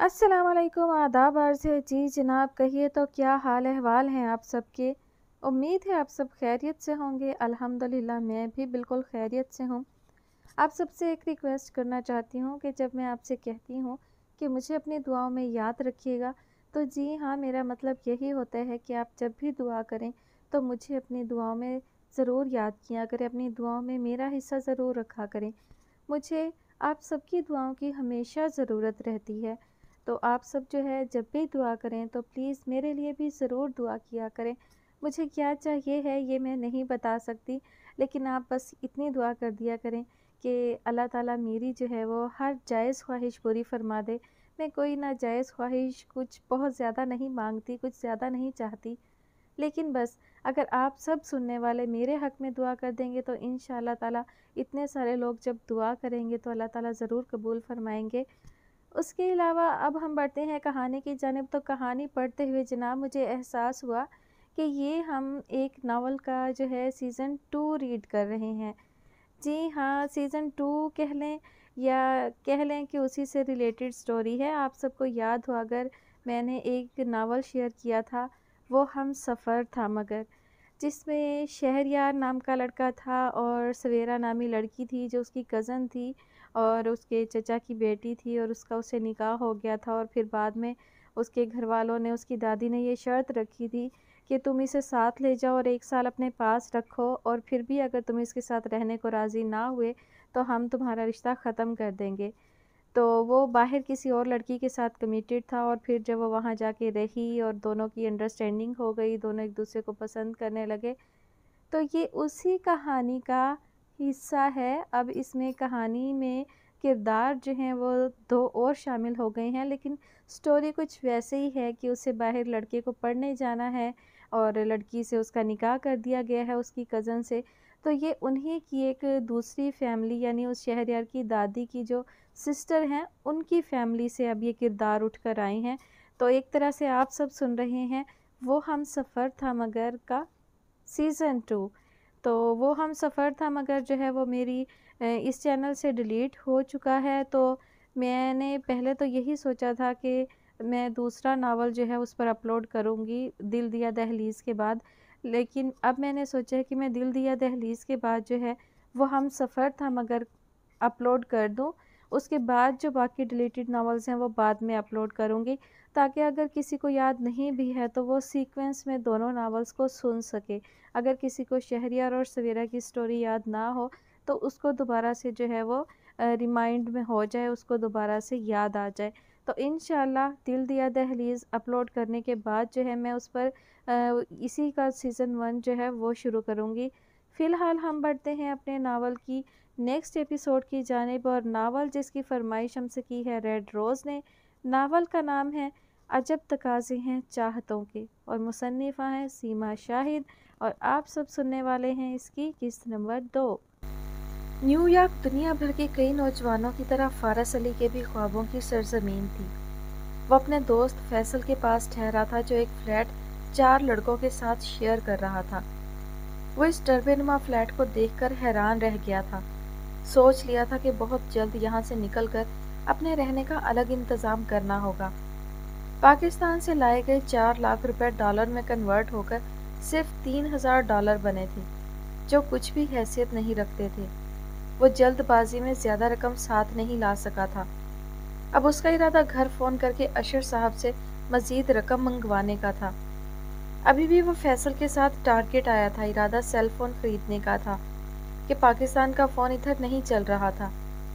अस्सलाम वालेकुम, आदाब अर्ज़ है। जी जनाब, कहिए तो क्या हाल अहवाल हैं आप सबके। उम्मीद है आप सब खैरियत से होंगे। अल्हम्दुलिल्लाह मैं भी बिल्कुल खैरियत से हूँ। आप सबसे एक रिक्वेस्ट करना चाहती हूँ कि जब मैं आपसे कहती हूँ कि मुझे अपनी दुआओं में याद रखिएगा, तो जी हाँ, मेरा मतलब यही होता है कि आप जब भी दुआ करें तो मुझे अपनी दुआओं में ज़रूर याद किया करें, अपनी दुआओं में मेरा हिस्सा ज़रूर रखा करें। मुझे आप सबकी दुआओं की हमेशा ज़रूरत रहती है। तो आप सब जो है जब भी दुआ करें तो प्लीज़ मेरे लिए भी ज़रूर दुआ किया करें। मुझे क्या चाहिए है ये मैं नहीं बता सकती, लेकिन आप बस इतनी दुआ कर दिया करें कि अल्लाह ताला मेरी जो है वो हर जायज़ ख्वाहिश पूरी फ़रमा दे। मैं कोई नाजायज़ ख्वाहिश कुछ बहुत ज़्यादा नहीं मांगती, कुछ ज़्यादा नहीं चाहती। लेकिन बस अगर आप सब सुनने वाले मेरे हक़ में दुआ कर देंगे तो इंशाअल्लाह ताला इतने सारे लोग जब दुआ करेंगे तो अल्लाह ताला ज़रूर कबूल फ़रमाएँगे। उसके अलावा अब हम बढ़ते हैं कहानी की जानिब। तो कहानी पढ़ते हुए जनाब मुझे एहसास हुआ कि ये हम एक नावल का जो है सीज़न 2 रीड कर रहे हैं। जी हाँ, सीज़न 2 कह लें या कह लें कि उसी से रिलेटेड स्टोरी है। आप सबको याद हो अगर मैंने एक नावल शेयर किया था, वो हम सफ़र था मगर, जिसमें शहरयार नाम का लड़का था और सवेरा नामी लड़की थी जो उसकी कज़न थी और उसके चचा की बेटी थी और उसका उससे निकाह हो गया था। और फिर बाद में उसके घर वालों ने, उसकी दादी ने ये शर्त रखी थी कि तुम इसे साथ ले जाओ और 1 साल अपने पास रखो, और फिर भी अगर तुम इसके साथ रहने को राज़ी ना हुए तो हम तुम्हारा रिश्ता ख़त्म कर देंगे। तो वो बाहर किसी और लड़की के साथ कमिटेड था और फिर जब वो वहाँ जाके रही और दोनों की अंडरस्टैंडिंग हो गई, दोनों एक दूसरे को पसंद करने लगे। तो ये उसी कहानी का हिस्सा है। अब इसमें कहानी में किरदार जो हैं वो 2 और शामिल हो गए हैं, लेकिन स्टोरी कुछ वैसे ही है कि उसे बाहर लड़के को पढ़ने जाना है और लड़की से उसका निकाह कर दिया गया है उसकी कज़न से। तो ये उन्हीं की एक दूसरी फैमिली, यानी उस शहरयार की दादी की जो सिस्टर हैं, उनकी फैमिली से अब ये किरदार उठकर आए हैं। तो एक तरह से आप सब सुन रहे हैं वो हम सफ़र था मगर का सीज़न 2। तो वो हम सफ़र था मगर जो है वो मेरी इस चैनल से डिलीट हो चुका है। तो मैंने पहले तो यही सोचा था कि मैं दूसरा नावल जो है उस पर अपलोड करूँगी दिल दिया दहलीज़ के बाद। लेकिन अब मैंने सोचा है कि मैं दिल दिया दहलीज़ के बाद जो है वो हम सफ़र था मगर अपलोड कर दूँ। उसके बाद जो बाकी डिलीटेड नावल्स हैं वो बाद में अपलोड करूँगी, ताकि अगर किसी को याद नहीं भी है तो वो सीक्वेंस में दोनों नावल्स को सुन सके। अगर किसी को शहरयार और सवेरा की स्टोरी याद ना हो तो उसको दोबारा से जो है वो रिमाइंड में हो जाए, उसको दोबारा से याद आ जाए। तो इंशाअल्लाह दिल दिया दहलीज़ अपलोड करने के बाद जो है मैं उस पर इसी का सीज़न 1 जो है वो शुरू करूँगी। फ़िलहाल हम बढ़ते हैं अपने नावल की नेक्स्ट एपिसोड की जानिब, और नावल जिसकी फरमाइश हमसे की है रेड रोज़ ने। नावल का नाम है अजब तकाज़े हैं चाहतों के, और मुसन्निफ़ा हैं सीमा शाहिद, और आप सब सुनने वाले हैं इसकी किस्त नंबर 2। न्यूयॉर्क दुनिया भर के कई नौजवानों की तरह फ़ारस अली के भी ख्वाबों की सरज़मीन थी। वो अपने दोस्त फैसल के पास ठहरा था जो एक फ्लैट 4 लड़कों के साथ शेयर कर रहा था। वो इस टर्बेनुमा फ्लैट को देखकर हैरान रह गया था। सोच लिया था कि बहुत जल्द यहाँ से निकलकर अपने रहने का अलग इंतज़ाम करना होगा। पाकिस्तान से लाए गए 4 लाख रुपए डॉलर में कन्वर्ट होकर सिर्फ $3000 बने थे, जो कुछ भी हैसियत नहीं रखते थे। वो जल्दबाजी में ज़्यादा रकम साथ नहीं ला सका था। अब उसका इरादा घर फ़ोन करके अशर साहब से मज़ीद रकम मंगवाने का था। अभी भी वो फैसल के साथ टारगेट आया था, इरादा सेल फ़ोन ख़रीदने का था कि पाकिस्तान का फ़ोन इधर नहीं चल रहा था।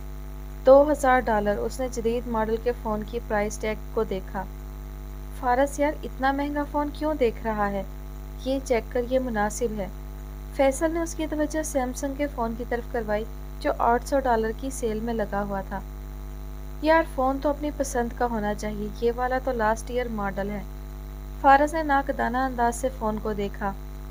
$2000 उसने जदीद मॉडल के फ़ोन की प्राइस टैग को देखा। फारस यार, इतना महंगा फ़ोन क्यों देख रहा है? ये चेक कर, ये मुनासिब है। फैसल ने उसकी तवज्जो सैमसंग के फ़ोन की तरफ करवाई जो $800 की सेल में लगा हुआ था। यार, फ़ोन तो अपनी पसंद का होना चाहिए, ये वाला तो लास्ट ईयर मॉडल है। फारस ने नाकदाना अंदाज से फ़ोन को देखा।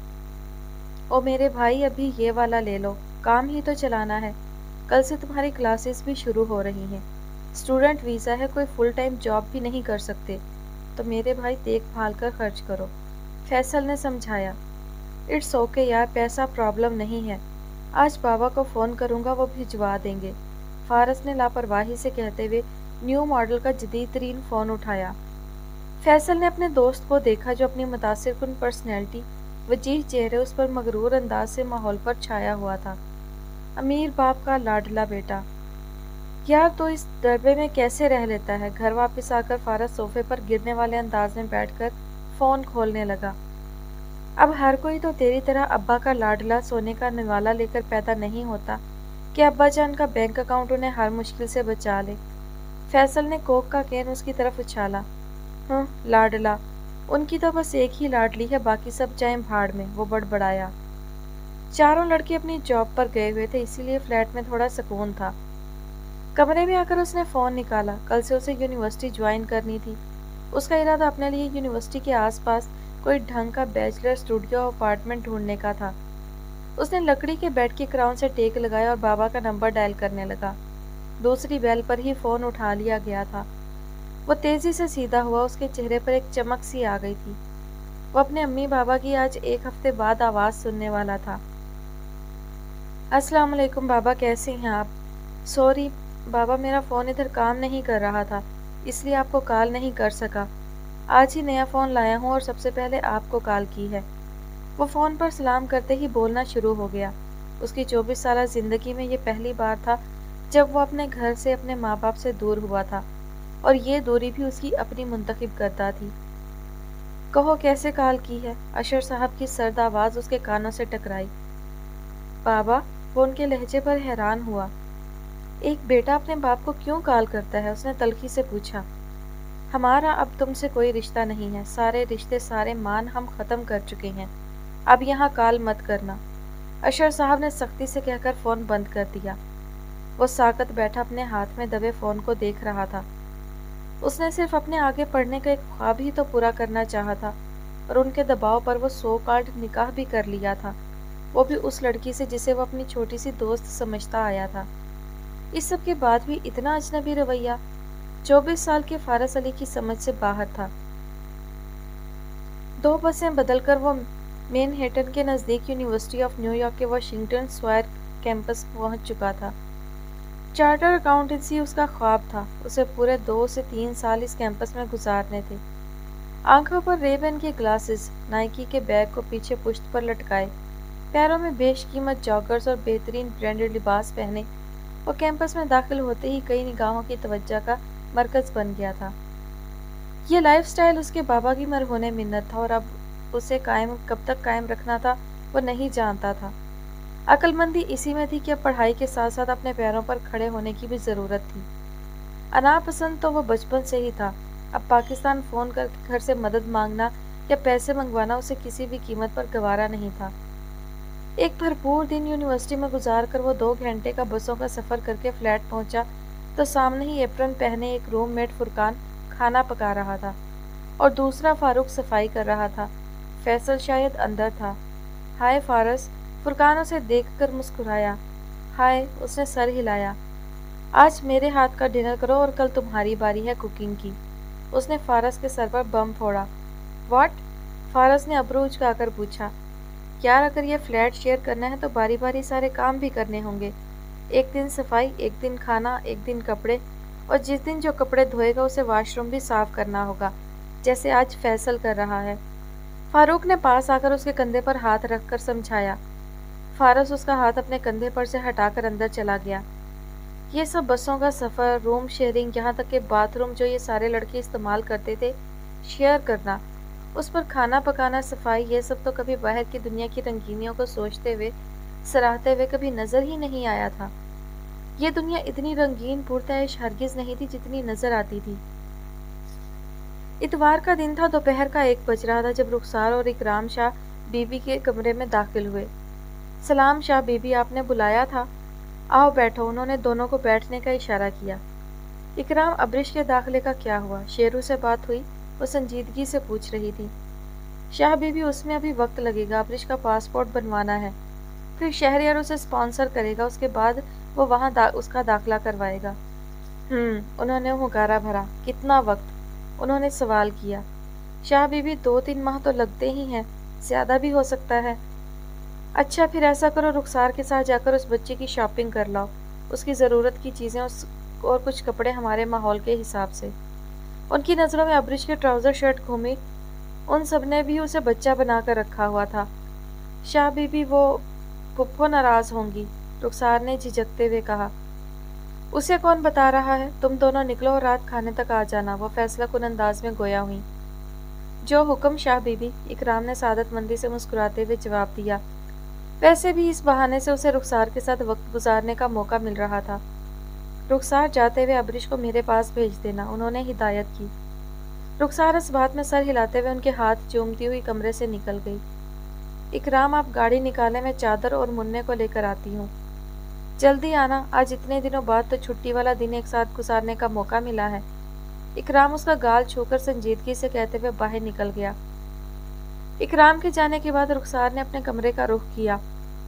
ओ मेरे भाई, अभी ये वाला ले लो, काम ही तो चलाना है। कल से तुम्हारी क्लासेस भी शुरू हो रही हैं। स्टूडेंट वीज़ा है, कोई फुल टाइम जॉब भी नहीं कर सकते, तो मेरे भाई देखभाल कर खर्च करो, फैसल ने समझाया। इट्स ओके यार, पैसा प्रॉब्लम नहीं है, आज बाबा को फ़ोन करूँगा, वो भिजवा देंगे, फारस ने लापरवाही से कहते हुए न्यू मॉडल का जदीद तरीन फ़ोन उठाया। फैसल ने अपने दोस्त को देखा जो अपनी मुतासिरकुन पर्सनैलिटी, वजीह चेहरे, उस पर मगरूर अंदाज से माहौल पर छाया हुआ था। अमीर बाप का लाडला बेटा, यार तो इस डरबे में कैसे रह लेता है। घर वापस आकर फारस सोफे पर गिरने वाले अंदाज में बैठकर फ़ोन खोलने लगा। अब हर कोई तो तेरी तरह अब्बा का लाडला सोने का निवाला लेकर पैदा नहीं होता कि अब्बा जान का बैंक अकाउंट उन्हें हर मुश्किल से बचा ले। फैसल ने कोक का कैन उसकी तरफ उछाला। लाडला, उनकी तो बस एक ही लाडली है, बाकी सब जाएं भाड़ में, वो बड़बड़ाया। चारों लड़के अपनी जॉब पर गए हुए थे, इसीलिए फ्लैट में थोड़ा सुकून था। कमरे में आकर उसने फ़ोन निकाला। कल से उसे यूनिवर्सिटी ज्वाइन करनी थी। उसका इरादा अपने लिए यूनिवर्सिटी के आसपास कोई ढंग का बैचलर स्टूडियो अपार्टमेंट ढूंढने का था। उसने लकड़ी के बेड की क्राउन से टेक लगाया और बाबा का नंबर डायल करने लगा। दूसरी बेल पर ही फ़ोन उठा लिया गया था। वो तेज़ी से सीधा हुआ, उसके चेहरे पर एक चमक सी आ गई थी। वो अपने अम्मी बाबा की आज 1 हफ्ते बाद आवाज़ सुनने वाला था। अस्सलाम वालेकुम बाबा, कैसे हैं आप? सॉरी बाबा, मेरा फ़ोन इधर काम नहीं कर रहा था, इसलिए आपको कॉल नहीं कर सका। आज ही नया फ़ोन लाया हूँ और सबसे पहले आपको कॉल की है। वो फ़ोन पर सलाम करते ही बोलना शुरू हो गया। उसकी 24 साला ज़िंदगी में ये पहली बार था जब वो अपने घर से, अपने माँ बाप से दूर हुआ था, और ये दूरी भी उसकी अपनी मुंतखब करता थी। कहो कैसे कॉल की है? अशर साहब की सर्द आवाज़ उसके कानों से टकराई। बाबा, वो उनके लहजे पर हैरान हुआ। एक बेटा अपने बाप को क्यों कॉल करता है? उसने तल्खी से पूछा। हमारा अब तुमसे कोई रिश्ता नहीं है, सारे रिश्ते, सारे मान हम ख़त्म कर चुके हैं। अब यहाँ कॉल मत करना, अशर साहब ने सख्ती से कहकर फ़ोन बंद कर दिया। वो साकत बैठा अपने हाथ में दबे फ़ोन को देख रहा था। उसने सिर्फ अपने आगे पढ़ने का एक ख्वाब ही तो पूरा करना चाहा था, और उनके दबाव पर वो सो कॉल्ड निकाह भी कर लिया था, वो भी उस लड़की से जिसे वो अपनी छोटी सी दोस्त समझता आया था। इस सब के बाद भी इतना अजनबी रवैया 24 साल के फारस अली की समझ से बाहर था। 2 बसें बदलकर वो मैनहट्टन के नज़दीक यूनिवर्सिटी ऑफ न्यूयॉर्क के वाशिंगटन स्क्वायर कैंपस पहुंच चुका था। चार्टर अकाउंटेंसी उसका ख्वाब था। उसे पूरे 2 से 3 साल इस कैंपस में गुजारने थे। आंखों पर रेबन के ग्लासेस, नाइकी के बैग को पीछे पुश्त पर लटकाए, पैरों में बेशकीमत जॉगर्स और बेहतरीन ब्रांडेड लिबास पहने, वो कैंपस में दाखिल होते ही कई निगाहों की तवज्जो का मरकज़ बन गया था। ये लाइफस्टाइल उसके बाबा की मरहूने मिन्नत था, और अब उसे कब तक कायम रखना था वो नहीं जानता था। अक्लमंदी इसी में थी कि अब पढ़ाई के साथ साथ अपने पैरों पर खड़े होने की भी ज़रूरत थी। अनापसंद तो वो बचपन से ही था। अब पाकिस्तान फ़ोन करके घर से मदद मांगना या पैसे मंगवाना उसे किसी भी कीमत पर गवारा नहीं था। एक भरपूर दिन यूनिवर्सिटी में गुजार कर वो 2 घंटे का बसों का सफ़र करके फ्लैट पहुंचा तो सामने ही एप्रन पहने एक रूममेट फुरकान खाना पका रहा था, और दूसरा फारूक सफाई कर रहा था। फैसल शायद अंदर था। हाय फारस, फुरकान उसे देखकर मुस्कुराया। हाय, उसने सर हिलाया। आज मेरे हाथ का डिनर करो और कल तुम्हारी बारी है कुकिंग की। उसने फारस के सर पर बम फोड़ा। व्हाट? फारस ने अबरू उचकाकर पूछा। यार, अगर ये फ्लैट शेयर करना है तो बारी बारी सारे काम भी करने होंगे। एक दिन सफाई, एक दिन खाना, एक दिन कपड़े, और जिस दिन जो कपड़े धोएगा उसे वॉशरूम भी साफ करना होगा, जैसे आज फैसल कर रहा है। फारूक ने पास आकर उसके कंधे पर हाथ रखकर समझाया। फारस उसका हाथ अपने कंधे पर से हटाकर अंदर चला गया। ये सब बसों का सफ़र, रूम शेयरिंग, यहाँ तक कि बाथरूम जो ये सारे लड़के इस्तेमाल करते थे, शेयर करना, उस पर खाना पकाना, सफाई, ये सब तो कभी बाहर की दुनिया की रंगीनियों को सोचते हुए, सराहते हुए कभी नज़र ही नहीं आया था। ये दुनिया इतनी रंगीन पुरतैश हरगिज़ नहीं थी जितनी नज़र आती थी। इतवार का दिन था। दोपहर का 1 बज रहा था जब रुखसार और इकराम शाह बीबी के कमरे में दाखिल हुए। सलाम शाह बीबी, आपने बुलाया था? आओ बैठो। उन्होंने दोनों को बैठने का इशारा किया। इकराम, अब्रिश के दाखिले का क्या हुआ? शेरू से बात हुई? वो संजीदगी से पूछ रही थी। शाह बीबी, उसमें अभी वक्त लगेगा। अब्रिश का पासपोर्ट बनवाना है, फिर शहरियार उसे स्पॉन्सर करेगा, उसके बाद वो वहाँ उसका दाखिला करवाएगा। उन्होंने हुंकारा भरा। कितना वक्त? उन्होंने सवाल किया। शाह बीबी, 2-3 माह तो लगते ही हैं, ज़्यादा भी हो सकता है। अच्छा, फिर ऐसा करो, रुखसार के साथ जाकर उस बच्चे की शॉपिंग कर लाओ। उसकी ज़रूरत की चीज़ें اور کچھ کپڑے ہمارے ماحول کے حساب سے۔ ان کی نظروں میں ابرش کے ٹراؤزر شرٹ گھومی۔ ان سب نے بھی اسے بچہ بنا کر رکھا ہوا تھا۔ شاہ بی بی، وہ پھپھو ناراض ہوں گی، رخسار نے جھجکتے ہوئے کہا۔ اسے کون بتا رہا ہے؟ تم دونوں نکلو اور رات کھانے تک آ جانا، وہ فیصلہ کن انداز میں گویا ہوئی۔ جو حکم شاہ بی بی، اکرام نے سعادت مندی سے مسکراتے ہوئے جواب دیا۔ ویسے بھی اس بہانے سے اسے رخسار کے ساتھ وقت گزارنے کا موقع مل رہا تھا۔ رخسار، جاتے ہوئے ابرش کو میرے پاس بھیج دینا، انہوں نے ہدایت کی۔ رخسار اس بات میں سر ہلاتے ہوئے ان کے ہاتھ چومتی ہوئی کمرے سے نکل گئی۔ اکرام، آپ گاڑی نکالیں، میں چادر اور مننے کو لے کر آتی ہوں۔ جلدی آنا، آج اتنے دنوں بعد تو چھٹی والا دن ایک ساتھ گزارنے کا موقع ملا ہے۔ اکرام اس کا گال چھو کر سنجیدگی سے کہتے ہوئے باہر نکل گیا۔ اکرام کے جانے کے بعد رخسار نے اپنے کمرے کا رخ کیا۔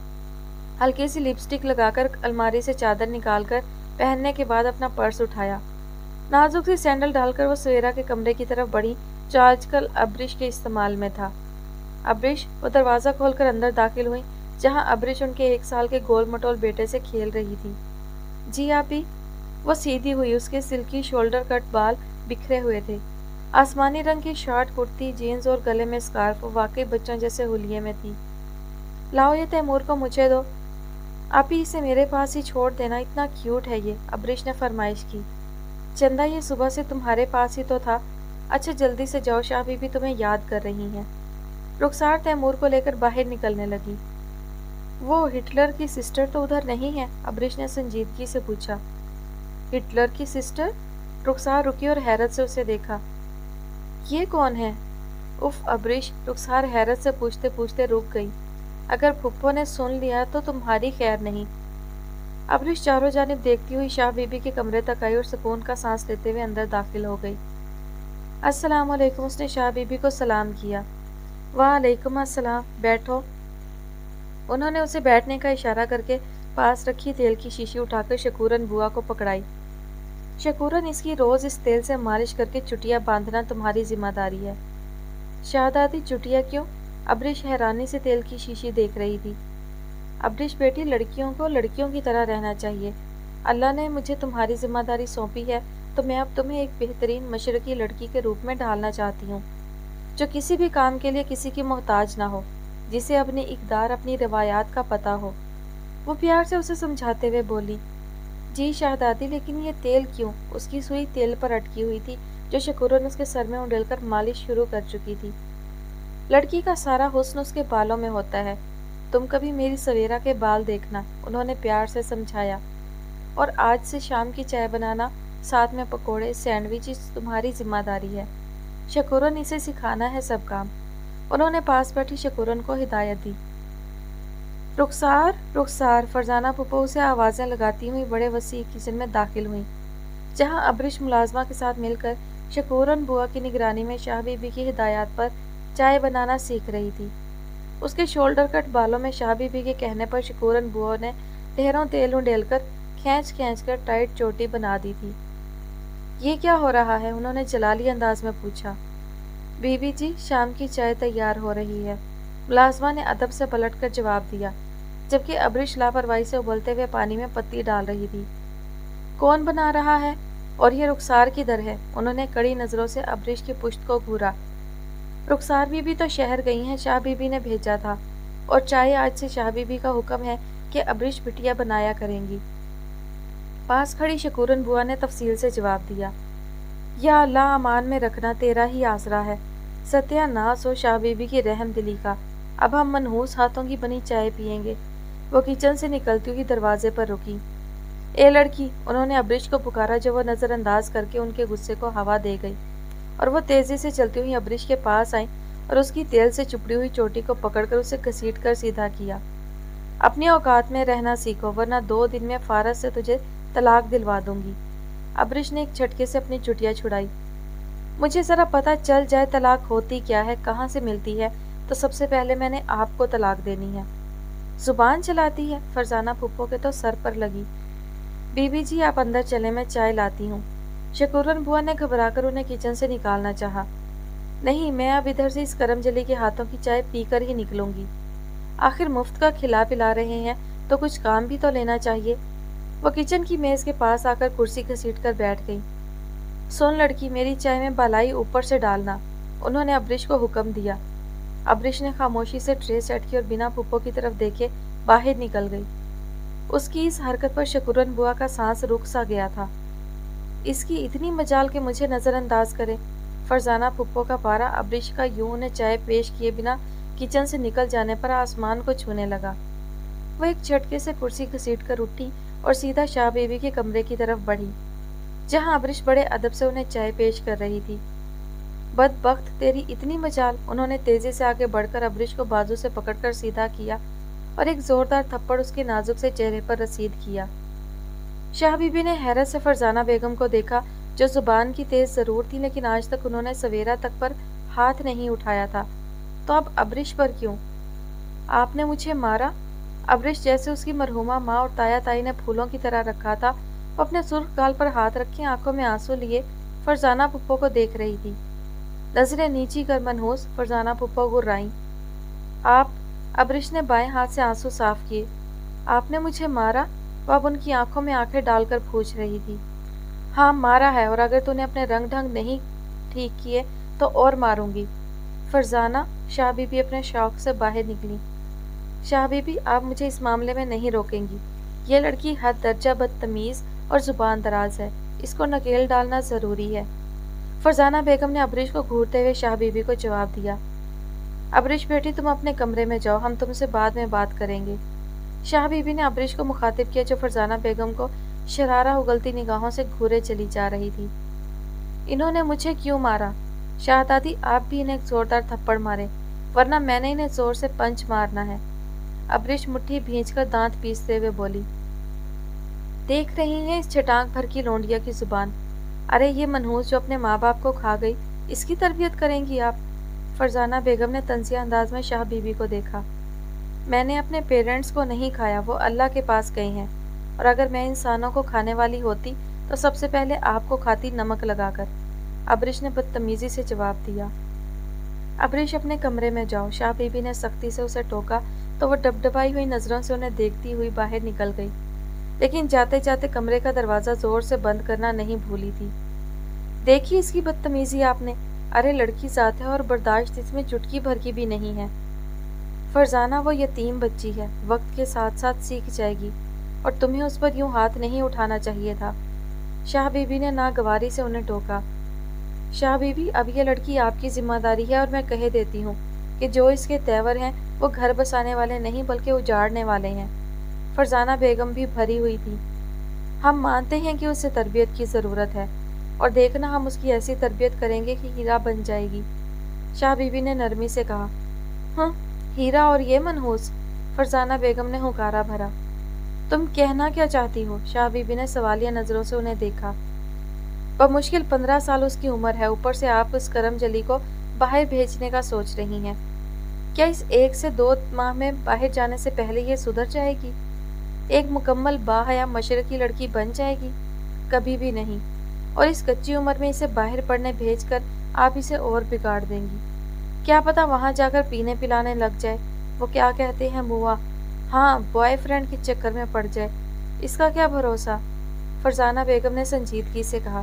ہلکی سی لپسٹک لگا کر الماری سے چادر نکال کر پہننے کے بعد اپنا پرس اٹھایا۔ نازک سی سینڈل ڈال کر وہ سویرا کے کمرے کی طرف بڑھی جو آج کل ابرش کے استعمال میں تھا۔ ابرش، وہ دروازہ کھول کر اندر داخل ہوئی جہاں ابرش ان کے 1 سال کے گول مٹول بیٹے سے کھیل رہی تھی۔ جی آپی، وہ سیدھی ہوئی، اس کے سلکی شولڈر کٹ بال بکھرے ہوئے تھے۔ آسمانی رنگ کی شارٹ کرتی، جینز اور گلے میں اسکارف، وہ واقعی بچوں جیسے حلیے میں تھی۔ لاؤ یہ تیمور کو مجھے دو۔ آپی، اسے میرے پاس ہی چھوڑ دینا، اتنا کیوٹ ہے یہ، ابرش نے فرمائش کی۔ چندہ، یہ صبح سے تمہارے پاس ہی تو تھا۔ اچھا جلدی سے جاؤ، شاہ بی بی تمہیں یاد کر رہی ہیں۔ رخسار تیمور کو لے کر باہر نکلنے لگی۔ وہ ہٹلر کی سسٹر تو ادھر نہیں ہے؟ ابرش نے سنجیدگی سے پوچھا۔ ہٹلر کی سسٹر؟ رخسار رکی اور حیرت سے اسے دیکھا۔ یہ کون ہے؟ اف ابرش، رخسار حیرت سے پوچھتے پوچھتے رک گئی۔ اگر پھپھو نے سن لیا تو تمہاری خیر نہیں۔ ابرش چاروں جانب دیکھتی ہوئی شاہ بی بی کے کمرے تک آئی اور سکون کا سانس لیتے ہوئے اندر داخل ہو گئی۔ السلام علیکم، اس نے شاہ بی بی کو سلام کیا۔ وعلیکم السلام، بیٹھو۔ انہوں نے اسے بیٹھنے کا اشارہ کر کے پاس رکھی تیل کی شیشی اٹھا کر شکورن بوا کو پکڑائی۔ شکورن، اس کی روز اس تیل سے مالش کر کے چٹیا باندھنا تمہاری ذمہ داری ہے۔ شہزادی، چٹیا کیوں؟ ابرش حیرانی سے تیل کی شیشی دیکھ رہی تھی۔ ابرش بیٹی، لڑکیوں کو لڑکیوں کی طرح رہنا چاہیے۔ اللہ نے مجھے تمہاری ذمہ داری سونپی ہے تو میں اب تمہیں ایک بہترین مشرقی لڑکی کے روپ میں ڈھالنا چاہتی ہوں، جو کسی بھی کام کے لیے کسی کی محتاج نہ ہو، جسے اپنی اقدار، اپنی روایات کا پتہ ہو۔ وہ پیار سے اسے سمجھاتے ہوئے بولی۔ جی شہزادی، لیکن یہ تیل کیوں؟ اس کی سوئی تیل پر اٹکی ہوئی تھی جو شکورن اس کے سر میں انڈیل کر مالش شروع کر چکی تھی۔ لڑکی کا سارا حسن اس کے بالوں میں ہوتا ہے، تم کبھی میری سویرا کے بال دیکھنا، انہوں نے پیار سے سمجھایا۔ اور آج سے شام کی چائے بنانا، ساتھ میں پکوڑے، سینڈوچ تمہاری ذمہ داری ہے۔ شکورن، اسے سکھانا ہے سب کام، انہوں نے پاس بیٹھی شکورن کو ہدایت دی۔ رخسار، رخسار، فرزانہ پھپھو اسے آوازیں لگاتی ہوئی بڑے وسیع کچن میں داخل ہوئیں جہاں ابرش ملازمہ کے ساتھ مل کر شکورن بوا کی نگرانی میں شاہ بی بی کی ہدایات پر چائے بنانا سیکھ رہی تھی۔ اس کے شولڈر کٹ بالوں میں شاہ بی بی کے کہنے پر شکورن بوا نے ڈھیروں تیل انڈیل کر کھینچ کھینچ کر ٹائٹ چوٹی بنا دی تھی۔ یہ کیا ہو رہا ہے؟ انہوں نے جلالی انداز میں پوچھا۔ بی بی جی، شام کی چائے تیار ہو رہی ہے، ملازمہ نے ادب سے پلٹ کر جواب دیا، جبکہ ابرش لاپرواہی سے ابلتے ہوئے پانی میں پتی ڈال رہی تھی۔ کون بنا رہا ہے؟ اور یہ رخسار کدھر ہے؟ انہوں نے کڑی نظروں سے ابرش کی پشت کو گھورا۔ رخسار بی بی تو شہر گئی ہیں، شاہ بی بی نے بھیجا تھا، اور چائے آج سے شاہ بی بی کا حکم ہے کہ ابرش بٹیا بنایا کریں گی۔ پاس کھڑی شکورن بوا نے تفصیل سے جواب دیا۔ یا اللہ، امان میں رکھنا، تیرا ہی آسرا ہے۔ ستیہ ناس ہو شاہ بی بی کی رحم دلی کا، اب ہم منحوس ہاتھوں کی بنی چائے پیئیں گے۔ وہ کچن سے نکلتی ہوئی دروازے پر رکی۔ اے لڑکی، انہوں نے ابرش کو پکارا جو وہ نظر انداز کر کے ان کے غصے کو ہوا دے گئی، اور وہ تیزی سے چلتی ہوئی ابرش کے پاس آئیں اور اس کی تیل سے چپڑی ہوئی چوٹی کو پکڑ کر اسے گھسیٹ کر سیدھا کیا۔ اپنی اوقات میں رہنا سیکھو، ورنہ 2 دن میں فارس سے تجھے طلاق دلوا دوں گی۔ ابرش نے ایک جھٹکے سے اپنی چٹیا چھڑائی۔ مجھے ذرا پتہ چل جائے طلاق ہوتی کیا ہے، کہاں سے ملتی ہے، تو سب سے پہلے میں نے آپ کو طلاق دینی ہے۔ زبان چلاتی ہے، فرزانہ پھپھو کے تو سر پر لگی۔ بی بی جی، آپ اندر چلیں، میں چائے لاتی ہوں۔ شکورن بوا نے گھبرا کر انہیں کچن سے نکالنا چاہا۔ نہیں، میں اب ادھر سے اس کرم جلی کے ہاتھوں کی چائے پی کر ہی نکلوں گی۔ آخر مفت کا کھلا پلا رہے ہیں تو کچھ کام بھی تو لینا چاہیے۔ वो किचन की मेज़ के पास आकर कुर्सी घसीट कर बैठ गई। सुन लड़की, मेरी चाय में बालाई ऊपर से डालना, उन्होंने अब्रिश को हुक्म दिया। अब्रिश ने खामोशी से ट्रे सेट की और बिना पुप्पो की तरफ देखे बाहर निकल गई। उसकी इस हरकत पर शकुरन बुआ का सांस रुक सा गया था। इसकी इतनी मजाल के मुझे नज़रअंदाज करे। फरजाना पुप्पो का पारा अब्रिश का यूं उन्हें चाय पेश किए बिना किचन से निकल जाने पर आसमान को छूने लगा। वह एक झटके से कुर्सी घसीट कर उठी और सीधा शाह बेबी के कमरे की तरफ बढ़ी, जहां अब्रिश बड़े अदब से उन्हें चाय पेश कर रही थी। बदबख्त, तेरी इतनी मजाल, उन्होंने तेजी से आगे बढ़कर अब्रिश को बाजू से पकड़कर सीधा किया और एक जोरदार थप्पड़ उसके नाजुक से चेहरे पर रसीद किया। शाह बीबी ने हैरत से फरजाना बेगम को देखा, जो जुबान की तेज जरूर थी, लेकिन आज तक उन्होंने सवेरा तक पर हाथ नहीं उठाया था। तो अब अब्रिश पर क्यों? आपने मुझे मारा? अब्रिश, जैसे उसकी मरहुमा माँ और ताया ताई ने फूलों की तरह रखा था, वो अपने सुर्ख गाल पर हाथ रखे आंखों में आंसू लिए फरजाना पुप्पो को देख रही थी। नजरें नीची कर मनहूस फरजाना पुप्पो गुर्राई। आप? अब्रिश ने बाएं हाथ से आंसू साफ किए। आपने मुझे मारा? वह अब उनकी आंखों में आंखें डालकर पूछ रही थी। हाँ, मारा है, और अगर तूने अपने रंग ढंग नहीं ठीक किए तो और मारूंगी। फरजाना, शाह बीबी अपने शौक से बाहर निकली। शाह बीबी, आप मुझे इस मामले में नहीं रोकेंगी। ये लड़की हद दर्जा बदतमीज और जुबान दराज है, इसको नकेल डालना जरूरी है। फरजाना बेगम ने अब्रिश को घूरते हुए शाह बीबी को जवाब दिया। अब्रिश बेटी, तुम अपने कमरे में जाओ, हम तुमसे बाद में बात करेंगे। शाह बीबी ने अब्रिश को मुखातिब किया, जो फरजाना बेगम को शरारा उगलती निगाहों से घूरे चली जा रही थी। इन्होंने मुझे क्यों मारा? शाहदादी, आप भी इन्हें जोरदार थप्पड़ मारे, वरना मैंने इन्हें जोर से पंच मारना है। अब्रिश मुट्ठी भींचकर दांत पीसते हुए बोली। देख रही हैं इस छटांग भर की लोंडिया की जुबान? अरे ये मनहूस जो अपने माँ बाप को खा गई, इसकी तरबियत करेंगी आप? फरजाना बेगम ने तंजिया अंदाज में शाह बीबी को देखा। मैंने अपने पेरेंट्स को नहीं खाया, वो अल्लाह के पास गए हैं, और अगर मैं इंसानों को खाने वाली होती तो सबसे पहले आपको खाती, नमक लगाकर। अब्रिश ने बदतमीजी से जवाब दिया। अब्रिश, अपने कमरे में जाओ, शाह बीबी ने सख्ती से उसे टोका, तो वह डबडबाई हुई नजरों से उन्हें देखती हुई बाहर निकल गई, लेकिन जाते जाते कमरे का दरवाजा जोर से बंद करना नहीं भूली थी। देखी इसकी बदतमीजी आपने? अरे लड़की जात है और बर्दाश्त इसमें चुटकी भर की भी नहीं है। फरजाना, वो यतीम बच्ची है, वक्त के साथ साथ सीख जाएगी, और तुम्हें उस पर यूं हाथ नहीं उठाना चाहिए था। शाह बीबी ने नागवारी से उन्हें टोका। शाह बीबी, अब यह लड़की आपकी जिम्मेदारी है, और मैं कह देती हूँ कि जो इसके तेवर हैं वो घर बसाने वाले नहीं बल्कि उजाड़ने वाले हैं। फरजाना बेगम भी भरी हुई थी। हम मानते हैं कि उसे तरबियत की ज़रूरत है, और देखना हम उसकी ऐसी तरबियत करेंगे कि हीरा बन जाएगी। शाह बीबी ने नरमी से कहा। हाँ, हीरा और ये मनहूस? फरजाना बेगम ने हुंकारा भरा। तुम कहना क्या चाहती हो? शाह बीबी ने सवालिया नज़रों से उन्हें देखा। बमुश्किल 15 साल उसकी उम्र है, ऊपर से आप उस करम जली को बाहर भेजने का सोच रही हैं। क्या इस 1 से 2 माह में बाहर जाने से पहले ये सुधर जाएगी, एक मुकम्मल बाहया मशरकी लड़की बन जाएगी? कभी भी नहीं। और इस कच्ची उम्र में इसे बाहर पढ़ने भेजकर आप इसे और बिगाड़ देंगी। क्या पता वहां जाकर पीने पिलाने लग जाए, वो क्या कहते हैं मुआ, हाँ, बॉयफ्रेंड के चक्कर में पड़ जाए। इसका क्या भरोसा? फरजाना बेगम ने संजीदगी से कहा।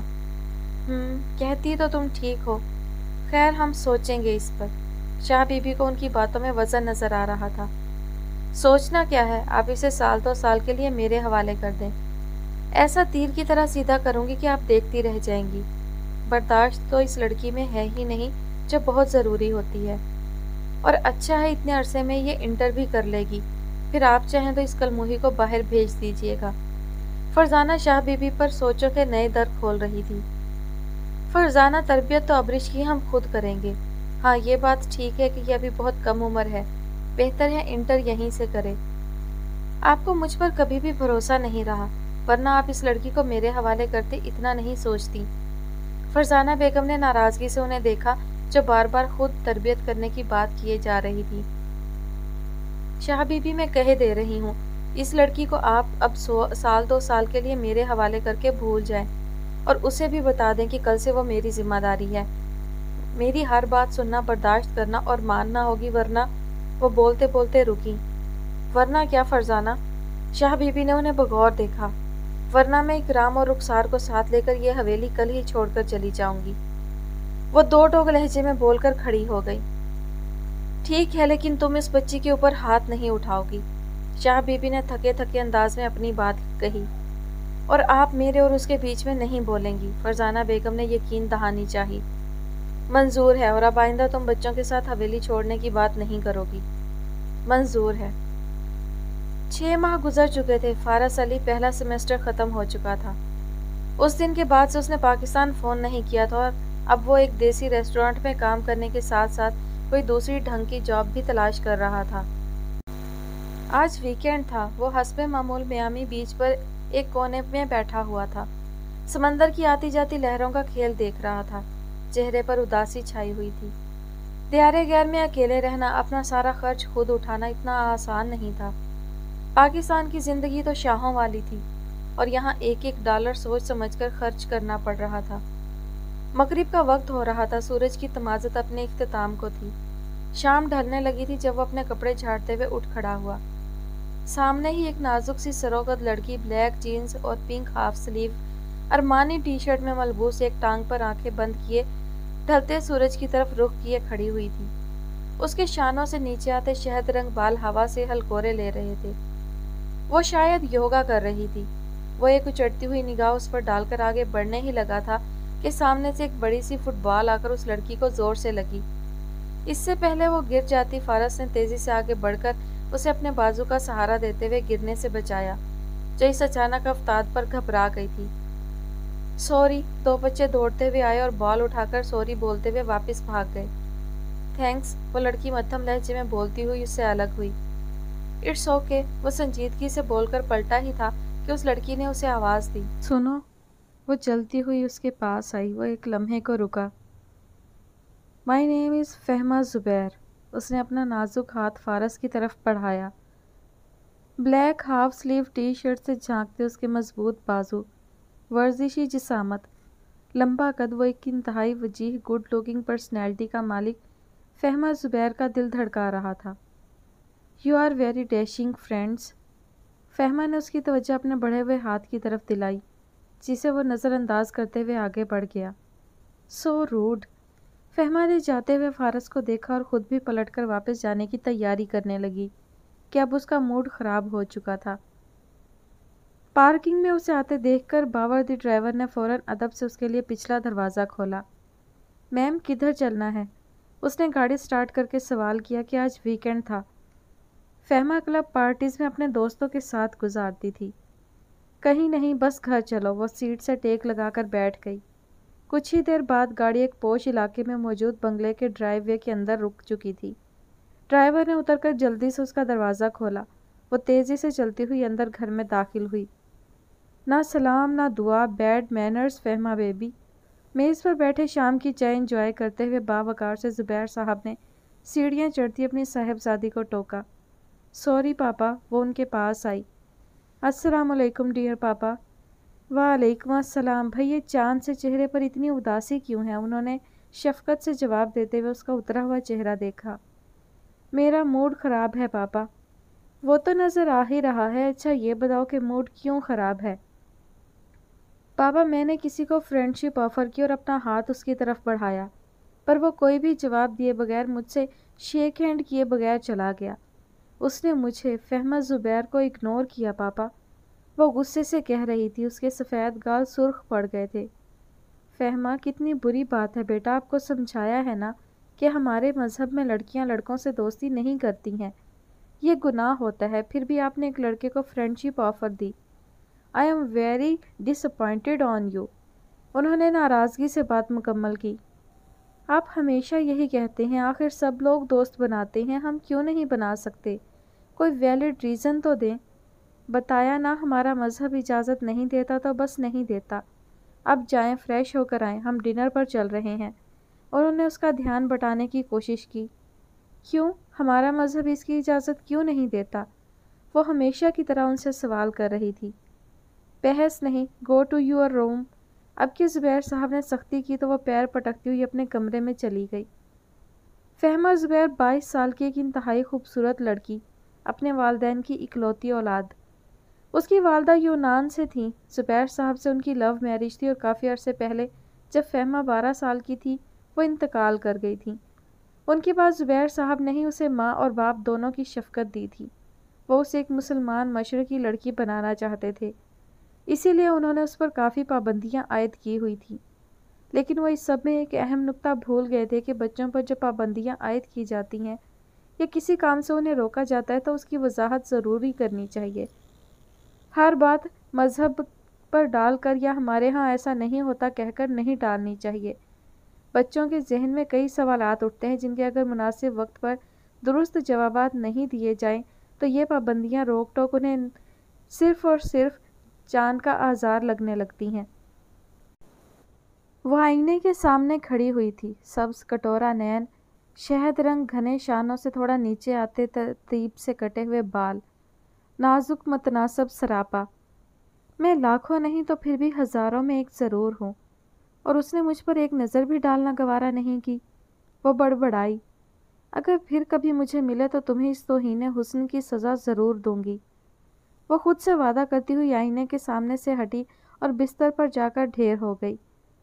कहती तो तुम ठीक हो। खैर, हम सोचेंगे इस पर। शाह बीबी को उनकी बातों में वजन नजर आ रहा था। सोचना क्या है, आप इसे साल 2 साल के लिए मेरे हवाले कर दें। ऐसा तीर की तरह सीधा करूंगी कि आप देखती रह जाएंगी। बर्दाश्त तो इस लड़की में है ही नहीं, जो बहुत ज़रूरी होती है। और अच्छा है इतने अरसे में ये इंटर भी कर लेगी, फिर आप चाहें तो इस कलमुही को बाहर भेज दीजिएगा। फरजाना शाह बीबी पर सोचों के नए दर खोल रही थी। फरजाना, तरबियत तो अब्रिश की हम खुद करेंगे। हाँ, ये बात ठीक है कि यह अभी बहुत कम उम्र है, बेहतर है इंटर यहीं से करे। आपको मुझ पर कभी भी भरोसा नहीं रहा, वरना आप इस लड़की को मेरे हवाले करते इतना नहीं सोचती। फरजाना बेगम ने नाराजगी से उन्हें देखा, जो बार बार खुद तरबियत करने की बात किए जा रही थी। शाह बीबी, मैं कह दे रही हूँ, इस लड़की को आप अब साल 2 साल के लिए मेरे हवाले करके भूल जाएं, और उसे भी बता दें कि कल से वो मेरी जिम्मेदारी है। मेरी हर बात सुनना, बर्दाश्त करना और मानना होगी, वरना। वो बोलते बोलते रुकी। वरना क्या फरजाना? शाह बीबी ने उन्हें बगौर देखा। ورنہ میں اکرام اور رخسار کو ساتھ لے کر یہ حویلی کل ہی چھوڑ کر چلی جاؤں گی۔ وہ دو ٹوک لہجے میں بول کر کھڑی ہو گئی۔ ٹھیک ہے، لیکن تم اس بچی کے اوپر ہاتھ نہیں اٹھاؤ گی، شاہ بی بی نے تھکے تھکے انداز میں اپنی بات کہی، اور آپ میرے اور اس کے بیچ میں نہیں بولیں گی۔ فرزانہ بیگم نے یقین دہانی چاہی۔ منظور ہے، اور اب آئندہ تم بچوں کے ساتھ حویلی چھوڑنے کی بات نہیں کرو گی۔ منظور ہے۔ 6 ماہ گزر چکے تھے۔ فارس علی پہلا سیمسٹر ختم ہو چکا تھا۔ اس دن کے بعد سے اس نے پاکستان فون نہیں کیا تھا، اور اب وہ ایک دیسی ریسٹورانٹ میں کام کرنے کے ساتھ ساتھ کوئی دوسری ڈھنگ کی جاب بھی تلاش کر رہا تھا۔ آج ویکینڈ تھا۔ وہ حسب معمول میامی بیچ پر ایک کونے میں بیٹھا ہوا تھا، سمندر کی آتی جاتی لہروں کا کھیل دیکھ رہا تھا۔ چہرے پر اداسی چھائی ہوئی تھی۔ دیار غیر میں اکیلے رہنا، اپنا سارا خرچ خود اٹھانا اتنا آسان نہیں تھا۔ پاکستان کی زندگی تو شاہوں والی تھی، اور یہاں ایک ایک ڈالر سوچ سمجھ کر خرچ کرنا پڑ رہا تھا۔ مغرب کا وقت ہو رہا تھا، سورج کی تمازت اپنے اختتام کو تھی۔ شام ڈھلنے لگی تھی جب وہ اپنے کپڑے جھاڑتے ہوئے اٹھ کھڑا ہوا۔ سامنے ہی ایک نازک سی سروقت لڑکی بلیک جینز اور pink half sleeve Armani T shirt میں ملبوس ایک ٹانگ پر آنکھیں بند کیے ڈھلتے سورج کی طرف رخ کیے کھڑی ہوئی تھی۔ اس کے شانوں سے نیچے آتے شہد رنگ بال ہوا سے ہلکورے لے رہے تھے۔ وہ شاید یوگا کر رہی تھی۔ وہ ایک اچڑتی ہوئی نگاہ اس پر ڈال کر آگے بڑھنے ہی لگا تھا کہ سامنے سے ایک بڑی سی فٹ بال آ کر اس لڑکی کو زور سے لگی۔ اس سے پہلے وہ گر جاتی، فارس نے تیزی سے آگے بڑھ کر اسے اپنے بازو کا سہارا دیتے ہوئے گرنے سے بچایا، جو اس اچانک افتاد پر گھبرا گئی تھی۔ سوری۔ 2 بچے دوڑتے ہوئے آئے اور بال اٹھا کر سوری بولتے ہوئے واپس بھاگ گئے۔ تھینکس، وہ لڑکی مدھم لہجے میں بولتی ہوئی اس سے الگ ہوئی۔ اٹس اوکے، وہ سنجیدگی سے بول کر پلٹا ہی تھا کہ اس لڑکی نے اسے آواز دی۔ سنو۔ وہ جلتی ہوئی اس کے پاس آئی۔ وہ ایک لمحے کو رکا۔ مائی نیم از فہمہ زبیر۔ اس نے اپنا نازک ہاتھ فارس کی طرف بڑھایا۔ Black half sleeve T shirt سے جھانکتے اس کے مضبوط بازو، ورزشی جسامت، لمبا قد۔ وہ ایک انتہائی وجیح گڈ لوکنگ پرسنالٹی کا مالک فہمہ زبیر کا دل دھڑکا رہا تھا۔ You are very dashing friends. Fahma نے اس کی توجہ اپنے بڑھے ہوئے ہاتھ کی طرف دلائی، جسے وہ نظر انداز کرتے ہوئے آگے بڑھ گیا۔ سو روڈ۔ فہمہ نے جاتے ہوئے فارس کو دیکھا اور خود بھی پلٹ کر واپس جانے کی تیاری کرنے لگی کہ اب اس کا موڈ خراب ہو چکا تھا۔ پارکنگ میں اسے آتے دیکھ کر باوردی ڈرائیور نے فوراً ادب سے اس کے لیے پچھلا دروازہ کھولا۔ میم، کدھر چلنا ہے؟ اس نے گاڑی سٹارٹ کر کے سوال کیا کہ آج ویکینڈ تھا۔ فہمہ کلب پارٹیز میں اپنے دوستوں کے ساتھ گزارتی تھی۔ کہیں نہیں، بس گھر چلو۔ وہ سیٹ سے ٹیک لگا کر بیٹھ گئی۔ کچھ ہی دیر بعد گاڑی ایک پوش علاقے میں موجود بنگلے کے ڈرائیو وے کے اندر رک چکی تھی۔ ڈرائیور نے اتر کر جلدی سے اس کا دروازہ کھولا۔ وہ تیزی سے چلتی ہوئی اندر گھر میں داخل ہوئی۔ نہ سلام نہ دعا، بیڈ مینرز فہمہ بیبی۔ میز پر بیٹھے شام کی چائے انجوائے کرتے ہوئے باوقار سے زبیر صاحب نے سیڑھیاں چڑھتی اپنی صاحبزادی کو ٹوکا۔ سوری پاپا۔ وہ ان کے پاس آئی۔ السلام علیکم ڈیئر پاپا۔ وعلیکم السلام۔ بھئی، یہ چاند سے چہرے پر اتنی اداسی کیوں ہے؟ انہوں نے شفقت سے جواب دیتے ہوئے اس کا اترا ہوا چہرہ دیکھا۔ میرا موڈ خراب ہے پاپا۔ وہ تو نظر آ ہی رہا ہے۔ اچھا یہ بتاؤ کہ موڈ کیوں خراب ہے؟ پاپا، میں نے کسی کو فرینڈ شپ آفر کی اور اپنا ہاتھ اس کی طرف بڑھایا، پر وہ کوئی بھی جواب دیے بغیر، مجھ سے شیک ہینڈ کیے بغیر چلا گیا۔ اس نے مجھے، فہمہ زبیر کو اگنور کیا پاپا۔ وہ غصے سے کہہ رہی تھی، اس کے سفید گال سرخ پڑ گئے تھے۔ فہمہ، کتنی بری بات ہے بیٹا، آپ کو سمجھایا ہے نا کہ ہمارے مذہب میں لڑکیاں لڑکوں سے دوستی نہیں کرتی ہیں، یہ گناہ ہوتا ہے، پھر بھی آپ نے ایک لڑکے کو فرینڈ شپ آفر دی۔ I am very disappointed on you. انہوں نے ناراضگی سے بات مکمل کی۔ آپ ہمیشہ یہی کہتے ہیں، آخر سب لوگ دوست بناتے ہیں، ہم کیوں نہیں بنا سکتے؟ کوئی ویلڈ ریزن تو دیں۔ بتایا نا، ہمارا مذہب اجازت نہیں دیتا تو بس نہیں دیتا۔ اب جائیں، فریش ہو کر آئیں، ہم ڈنر پر چل رہے ہیں۔ انہوں نے اس کا دھیان بٹانے کی کوشش کی۔ کیوں؟ ہمارا مذہب اس کی اجازت کیوں نہیں دیتا؟ وہ ہمیشہ کی طرح ان سے سوال کر رہی تھی۔ بحث نہیں، گو ٹو یور روم۔ اب کہ زبیر صاحب نے سختی کی تو وہ پیر پٹکتی ہوئی اپنے کمرے میں چلی گئی۔ فہمہ زبیر 22 سال کی ایک انتہائی خوبصورت لڑکی، اپنے والدین کی اکلوتی اولاد۔ اس کی والدہ یونان سے تھیں۔ زبیر صاحب سے ان کی لو میرج تھی اور کافی عرصے پہلے جب فہمہ 12 سال کی تھی وہ انتقال کر گئی تھیں۔ ان کے بعد زبیر صاحب نے ہی اسے ماں اور باپ دونوں کی شفقت دی تھی۔ وہ اسے ایک مسلمان مشرقی لڑکی بنانا چاہتے تھے، اسی لیے انہوں نے اس پر کافی پابندیاں عائد کی ہوئی تھیں۔ لیکن وہ اس سب میں ایک اہم نکتہ بھول گئے تھے کہ بچوں پر جب پابندیاں عائد کی جاتی ہیں یا کسی کام سے انہیں روکا جاتا ہے تو اس کی وضاحت ضروری کرنی چاہیے۔ ہر بات مذہب پر ڈال کر یا ہمارے ہاں ایسا نہیں ہوتا کہہ کر نہیں ڈالنی چاہیے۔ بچوں کے ذہن میں کئی سوالات اٹھتے ہیں جن کے اگر مناسب وقت پر درست جوابات نہیں دیے جائیں تو یہ پابندیاں روک ٹوک انہیں صرف اور صرف جان کا آزار لگنے لگتی ہیں۔ وہ آئینے کے سامنے کھڑی ہوئی تھی، سبز کٹورا نین، شہد رنگ گھنے شانوں سے تھوڑا نیچے آتے ترتیب سے کٹے ہوئے بال، نازک متناسب سراپا۔ میں لاکھوں نہیں تو پھر بھی ہزاروں میں ایک ضرور ہوں، اور اس نے مجھ پر ایک نظر بھی ڈالنا گوارا نہیں کی۔ وہ بڑبڑائی، اگر پھر کبھی مجھے ملے تو تمہیں اس توہین حسن کی سزا ضرور دوں گی۔ وہ خود سے وعدہ کرتی ہوئی آئینے کے سامنے سے ہٹی اور بستر پر جا کر ڈھیر ہو گئی۔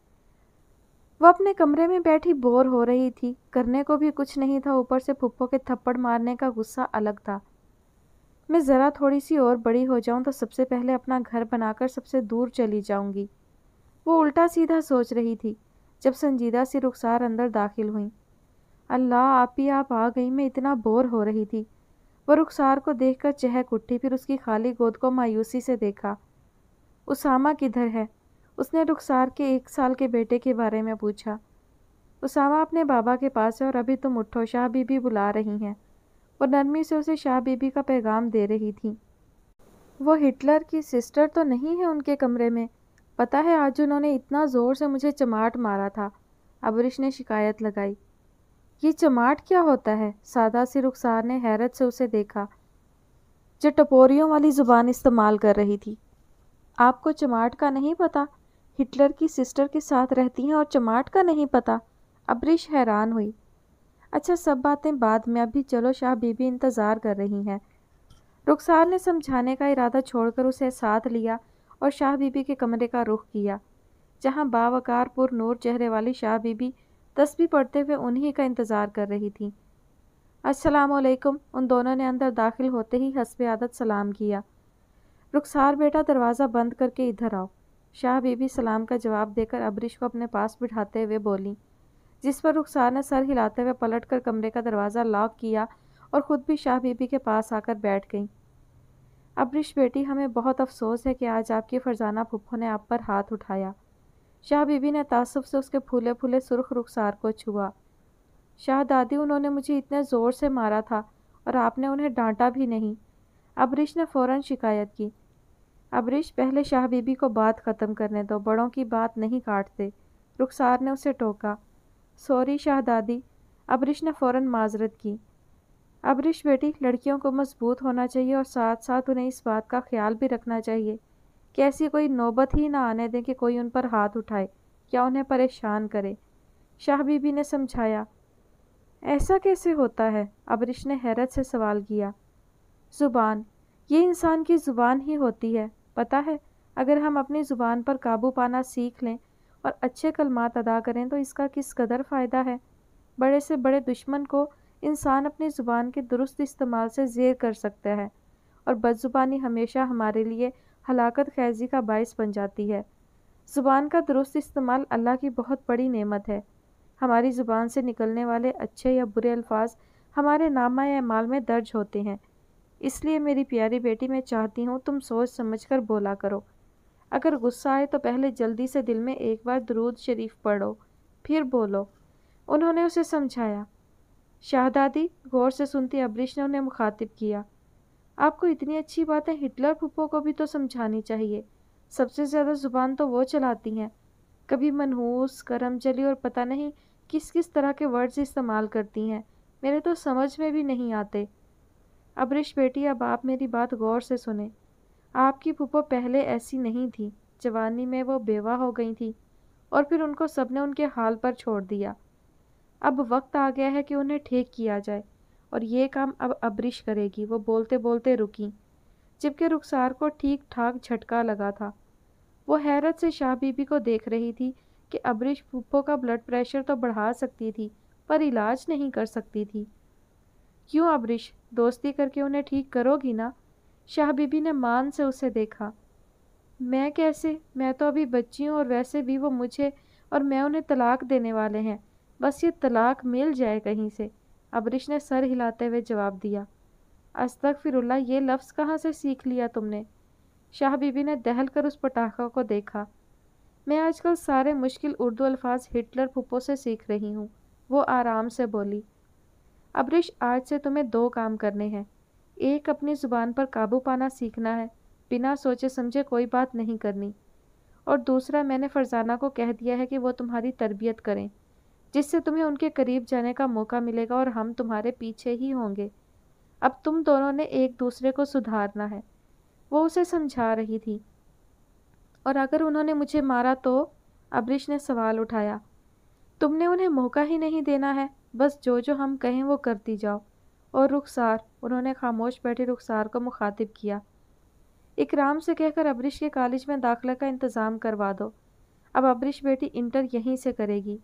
وہ اپنے کمرے میں بیٹھی بور ہو رہی تھی، کرنے کو بھی کچھ نہیں تھا، اوپر سے پھپھو کے تھپڑ مارنے کا غصہ الگ تھا۔ میں ذرا تھوڑی سی اور بڑی ہو جاؤں تو سب سے پہلے اپنا گھر بنا کر سب سے دور چلی جاؤں گی۔ وہ الٹا سیدھا سوچ رہی تھی جب سنجیدہ سی رخسار اندر داخل ہوئیں۔ اللہ آپی آپ آ گئی، میں اتنا بور ہو رہی تھی۔ وہ رخسار کو دیکھ کر چہک اٹھی، پھر اس کی خالی گود کو مایوسی سے دیکھا۔ اسامہ کدھر ہے؟ اس نے رخسار کے 1 سال کے بیٹے کے بارے میں پوچھا۔ اسامہ اپنے بابا کے پاس ہے اور ابھی تم اٹھو، شاہ بی بی بلا رہی ہیں۔ وہ نرمی سے اسے شاہ بی بی کا پیغام دے رہی تھی۔ وہ ہٹلر کی سسٹر تو نہیں ہے ان کے کمرے میں؟ پتہ ہے آج انہوں نے اتنا زور سے مجھے چماٹ مارا تھا، ابرش نے شکایت لگائی۔ یہ چماٹ کیا ہوتا ہے؟ سادہ سی رخسار نے حیرت سے اسے دیکھا، جو ٹپوریوں والی زبان استعمال کر رہی تھی۔ آپ کو چماٹ کا نہیں پتہ؟ ہٹلر کی سسٹر کے ساتھ رہتی ہیں اور چماٹ کا نہیں پتہ؟ ابرش حیران ہوئی۔ اچھا سب باتیں بعد میں، ابھی چلو، شاہ بی بی انتظار کر رہی ہیں۔ رخسار نے سمجھانے کا ارادہ چھوڑ کر اسے ساتھ لیا اور شاہ بی بی کے کمرے کا رخ کیا، جہاں باوقار پر نور چہرے والی شاہ بی بی تسبیح پڑھتے ہوئے انہی کا انتظار کر رہی تھیں۔ السلام علیکم، ان دونوں نے اندر داخل ہوتے ہی حسب عادت سلام کیا۔ رخسار بیٹا دروازہ بند کر کے ادھر آؤ، شاہ بی بی سلام کا جواب دے کر ابرش کو اپنے پاس بٹھاتے ہوئے بولیں، جس پر رخسار نے سر ہلاتے ہوئے پلٹ کر کمرے کا دروازہ لاک کیا اور خود بھی شاہ بی بی کے پاس آ کر بیٹھ گئیں۔ ابرش بیٹی، ہمیں بہت افسوس ہے کہ آج آپ کی فرزانہ پھپھو نے آپ پر ہاتھ اٹھایا۔ شاہ بی بی نے تعصب سے اس کے پھولے پھولے سرخ رخسار کو چھوا۔ شاہ دادی، انہوں نے مجھے اتنے زور سے مارا تھا اور آپ نے انہیں ڈانٹا بھی نہیں، ابرش نے فوراً شکایت کی۔ ابرش، پہلے شاہ بی بی کو بات ختم کرنے دو، بڑوں کی بات نہیں کاٹتے، رخسار نے اسے ٹوکا۔ سوری شاہ دادی، ابرش نے فوراً معذرت کی۔ ابرش بیٹی، لڑکیوں کو مضبوط ہونا چاہیے اور ساتھ ساتھ انہیں اس بات کا خیال بھی رکھنا چاہیے کہ ایسی کوئی نوبت ہی نہ آنے دیں کہ کوئی ان پر ہاتھ اٹھائے یا انہیں پریشان کرے، شاہ بی بی نے سمجھایا۔ ایسا کیسے ہوتا ہے؟ ابرش نے حیرت سے سوال کیا۔ زبان، یہ انسان کی زبان ہی ہوتی ہے، پتہ ہے اگر ہم اپنی زبان پر قابو پانا سیکھ لیں اور اچھے کلمات ادا کریں تو اس کا کس قدر فائدہ ہے۔ بڑے سے بڑے دشمن کو انسان اپنی زبان کے درست استعمال سے زیر کر سکتا ہے، اور بد زبانی ہمیشہ ہمارے لیے ہلاکت خیزی کا باعث بن جاتی ہے۔ زبان کا درست استعمال اللہ کی بہت بڑی نعمت ہے۔ ہماری زبان سے نکلنے والے اچھے یا برے الفاظ ہمارے نامہ اعمال میں درج ہوتے ہیں، اس لیے میری پیاری بیٹی، میں چاہتی ہوں تم سوچ سمجھ کر بولا کرو۔ اگر غصہ آئے تو پہلے جلدی سے دل میں ایک بار درود شریف پڑھو، پھر بولو، انہوں نے اسے سمجھایا۔ شاہ دادی، غور سے سنتی ابرش نے انہیں مخاطب کیا، آپ کو اتنی اچھی باتیں ہٹلر پھپھو کو بھی تو سمجھانی چاہیے، سب سے زیادہ زبان تو وہ چلاتی ہیں، کبھی منحوس، کرم جلی اور پتہ نہیں کس کس طرح کے ورڈز استعمال کرتی ہیں، میرے تو سمجھ میں بھی نہیں آتے۔ ابرش بیٹی، اب آپ میری بات غور سے سنیں، آپ کی پھپھو پہلے ایسی نہیں تھی، جوانی میں وہ بیوہ ہو گئی تھی اور پھر ان کو سب نے ان کے حال پر چھوڑ دیا۔ اب وقت آ گیا ہے کہ انہیں ٹھیک کیا جائے، اور یہ کام اب ابرش کرے گی۔ وہ بولتے بولتے رکیں۔ جبکہ رخسار کو ٹھیک ٹھاک جھٹکا لگا تھا۔ وہ حیرت سے شاہ بی بی کو دیکھ رہی تھی کہ ابرش پھپھو کا بلڈ پریشر تو بڑھا سکتی تھی پر علاج نہیں کر سکتی تھی۔ کیوں ابرش، دوستی کر کے انہیں ٹھیک کرو گی نا؟ شاہ بی بی نے مان سے اسے دیکھا۔ میں کیسے؟ میں تو ابھی بچی ہوں، اور ویسے بھی وہ مجھے اور میں انہیں طلاق دینے والے ہیں، بس یہ طلاق مل جائے کہیں سے۔ ابرش نے سر ہلاتے ہوئے جواب دیا۔ استغفر اللہ، یہ لفظ کہاں سے سیکھ لیا تم نے؟ شاہ بی بی نے دہل کر اس پٹاخہ کو دیکھا۔ میں آج کل سارے مشکل اردو الفاظ ہٹلر پھپھو سے سیکھ رہی ہوں، وہ آرام سے بولی۔ ابرش، آج سے تمہیں 2 کام کرنے ہیں۔ ایک، اپنی زبان پر قابو پانا سیکھنا ہے، بنا سوچے سمجھے کوئی بات نہیں کرنی۔ اور دوسرا، میں نے فرزانہ کو کہہ دیا ہے کہ وہ تمہاری تربیت کریں، جس سے تمہیں ان کے قریب جانے کا موقع ملے گا اور ہم تمہارے پیچھے ہی ہوں گے۔ اب تم دونوں نے ایک دوسرے کو سدھارنا ہے۔ وہ اسے سمجھا رہی تھی۔ اور اگر انہوں نے مجھے مارا تو؟ ابرش نے سوال اٹھایا۔ تم نے انہیں موقع ہی نہیں دینا ہے، بس جو جو ہم کہیں وہ کرتی جاؤ۔ اور رخسار، انہوں نے خاموش بیٹھے رخسار کو مخاطب کیا، اکرام سے کہہ کر ابرش کے کالج میں داخلہ کا انتظام کروا دو۔ اب ابرش بیٹی انٹر یہیں سے کرے گی۔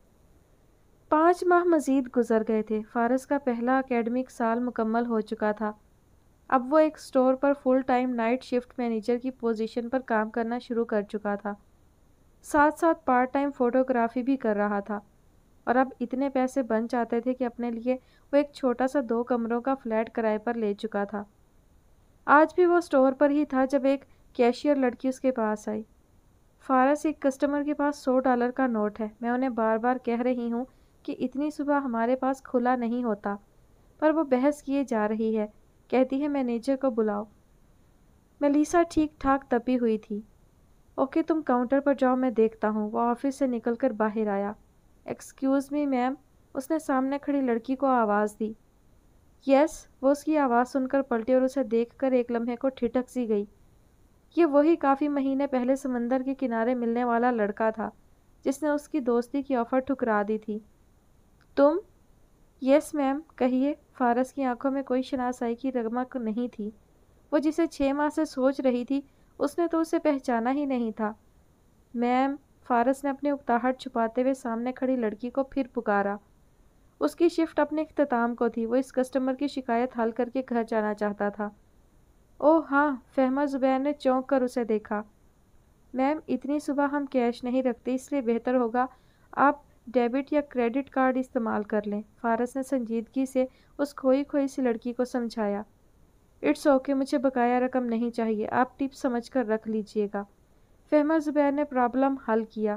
5 ماہ مزید گزر گئے تھے۔ فارس کا پہلا اکیڈمک سال مکمل ہو چکا تھا۔ اب وہ ایک اسٹور پر full time night shift manager کی پوزیشن پر کام کرنا شروع کر چکا تھا، ساتھ ساتھ پارٹ ٹائم فوٹوگرافی بھی کر رہا تھا، اور اب اتنے پیسے بن جاتے تھے کہ اپنے لیے وہ ایک چھوٹا سا 2 کمروں کا فلیٹ کرائے پر لے چکا تھا۔ آج بھی وہ اسٹور پر ہی تھا جب ایک کیشیئر لڑکی اس کے پاس آئی۔ فارس، ایک کسٹمر کے پاس $100 کا نوٹ ہے، میں انہیں بار بار کہہ رہی ہوں کہ اتنی صبح ہمارے پاس کھلا نہیں ہوتا، پر وہ بحث کیے جا رہی ہے، کہتی ہے مینیجر کو بلاؤ۔ میلیسا ٹھیک ٹھاک تپی ہوئی تھی۔ اوکے، تم کاؤنٹر پر جاؤ، میں دیکھتا ہوں۔ وہ آفس سے نکل کر باہر آیا۔ ایکسکیوز می میم، اس نے سامنے کھڑی لڑکی کو آواز دی۔ یس، وہ اس کی آواز سن کر پلٹی اور اسے دیکھ کر ایک لمحے کو ٹھٹک سی گئی۔ یہ وہی کافی مہینے پہلے سمندر کے کنارے ملنے والا لڑکا تھا جس نے اس کی دوستی کی آفر ٹھکرا دی تھی۔ تم؟ یس میم، کہیے۔ فارس کی آنکھوں میں کوئی شناسائی کی رمق نہیں تھی۔ وہ جسے 6 ماہ سے سوچ رہی تھی، اس نے تو اسے پہچانا ہی نہیں تھا۔ میم، فارس نے اپنی اکتاہٹ چھپاتے ہوئے سامنے کھڑی لڑکی کو پھر پکارا۔ اس کی شفٹ اپنے اختتام کو تھی، وہ اس کسٹمر کی شکایت حل کر کے گھر جانا چاہتا تھا۔ اوہ ہاں، فہمہ زبیر نے چونک کر اسے دیکھا۔ میم، اتنی صبح ہم کیش نہیں رکھتے، اس لیے بہتر ہوگا آپ ڈیبٹ یا کریڈٹ کارڈ استعمال کر لیں، فارس نے سنجیدگی سے اس کھوئی کھوئی سی لڑکی کو سمجھایا۔ اٹس اوکے، مجھے بقایا رقم نہیں چاہیے، آپ ٹپ سمجھ کر رکھ لیجئے گا۔ فہمہ زبیر نے پرابلم حل کیا۔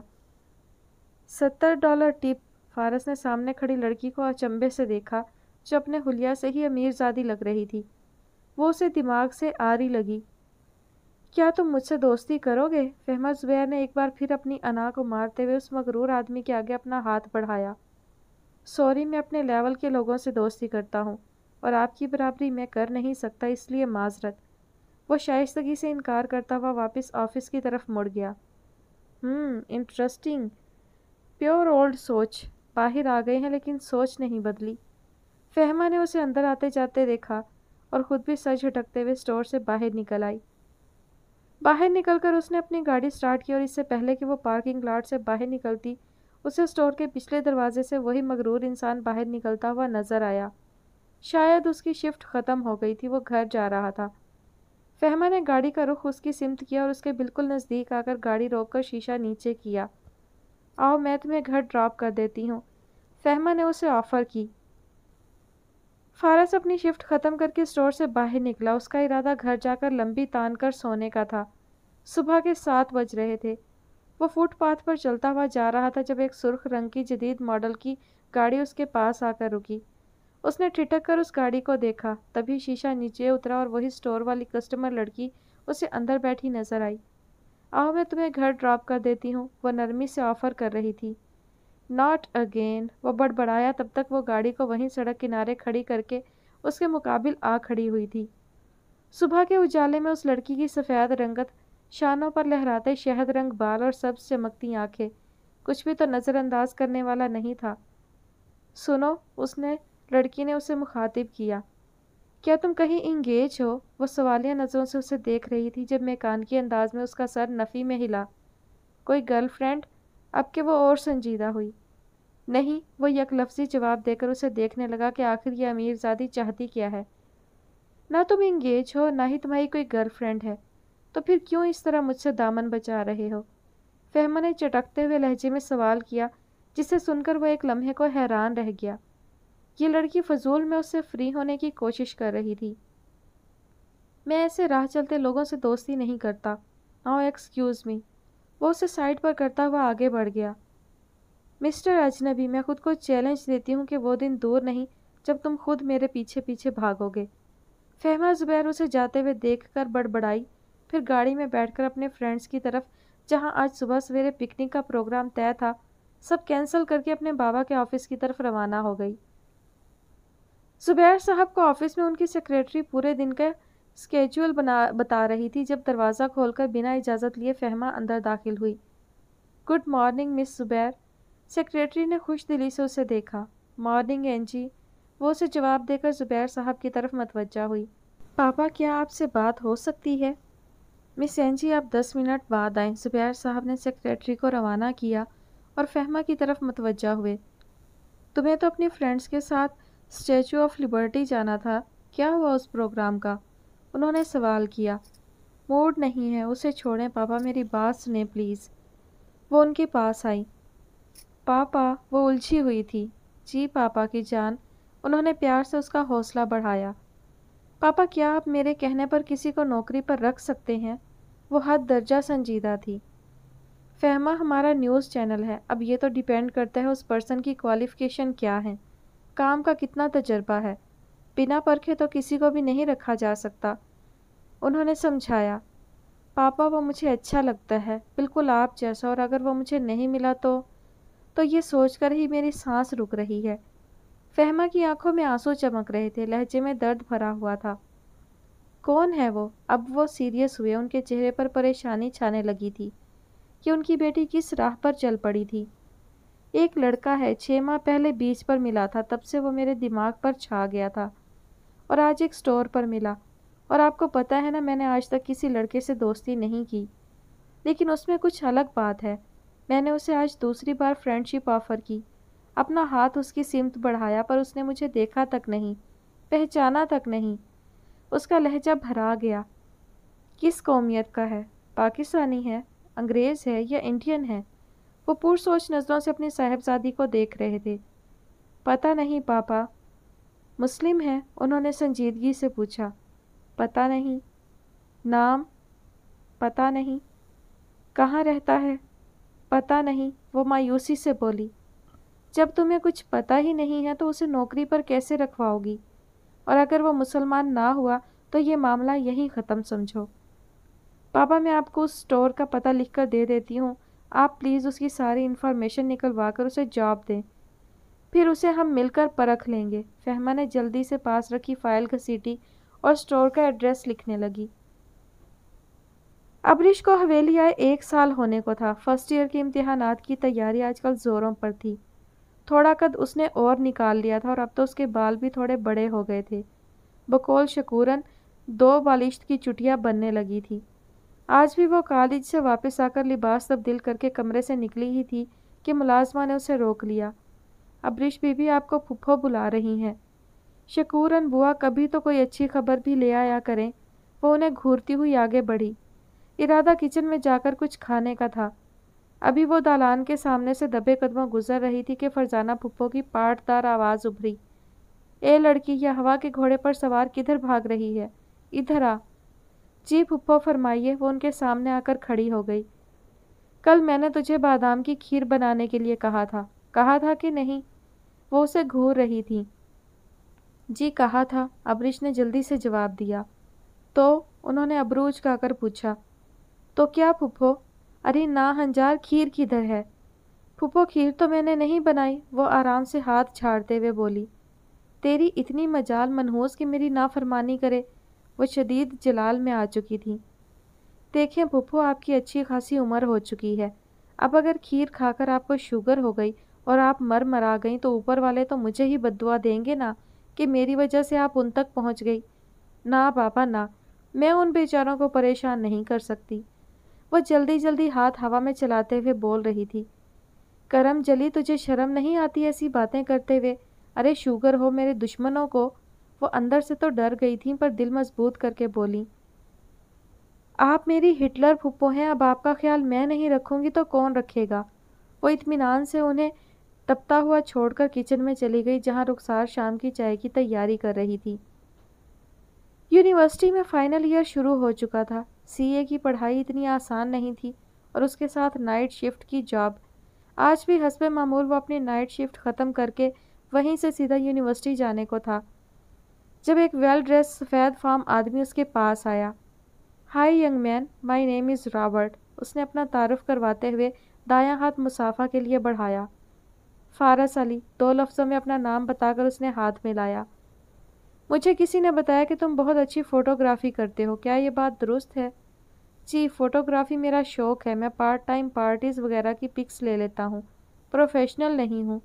$70 ٹپ۔ فارس نے سامنے کھڑی لڑکی کو اچنبھے سے دیکھا، جو اپنے حلیہ سے ہی امیر زادی لگ رہی تھی۔ وہ اسے دماغ سے آری لگی۔ کیا تم مجھ سے دوستی کرو گے؟ فہمہ زبیر نے ایک بار پھر اپنی انا کو مارتے ہوئے اس مغرور آدمی کے آگے اپنا ہاتھ بڑھایا۔ سوری، میں اپنے لیول کے لوگوں سے دوستی کرتا ہوں، اور آپ کی برابری میں کر نہیں سکتا، اس لیے معذرت۔ وہ شائستگی سے انکار کرتا ہوا واپس آفس کی طرف مڑ گیا۔ انٹرسٹنگ، پیور اولڈ سوچ، باہر آ گئے ہیں لیکن سوچ نہیں بدلی۔ فہمہ نے اسے اندر آتے جاتے دیکھا اور خود بھی سر جھٹکتے ہوئے اسٹور سے باہر نکل آئی۔ باہر نکل کر اس نے اپنی گاڑی سٹارٹ کی، اور اس سے پہلے کہ وہ پارکنگ لاٹ سے باہر نکلتی، اسے اسٹور کے پچھلے دروازے سے وہی مغرور انسان باہر نکلتا ہوا نظر آیا۔ شاید اس کی شفٹ ختم ہو گئی تھی، وہ گھر جا رہا تھا۔ فہمہ نے گاڑی کا رخ اس کی سمت کیا اور اس کے بالکل نزدیک آ کر گاڑی روک کر شیشہ نیچے کیا۔ آؤ، میں تمہیں گھر ڈراپ کر دیتی ہوں، فہمہ نے اسے آفر کی۔ فارس اپنی شفٹ ختم کر کے اسٹور سے باہر نکلا۔ اس کا ارادہ گھر جا کر لمبی تان کر سونے کا تھا۔ صبح کے 7 بج رہے تھے۔ وہ فٹ پاتھ پر چلتا ہوا جا رہا تھا جب ایک سرخ رنگ کی جدید ماڈل کی گاڑی اس کے پاس آ کر رکی۔ اس نے ٹھٹک کر اس گاڑی کو دیکھا، تبھی شیشہ نیچے اترا اور وہی اسٹور والی کسٹمر لڑکی اسے اندر بیٹھی نظر آئی۔ آؤ، میں تمہیں گھر ڈراپ کر دیتی ہوں، وہ نرمی سے آفر کر رہی تھی۔ ناٹ اگین، وہ بڑبڑایا، تب تک وہ گاڑی کو وہیں سڑک کنارے کھڑی کر کے اس کے مقابل آ کھڑی ہوئی تھی۔ صبح کے اجالے میں اس لڑکی کی سفید رنگت، شانوں پر لہراتے شہد رنگ بال اور سبز چمکتی آنکھیں کچھ بھی تو نظر انداز کرنے والا نہیں تھا۔ سنو، لڑکی نے اسے مخاطب کیا۔ کیا تم کہیں انگیج ہو؟ وہ سوالیہ نظروں سے اسے دیکھ رہی تھی جب میکانکی انداز میں اس کا سر نفی میں ہلا۔ کوئی گرل فرینڈ؟ اب کہ وہ اور سنجیدہ ہوئی۔ نہیں، وہ یک لفظی جواب دے کر اسے دیکھنے لگا کہ آخر یہ امیر زادی چاہتی کیا ہے۔ نہ تم انگیج ہو نہ ہی تمہاری کوئی گرل فرینڈ ہے، تو پھر کیوں اس طرح مجھ سے دامن بچا رہے ہو؟ فہمہ نے چٹکتے ہوئے لہجے میں سوال کیا، جسے سن کر وہ ایک لمحے کو حیران رہ گیا۔ یہ لڑکی فضول میں اس سے فری ہونے کی کوشش کر رہی تھی۔ میں ایسے راہ چلتے لوگوں سے دوستی نہیں کرتا۔ Now excuse me. وہ اسے سائڈ پر کرتا ہوا آگے بڑھ گیا۔ مسٹر اجنبی، میں خود کو چیلنج دیتی ہوں کہ وہ دن دور نہیں جب تم خود میرے پیچھے پیچھے بھاگو گے۔ فہمہ زبیر اسے جاتے ہوئے دیکھ کر بڑبڑائی، پھر گاڑی میں بیٹھ کر اپنے فرینڈز کی طرف، جہاں آج صبح سویرے پکنک کا پروگرام طے تھا، سب کینسل کر کے اپنے بابا کے آفس کی طرف روانہ ہو گئی۔ زبیر صاحب کو آفس میں ان کی سیکریٹری پورے دن کا اسکیجول بتا رہی تھی جب دروازہ کھول کر بنا اجازت لیے فہمہ اندر داخل ہوئی۔ Good morning miss Zubair. Secretary نے خوش دلی سے اسے دیکھا۔ مارننگ اینجی، وہ اسے جواب دے کر زبیر صاحب کی طرف متوجہ ہوئی۔ پاپا، کیا آپ سے بات ہو سکتی ہے؟ مس اینجی، آپ 10 منٹ بعد آئیں۔ زبیر صاحب نے سیکریٹری کو روانہ کیا اور فہمہ کی طرف متوجہ ہوئے۔ تمہیں تو اپنی فرینڈز کے ساتھ اسٹیچو آف لبرٹی جانا تھا، کیا ہوا اس پروگرام کا؟ انہوں نے سوال کیا۔ موڈ نہیں ہے، اسے چھوڑیں پاپا، میری بات سنیں پلیز۔ وہ ان کے پاس آئی۔ پاپا، وہ الجھی ہوئی تھی۔ جی پاپا کی جان، انہوں نے پیار سے اس کا حوصلہ بڑھایا۔ پاپا، کیا آپ میرے کہنے پر کسی کو نوکری پر رکھ سکتے ہیں؟ وہ حد درجہ سنجیدہ تھی۔ فہمہ، ہمارا نیوز چینل ہے، اب یہ تو ڈیپینڈ کرتا ہے اس پرسن کی کوالیفیکیشن کیا ہے، کام کا کتنا تجربہ ہے، بنا پرکھے تو کسی کو بھی نہیں رکھا جا سکتا۔ انہوں نے سمجھایا۔ پاپا، وہ مجھے اچھا لگتا ہے، بالکل آپ جیسا، اور اگر وہ مجھے نہیں ملا تو یہ سوچ کر ہی میری سانس رک رہی ہے۔ فہمہ کی آنکھوں میں آنسو چمک رہے تھے، لہجے میں درد بھرا ہوا تھا۔ کون ہے وہ؟ اب وہ سیریس ہوئے، ان کے چہرے پر پریشانی چھانے لگی تھی کہ ان کی بیٹی کس راہ پر چل پڑی تھی۔ ایک لڑکا ہے، 6 ماہ پہلے بیچ پر ملا تھا، تب سے وہ میرے دماغ پر چھا گیا تھا، اور آج ایک سٹور پر ملا۔ اور آپ کو پتہ ہے نا، میں نے آج تک کسی لڑکے سے دوستی نہیں کی، لیکن اس میں کچھ الگ بات ہے۔ میں نے اسے آج دوسری بار فرینڈ شپ آفر کی، اپنا ہاتھ اس کی سمت بڑھایا، پر اس نے مجھے دیکھا تک نہیں، پہچانا تک نہیں۔ اس کا لہجہ بھرا گیا۔ کس قومیت کا ہے؟ پاکستانی ہے، انگریز ہے یا انڈین ہے؟ وہ پرسوچ نظروں سے اپنی صاحبزادی کو دیکھ رہے تھے۔ پتہ نہیں پاپا۔ مسلم ہے؟ انہوں نے سنجیدگی سے پوچھا۔ پتہ نہیں۔ نام؟ پتہ نہیں۔ کہاں رہتا ہے؟ پتہ نہیں، وہ مایوسی سے بولی۔ جب تمہیں کچھ پتہ ہی نہیں ہے تو اسے نوکری پر کیسے رکھواؤ گی؟ اور اگر وہ مسلمان نہ ہوا تو یہ معاملہ یہیں ختم سمجھو۔ پاپا، میں آپ کو اس سٹور کا پتہ لکھ کر دے دیتی ہوں، آپ پلیز اس کی ساری انفارمیشن نکلوا کر اسے جاب دیں، پھر اسے ہم مل کر پرکھ لیں گے۔ فہمہ نے جلدی سے پاس رکھی فائل گھسیٹی اور سٹور کا ایڈریس لکھنے لگی۔ ابریش کو حویلی آئے 1 سال ہونے کو تھا۔ فرسٹ ایئر کے امتحانات کی تیاری آج کل زوروں پر تھی۔ تھوڑا قد اس نے اور نکال لیا تھا اور اب تو اس کے بال بھی تھوڑے بڑے ہو گئے تھے۔ بقول شکورن 2 بالشت کی چٹیاں بننے لگی تھی۔ آج بھی وہ کالج سے واپس آ کر لباس تبدیل کر کے کمرے سے نکلی ہی تھی کہ ملازمہ نے اسے روک لیا۔ ابریش بی بی آپ کو پھپھو بلا رہی ہیں۔ شکورن بوا کبھی تو کوئی اچھی خبر بھی لے آیا کریں۔ وہ انہیں گھورتی ہوئی آگے بڑھی۔ ارادہ کچن میں جا کر کچھ کھانے کا تھا۔ ابھی وہ دالان کے سامنے سے دبے قدموں گزر رہی تھی کہ فرزانہ پھپھو کی پاٹ دار آواز ابھری۔ اے لڑکی، یہ ہوا کے گھوڑے پر سوار کدھر بھاگ رہی ہے؟ ادھر آ۔ جی پھپھو فرمائیے۔ وہ ان کے سامنے آ کر کھڑی ہو گئی۔ کل میں نے تجھے بادام کی کھیر بنانے کے لیے کہا تھا کہ نہیں؟ وہ اسے گھور رہی تھی۔ جی کہا تھا، ابریش نے جلدی سے جواب دیا۔ تو انہوں نے ابرو اچکا کر پوچھا۔ تو کیا پھپھو؟ ارے نا ہنجار، کھیر کدھر ہے؟ پھپھو کھیر تو میں نے نہیں بنائی، وہ آرام سے ہاتھ جھاڑتے ہوئے بولی۔ تیری اتنی مجال منحوس کہ میری نافرمانی کرے؟ وہ شدید جلال میں آ چکی تھی۔ دیکھیں پھپھو، آپ کی اچھی خاصی عمر ہو چکی ہے، اب اگر کھیر کھا کر آپ کو شوگر ہو گئی اور آپ مرا گئیں تو اوپر والے تو مجھے ہی بد دعا دیں گے نا کہ میری وجہ سے آپ ان تک پہنچ گئی۔ ना पापा ना, मैं उन बेचारों को परेशान नहीं कर सकती। वो जल्दी जल्दी हाथ हवा में चलाते हुए बोल रही थी। करम जली, तुझे शर्म नहीं आती ऐसी बातें करते हुए? अरे शुगर हो मेरे दुश्मनों को। वो अंदर से तो डर गई थी पर दिल मजबूत करके बोली, आप मेरी हिटलर फुप्पो हैं, अब आपका ख्याल मैं नहीं रखूंगी तो कौन रखेगा। वो इत्मीनान से उन्हें तपता हुआ छोड़कर किचन में चली गई जहां रुखसार शाम की चाय की तैयारी कर रही थी। यूनिवर्सिटी में फाइनल ईयर शुरू हो चुका था। सीए की पढ़ाई इतनी आसान नहीं थी और उसके साथ नाइट शिफ्ट की जॉब। आज भी हस्बे मामूल वो अपनी नाइट शिफ्ट ख़त्म करके वहीं से सीधा यूनिवर्सिटी जाने को था जब एक वेल ड्रेस सफ़ेद फार्म आदमी उसके पास आया। Hi young man, my name is Robert. उसने अपना तारुफ करवाते हुए दायां हाथ मुसाफा के लिए बढ़ाया। फारस अली, 2 लफ्ज़ों में अपना नाम बताकर उसने हाथ मिलाया। मुझे किसी ने बताया कि तुम बहुत अच्छी फ़ोटोग्राफ़ी करते हो, क्या ये बात दुरुस्त है? जी, फ़ोटोग्राफ़ी मेरा शौक़ है। मैं पार्ट टाइम पार्टीज़ वगैरह की पिक्स ले लेता हूँ, प्रोफेशनल नहीं हूँ।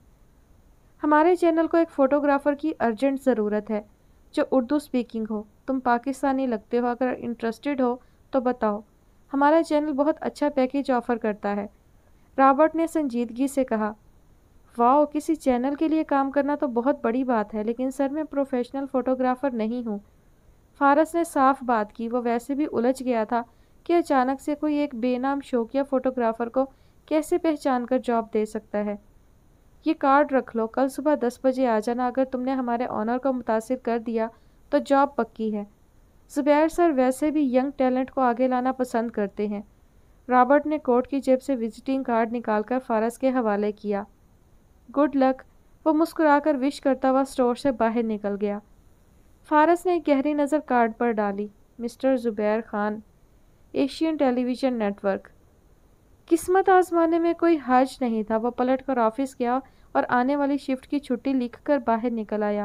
हमारे चैनल को एक फ़ोटोग्राफ़र की अर्जेंट ज़रूरत है जो उर्दू स्पीकिंग हो। तुम पाकिस्तानी लगते हो, अगर इंटरेस्टेड हो तो बताओ। हमारा चैनल बहुत अच्छा पैकेज ऑफ़र करता है। रॉबर्ट ने संजीदगी से कहा। वाह, किसी चैनल के लिए काम करना तो बहुत बड़ी बात है, लेकिन सर मैं प्रोफेशनल फ़ोटोग्राफ़र नहीं हूँ। फारस ने साफ बात की। वो वैसे भी उलझ गया था कि अचानक से कोई एक बेनाम शौकिया फ़ोटोग्राफ़र को कैसे पहचान कर जॉब दे सकता है। ये कार्ड रख लो, कल सुबह 10 बजे आ जाना। अगर तुमने हमारे ऑनर को मुतासिर कर दिया तो जॉब पक्की है। ज़ुबैर सर वैसे भी यंग टैलेंट को आगे लाना पसंद करते हैं। रॉबर्ट ने कोट की जेब से विजिटिंग कार्ड निकालकर फारस के हवाले किया। Good luck. वो मुस्कुराकर विश करता हुआ स्टोर से बाहर निकल गया। फारस ने एक गहरी नज़र कार्ड पर डाली। Mister Zubair Khan, Asian television network. किस्मत आजमाने में कोई हर्ज नहीं था। वो पलट कर ऑफिस गया और आने वाली शिफ्ट की छुट्टी लिखकर बाहर निकल आया।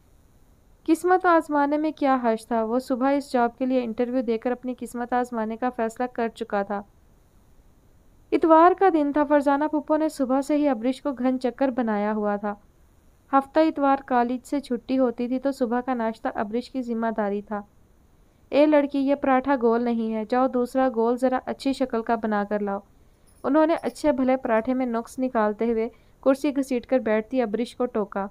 किस्मत आजमाने में क्या हर्ज था? वो सुबह इस जॉब के लिए इंटरव्यू देकर अपनी किस्मत आजमाने का फैसला कर चुका था। इतवार का दिन था। फरजाना पुप्पो ने सुबह से ही अब्रिश को घन चक्कर बनाया हुआ था। हफ्ता इतवार कॉलेज से छुट्टी होती थी तो सुबह का नाश्ता अब्रिश की जिम्मेदारी था। ए लड़की, ये पराठा गोल नहीं है, जाओ दूसरा गोल ज़रा अच्छी शक्ल का बना कर लाओ। उन्होंने अच्छे भले पराठे में नुक्स निकालते हुए कुर्सी घसीटकर बैठती अब्रिश को टोका।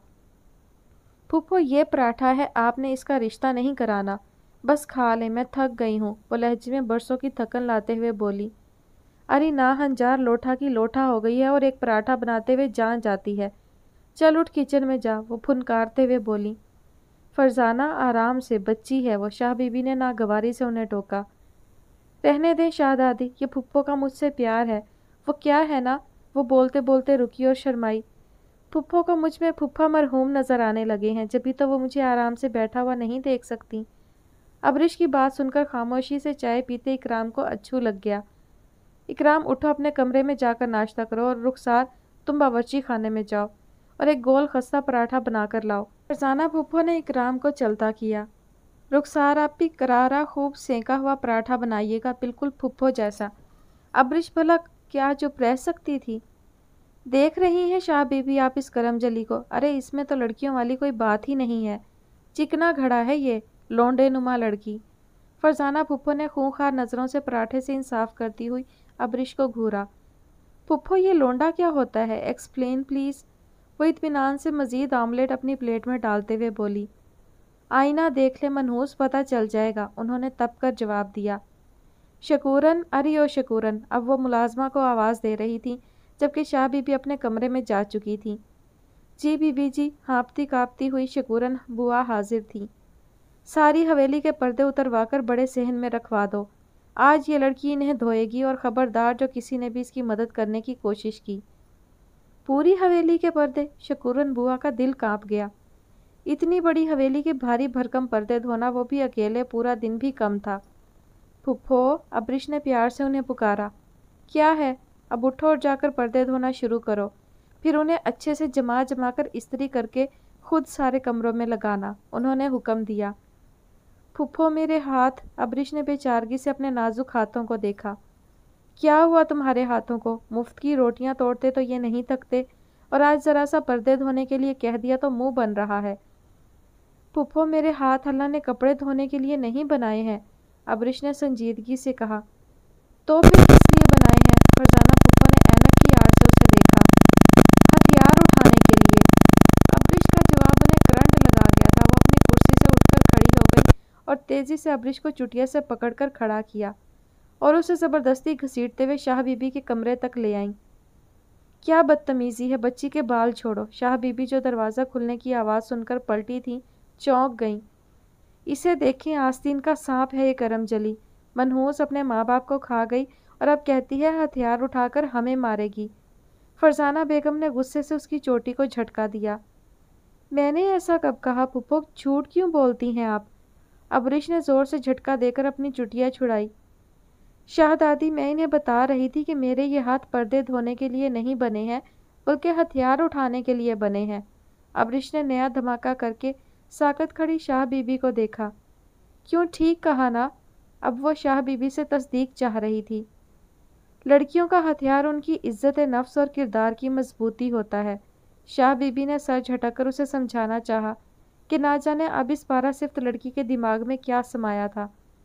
फूफो, ये पराठा है, आपने इसका रिश्ता नहीं कराना, बस खा ले, मैं थक गई हूँ। वो लहजे में बरसों की थकन लाते हुए बोली। अरे ना हंजार, लोठा की लोठा हो गई है और एक पराठा बनाते हुए जान जाती है। चल उठ किचन में जा, वो फुनकारते हुए बोली। फरजाना आराम से, बच्ची है वो। शाह बीबी ने नागवारी से उन्हें टोका। रहने दें शाहदादी, ये फुप्पो का मुझसे प्यार है। वो क्या है ना, वो बोलते बोलते रुकी और शर्माई। फुप्पो को मुझ में फुफ्फा मरहूम नज़र आने लगे हैं, जब भी तो वो मुझे आराम से बैठा हुआ नहीं देख सकती। अब्रिश की बात सुनकर खामोशी से चाय पीते इकराम को अच्छू लग गया। इकराम, उठो, अपने कमरे में जाकर नाश्ता करो, और रुखसार तुम बावर्ची खाने में जाओ और एक गोल खस्ता पराठा बना कर लाओ। फरजाना फुप्पो ने इकराम को चलता किया। रुखसार, आप भी करारा खूब सेंका हुआ पराठा बनाइएगा, बिल्कुल फुप्पो जैसा। अब्रिश भला क्या चुप रह सकती थी। देख रही हैं शाह बीबी आप इस करम जली को? अरे इसमें तो लड़कियों वाली कोई बात ही नहीं है। चिकना घड़ा है ये, लौंडे नुमा लड़की। फरजाना फुप्पो ने खूंखार नज़रों से पराठे से इंसाफ करती हुई अब्रिश को घूरा। फुप्पो, ये लौंडा क्या होता है? Explain please. वो इत्मीनान से मज़ीद आमलेट अपनी प्लेट में डालते हुए बोली। आईना देख ले मनहूस, पता चल जाएगा, उन्होंने तप कर जवाब दिया। शकूरन, अरे ओ शकूरन। अब वो मुलाजमा को आवाज़ दे रही थी जबकि शाह बीबी अपने कमरे में जा चुकी थी। जी बीबी जी, हाँपती काँपती हुई शकूरन बुआ हाजिर थी। सारी हवेली के पर्दे उतरवा कर बड़े सहन में रखवा दो। आज ये लड़की इन्हें धोएगी, और ख़बरदार जो किसी ने भी इसकी मदद करने की कोशिश की। पूरी हवेली के पर्दे? शकूरन बुआ का दिल काँप गया। इतनी बड़ी हवेली के भारी भरकम पर्दे धोना, वो भी अकेले, पूरा दिन भी कम था। फुप्पो, अब्रिश ने प्यार से उन्हें पुकारा। क्या है? अब उठो और जाकर पर्दे धोना शुरू करो, फिर उन्हें अच्छे से जमा जमा कर इस्त्री करके खुद सारे कमरों में लगाना, उन्होंने हुक्म दिया। फुप्पो, मेरे हाथ। अब्रिश ने बेचारगी से अपने नाजुक हाथों को देखा। क्या हुआ तुम्हारे हाथों को? मुफ्त की रोटियां तोड़ते तो ये नहीं थकते, और आज ज़रा सा पर्दे धोने के लिए कह दिया तो मुंह बन रहा है। پھپھو میرے ہاتھ اللہ نے کپڑے دھونے کے لیے نہیں بنائے ہیں، ابرش نے سنجیدگی سے کہا۔ تو پھر کس لیے بنائے ہیں؟ فرزانہ پھپھو نے اینک کی آڑ سے اسے دیکھا۔ ہتھیار اٹھانے کے لیے۔ ابرش کا جواب انہیں کرنٹ لگا گیا تھا۔ وہ اپنی کرسی سے اٹھ کر کھڑی ہو گئی اور تیزی سے ابرش کو چٹیا سے پکڑ کر کھڑا کیا اور اسے زبردستی گھسیٹتے ہوئے شاہ بی بی کے کمرے تک لے آئیں۔ کیا بدتمیزی ہے، بچی کے بال چھوڑو۔ شاہ بی بی جو دروازہ کھلنے کی آواز سن کر پلٹی تھیں، چونک گئیں۔ اسے دیکھیں، آستین کا سانپ ہے یہ کرم جلی، منحوس اپنے ماں باپ کو کھا گئی اور اب کہتی ہے ہتھیار اٹھا کر ہمیں مارے گی۔ فرزانہ بیگم نے غصے سے اس کی چوٹی کو جھٹکا دیا۔ میں نے ایسا کب کہا پھپھو، جھوٹ کیوں بولتی ہیں آپ؟ ابرش نے زور سے جھٹکا دے کر اپنی چٹیا چھڑائی۔ شہزادی، میں انہیں بتا رہی تھی کہ میرے یہ ہاتھ پردے دھونے کے لیے نہیں بنے ہیں بلکہ ہتھیار اٹھانے کے لیے بنے ہیں۔ ابرش نے نیا دھماکہ کر کے ساکت کھڑی شاہ بی بی کو دیکھا۔ کیوں، ٹھیک کہا نا؟ اب وہ شاہ بی بی سے تصدیق چاہ رہی تھی۔ لڑکیوں کا ہتھیار ان کی عزت نفس اور کردار کی مضبوطی ہوتا ہے۔ شاہ بی بی نے سر جھٹک کر اسے سمجھانا چاہا کہ نہ جانے اب اس پارہ صفت لڑکی کے دماغ میں کیا سمایا تھا۔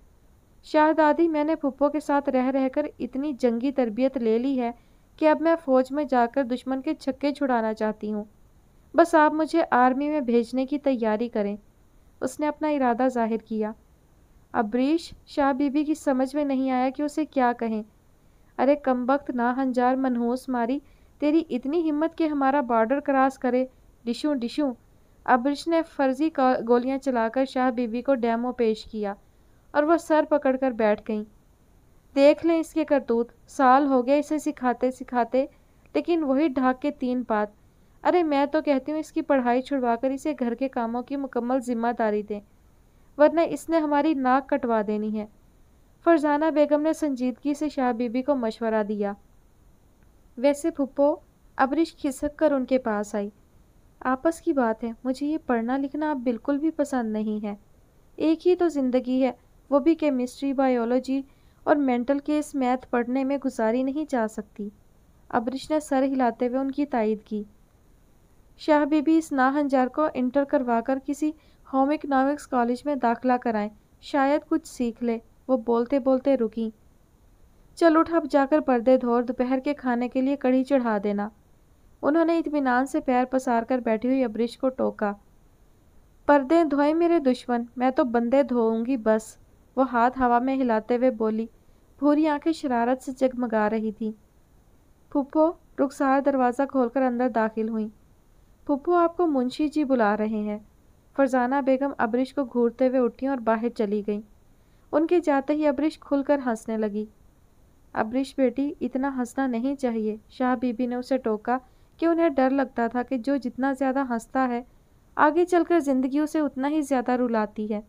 شہزادی، میں نے پھپھو کے ساتھ رہ رہ کر اتنی جنگی تربیت لے لی ہے کہ اب میں فوج میں جا کر دشمن کے چھکے چھڑانا چاہتی ہوں۔ بس آپ مجھے آرمی میں بھیجنے کی تیاری کریں۔ اس نے اپنا ارادہ ظاہر کیا۔ ابریش، شاہ بی بی کی سمجھ میں نہیں آیا کہ اسے کیا کہیں۔ ارے کمبخت، ناہنجار، منحوس ماری، تیری اتنی ہمت کہ ہمارا بارڈر کراس کرے، ڈشوں ڈشوں۔ ابرش نے فرضی گولیاں چلا کر شاہ بی بی کو ڈیمو پیش کیا اور وہ سر پکڑ کر بیٹھ گئیں۔ دیکھ لیں اس کے کرتوت، سال ہو گئے اسے سکھاتے سکھاتے، لیکن وہی ڈھاک کے تین پات۔ ارے میں تو کہتی ہوں اس کی پڑھائی چھڑوا کر اسے گھر کے کاموں کی مکمل ذمہ داری دیں، ورنہ اس نے ہماری ناک کٹوا دینی ہے۔ فرزانہ بیگم نے سنجیدگی سے شاہ بی بی کو مشورہ دیا۔ ویسے پھپھو، ابرش کھسک کر ان کے پاس آئی، آپس کی بات ہے، مجھے یہ پڑھنا لکھنا اب بالکل بھی پسند نہیں ہے۔ ایک ہی تو زندگی ہے، وہ بھی کیمسٹری، بائیولوجی اور مینٹل کیس میتھ پڑھنے میں گزاری نہیں جا سکتی۔ ابرش نے سر ہلاتے ہوئے ان کی تائید کی۔ شاہ بی بی، اس ناہنجار کو انٹر کروا کر کسی ہوم اکنامکس کالج میں داخلہ کرائیں، شاید کچھ سیکھ لے۔ وہ بولتے بولتے رکیں۔ چل اٹھ، اب جا کر پردے دھو اور دوپہر کے کھانے کے لیے کڑھی چڑھا دینا۔ انہوں نے اطمینان سے پیر پسار کر بیٹھی ہوئی ابرش کو ٹوکا۔ پردے دھوئیں میرے دشمن، میں تو بندے دھوؤں گی بس، وہ ہاتھ ہوا میں ہلاتے ہوئے بولی۔ بھوری آنکھیں شرارت سے جگمگا رہی تھیں۔ پھپھو، رخسار دروازہ کھول کر اندر داخل ہوئیں۔ پھپھو، آپ کو منشی جی بلا رہے ہیں۔ فرزانہ بیگم ابرش کو گھورتے ہوئے اٹھیں اور باہر چلی گئیں۔ ان کے جاتے ہی ابرش کھل کر ہنسنے لگی۔ ابرش بیٹی، اتنا ہنسنا نہیں چاہیے، شاہ بی بی نے اسے ٹوکا کہ انہیں ڈر لگتا تھا کہ جو جتنا زیادہ ہنستا ہے آگے چل کر زندگی اسے اتنا ہی زیادہ رلاتی ہے۔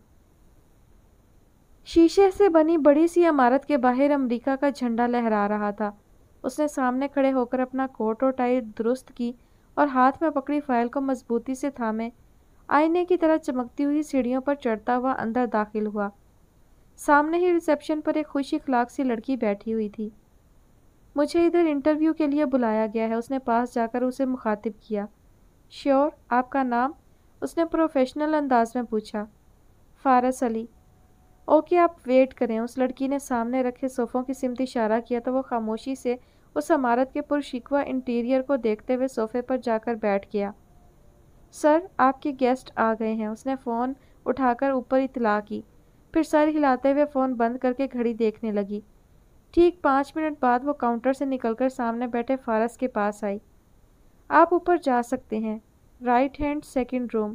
شیشے سے بنی بڑی سی عمارت کے باہر امریکہ کا جھنڈا لہرا رہا تھا۔ اس نے سامنے کھڑے ہو کر اپنا کوٹ اور ٹائی درست کی اور ہاتھ میں پکڑی فائل کو مضبوطی سے تھامے آئینے کی طرح چمکتی ہوئی سیڑھیوں پر چڑھتا ہوا اندر داخل ہوا۔ سامنے ہی ریسیپشن پر ایک خوش اخلاق سی لڑکی بیٹھی ہوئی تھی۔ مجھے ادھر انٹرویو کے لیے بلایا گیا ہے، اس نے پاس جا کر اسے مخاطب کیا۔ شیور، آپ کا نام؟ اس نے پروفیشنل انداز میں پوچھا۔ فارس علی۔ اوکے، آپ ویٹ کریں۔ اس لڑکی نے سامنے رکھے صوفوں کی سمت اشارہ کیا تو وہ خاموشی سے اس عمارت کے پرشکوہ انٹیریئر کو دیکھتے ہوئے صوفے پر جا کر بیٹھ گیا۔ سر، آپ کے گیسٹ آ گئے ہیں، اس نے فون اٹھا کر اوپر اطلاع کی، پھر سر ہلاتے ہوئے فون بند کر کے گھڑی دیکھنے لگی۔ ٹھیک 5 منٹ بعد وہ کاؤنٹر سے نکل کر سامنے بیٹھے فارس کے پاس آئی۔ آپ اوپر جا سکتے ہیں، رائٹ ہینڈ سیکنڈ روم۔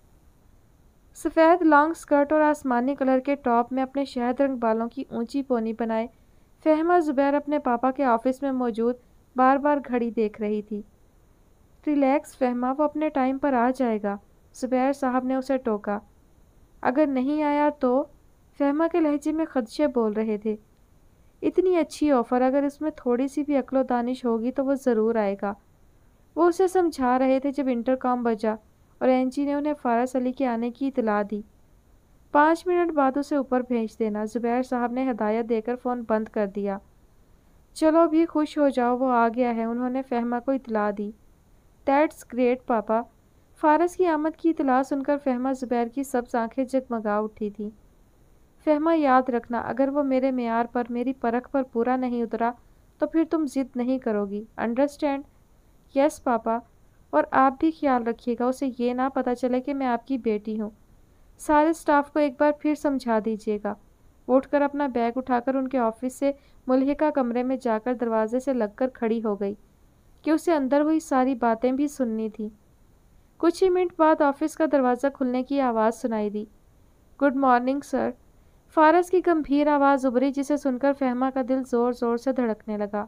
سفید لانگ سکرٹ اور آسمانی کلر کے ٹاپ میں اپنے شہد رنگ بالوں کی اونچی پونی بنائے فہمہ زبیر اپنے پاپا کے آفس میں موجود بار بار گھڑی دیکھ رہی تھی۔ ریلیکس فہمہ، وہ اپنے ٹائم پر آ جائے گا، زبیر صاحب نے اسے ٹوکا۔ اگر نہیں آیا تو؟ فہمہ کے لہجے میں خدشے بول رہے تھے۔ اتنی اچھی آفر، اگر اس میں تھوڑی سی بھی عقل و دانش ہوگی تو وہ ضرور آئے گا۔ وہ اسے سمجھا رہے تھے جب انٹر کام بجا اور اینجی نے انہیں فارس علی کے آنے کی اطلاع دی۔ 5 منٹ بعد اسے اوپر بھیج دینا، زبیر صاحب نے ہدایت دے کر فون بند کر دیا۔ چلو بھی خوش ہو جاؤ، وہ آ گیا ہے، انہوں نے فہمہ کو اطلاع دی۔ دیٹس گریٹ پاپا، فارس کی آمد کی اطلاع سن کر فہمہ زبیر کی سبز آنکھیں جگمگا اٹھی تھیں۔ فہمہ یاد رکھنا، اگر وہ میرے معیار پر، میری پرکھ پر پورا نہیں اترا تو پھر تم ضد نہیں کرو گی، انڈرسٹینڈ؟ یس پاپا، اور آپ بھی خیال رکھیے گا اسے یہ نہ پتہ چلے کہ میں آپ کی بیٹی ہوں۔ سارے اسٹاف کو ایک بار پھر سمجھا دیجیے گا۔ وہ اٹھ کر اپنا بیگ اٹھا کر ان کے آفس سے ملحقہ کمرے میں جا کر دروازے سے لگ کر کھڑی ہو گئی کہ اسے اندر ہوئی ساری باتیں بھی سننی تھیں۔ کچھ ہی منٹ بعد آفس کا دروازہ کھلنے کی آواز سنائی دی۔ Good morning sir. فارس کی گمبھیر آواز ابھری جسے سن کر فہمہ کا دل زور زور سے دھڑکنے لگا۔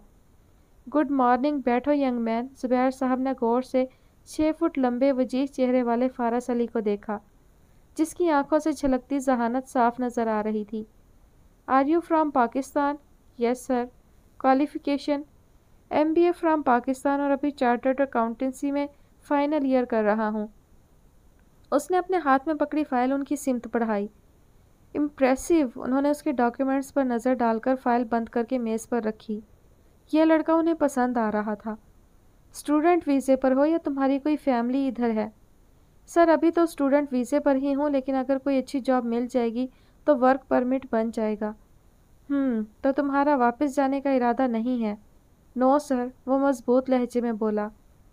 گڈ مارننگ، بیٹھو ینگ مین۔ زبیر صاحب نے غور سے 6 فٹ لمبے وجیح چہرے والے فارس علی کو دیکھا، جس کی آنکھوں سے جھلکتی ذہانت صاف نظر آ رہی تھی۔ Are you from Pakistan? Yes sir. Qualification? MBA from Pakistan, اور ابھی چارٹرڈ اکاؤنٹنسی میں فائنل ایئر کر رہا ہوں۔ اس نے اپنے ہاتھ میں پکڑی فائل ان کی سمت بڑھائی۔ امپریسیو۔ انہوں نے اس کے ڈاکیومنٹس پر نظر ڈال کر فائل بند کر کے میز پر رکھی۔ یہ لڑکا انہیں پسند آ رہا تھا۔ اسٹوڈنٹ ویزے پر ہو یا تمہاری کوئی فیملی ادھر ہے؟ سر ابھی تو اسٹوڈنٹ ویزے پر ہی ہوں، لیکن اگر کوئی اچھی جاب مل جائے گی تو ورک پرمٹ بن جائے گا۔ تو تمہارا واپس جانے کا ارادہ نہیں ہے؟ نو سر، وہ مضبوط لہجے میں بولا۔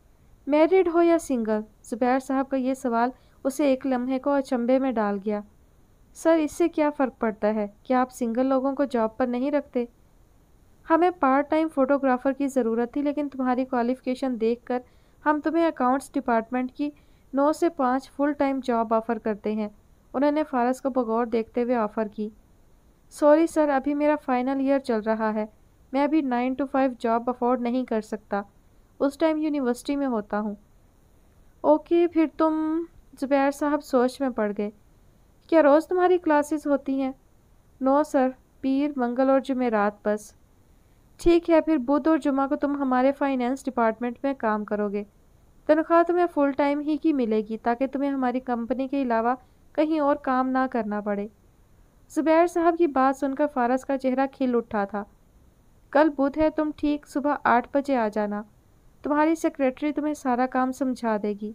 میرڈ ہو یا سنگل؟ زبیر صاحب کا یہ سوال اسے ایک لمحے کو اچنبھے میں ڈال گیا۔ سر اس سے کیا فرق پڑتا ہے؟ کیا آپ سنگل لوگوں کو جاب پر نہیں رکھتے؟ ہمیں پارٹ ٹائم فوٹوگرافر کی ضرورت تھی، لیکن تمہاری کوالیفیکیشن دیکھ کر ہم تمہیں اکاؤنٹس ڈپارٹمنٹ کی 9 سے 5 فل ٹائم جاب آفر کرتے ہیں۔ انہوں نے فارس کو بغور دیکھتے ہوئے آفر کی۔ سوری سر، ابھی میرا فائنل ایئر چل رہا ہے، میں ابھی 9 to 5 جاب افورڈ نہیں کر سکتا، اس ٹائم یونیورسٹی میں ہوتا ہوں۔ اوکے پھر تم… زبیر صاحب سوچ میں پڑ گئے۔ کیا روز تمہاری کلاسز ہوتی ہیں؟ نو سر، پیر، منگل اور جمعرات بس۔ ٹھیک ہے، پھر بدھ اور جمعہ کو تم ہمارے فائنینس ڈپارٹمنٹ میں کام کرو گے۔ تنخواہ تمہیں فل ٹائم ہی کی ملے گی تاکہ تمہیں ہماری کمپنی کے علاوہ کہیں اور کام نہ کرنا پڑے۔ زبیر صاحب کی بات سن کر فارس کا چہرہ کھل اٹھا تھا۔ کل بدھ ہے، تم ٹھیک صبح 8 بجے آ جانا، تمہاری سیکریٹری تمہیں سارا کام سمجھا دے گی۔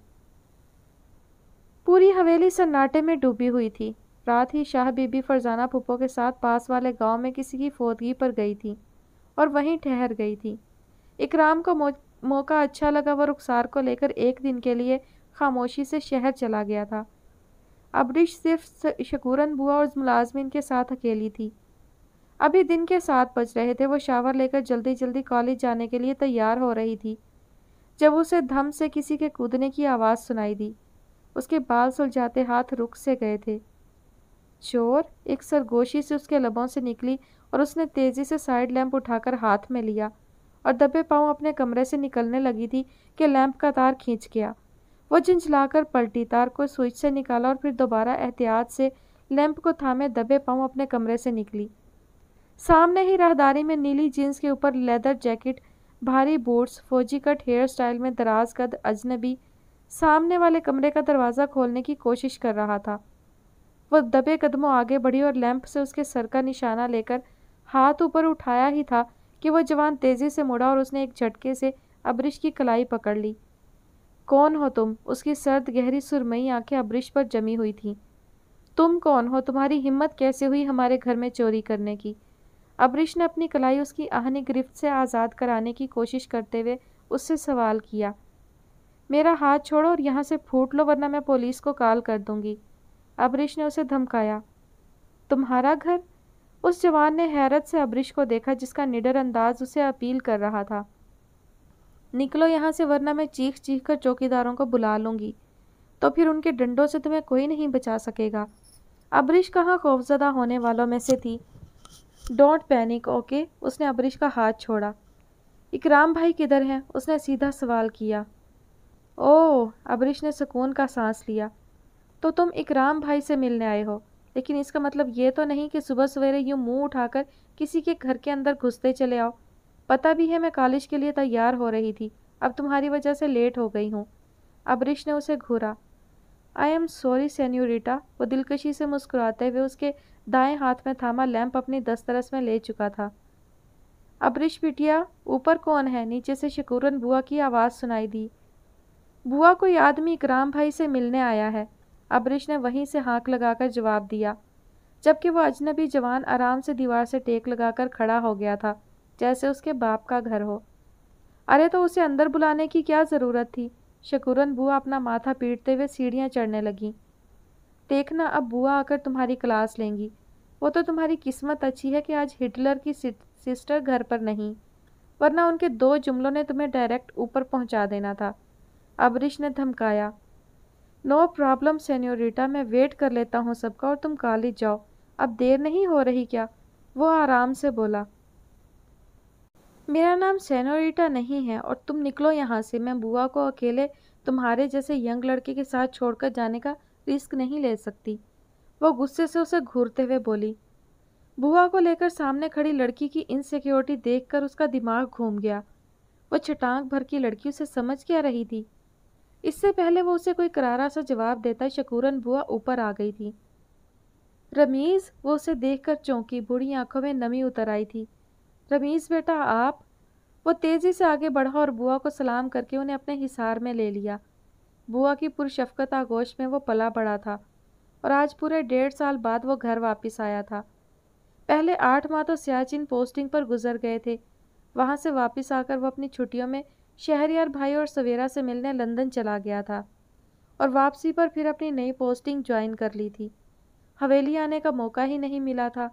پوری حویلی سناٹے میں ڈوبی ہوئی تھی۔ رات ہی شاہ بی بی فرزانہ پھپھو کے ساتھ پاس والے گاؤں میں کسی کی فوتگی پر گئی تھی اور وہیں ٹھہر گئی تھی۔ اکرام کو موقع اچھا لگا، وہ رخسار کو لے کر ایک دن کے لیے خاموشی سے شہر چلا گیا تھا۔ ابرش صرف شکورن بوا اور ملازمین کے ساتھ اکیلی تھی۔ ابھی دن کے 7 بج رہے تھے۔ وہ شاور لے کر جلدی جلدی کالج جانے کے لیے تیار ہو رہی تھی جب اسے دھم سے کسی کے کودنے کی آواز سنائی دی۔ اس کے بال سلجھاتے ہاتھ رک سے گئے تھے۔ چور؟ ایک سرگوشی سے اس کے لبوں سے نکلی اور اس نے تیزی سے سائیڈ لیمپ اٹھا کر ہاتھ میں لیا اور دبے پاؤں اپنے کمرے سے نکلنے لگی تھی کہ لیمپ کا تار کھینچ گیا۔ وہ جھنجھلا کر پلٹی، تار کو سوئچ سے نکالا اور پھر دوبارہ احتیاط سے لیمپ کو تھامے دبے پاؤں اپنے کمرے سے نکلی۔ سامنے ہی راہداری میں نیلی جینس کے اوپر لیدر جیکٹ، بھاری بوٹس، فوجی کٹ ہیئر سٹائل میں دراز قد اجنبی سامنے والے کمرے کا دروازہ کھولنے کی کوشش کر رہا تھا۔ وہ دبے قدموں آگے بڑھی اور لیمپ سے اس کے سر کا نشانہ لے کر ہاتھ اوپر اٹھایا ہی تھا کہ وہ جوان تیزی سے مڑا اور اس نے ایک جھٹکے سے ابرش کی کلائی پکڑ لی۔ کون ہو تم؟ اس کی سرد گہری سرمئی آنکھیں ابرش پر جمی ہوئی تھیں۔ تم کون ہو؟ تمہاری ہمت کیسے ہوئی ہمارے گھر میں چوری کرنے کی؟ ابرش نے اپنی کلائی اس کی آہنی گرفت سے آزاد کرانے کی کوشش کرتے ہوئے اس سے سوال کیا۔ میرا ہاتھ چھوڑو اور یہاں سے پھوٹ لو ورنہ میں پولیس کو کال کر دوں گی، ابرش نے اسے دھمکایا۔ تمہارا گھر؟ اس جوان نے حیرت سے ابرش کو دیکھا جس کا نڈر انداز اسے اپیل کر رہا تھا۔ نکلو یہاں سے ورنہ میں چیخ چیخ کر چوکیداروں کو بلا لوں گی، تو پھر ان کے ڈنڈوں سے تمہیں کوئی نہیں بچا سکے گا۔ ابرش کہاں خوفزدہ ہونے والوں میں سے تھی۔ Don't panic, okay? اس نے ابرش کا ہاتھ چھوڑا۔ اکرام بھائی کدھر ہیں؟ اس نے سیدھا سوال کیا۔ اوہ، ابرش نے سکون کا سانس لیا۔ تو تم اکرام بھائی سے ملنے آئے ہو، لیکن اس کا مطلب یہ تو نہیں کہ صبح سویرے یوں منہ اٹھا کر کسی کے گھر کے اندر گھستے چلے آؤ۔ پتہ بھی ہے میں کالج کے لیے تیار ہو رہی تھی، اب تمہاری وجہ سے لیٹ ہو گئی ہوں۔ ابرش نے اسے گھورا۔ I am sorry سینیوریٹا۔ وہ دلکشی سے مسکراتے ہوئے اس کے دائیں ہاتھ میں تھاما لیمپ اپنی دسترس میں لے چکا تھا۔ ابرش بٹیا، اوپر کون ہے؟ نیچے سے شکورن بوا کی آواز سنائی دی۔ बुआ कोई आदमी इकराम भाई से मिलने आया है, अबरिश ने वहीं से हाँक लगाकर जवाब दिया, जबकि वो अजनबी जवान आराम से दीवार से टेक लगाकर खड़ा हो गया था, जैसे उसके बाप का घर हो। अरे तो उसे अंदर बुलाने की क्या ज़रूरत थी? शकूरन बुआ अपना माथा पीटते हुए सीढ़ियाँ चढ़ने लगी। देखना अब बुआ आकर तुम्हारी क्लास लेंगी। वो तो तुम्हारी किस्मत अच्छी है कि आज हिटलर की सिस्टर घर पर नहीं, वरना उनके 2 जुमलों ने तुम्हें डायरेक्ट ऊपर पहुंचा देना था, अबरिश ने धमकाया। नो प्रॉब्लम सेन्योरिटा, मैं वेट कर लेता हूँ सबका और तुम कॉलेज जाओ, अब देर नहीं हो रही क्या? वो आराम से बोला। मेरा नाम सेन्योरिटा नहीं है और तुम निकलो यहाँ से। मैं बुआ को अकेले तुम्हारे जैसे यंग लड़के के साथ छोड़कर जाने का रिस्क नहीं ले सकती, वो गुस्से से उसे घूरते हुए बोली। बुआ को लेकर सामने खड़ी लड़की की इनसिक्योरिटी देखकर उसका दिमाग घूम गया। वो छटांग भर की लड़की उसे समझ क्या रही थी? इससे पहले वो उसे कोई करारा सा जवाब देता शकूरन बुआ ऊपर आ गई थी। रमीज, वो उसे देखकर चौंकी, बूढ़ी आंखों में नमी उतर आई थी। रमीज बेटा आप? वो तेजी से आगे बढ़ा और बुआ को सलाम करके उन्हें अपने हिसार में ले लिया। बुआ की पुरशफकत आगोश में वो पला बड़ा था और आज पूरे 1.5 साल बाद वो घर वापस आया था। पहले 8 माह तो सियाचिन पोस्टिंग पर गुजर गए थे। वहां से वापस आकर वो अपनी छुट्टियों में शहरयार भाई और सवेरा से मिलने लंदन चला गया था और वापसी पर फिर अपनी नई पोस्टिंग ज्वाइन कर ली थी। हवेली आने का मौका ही नहीं मिला था।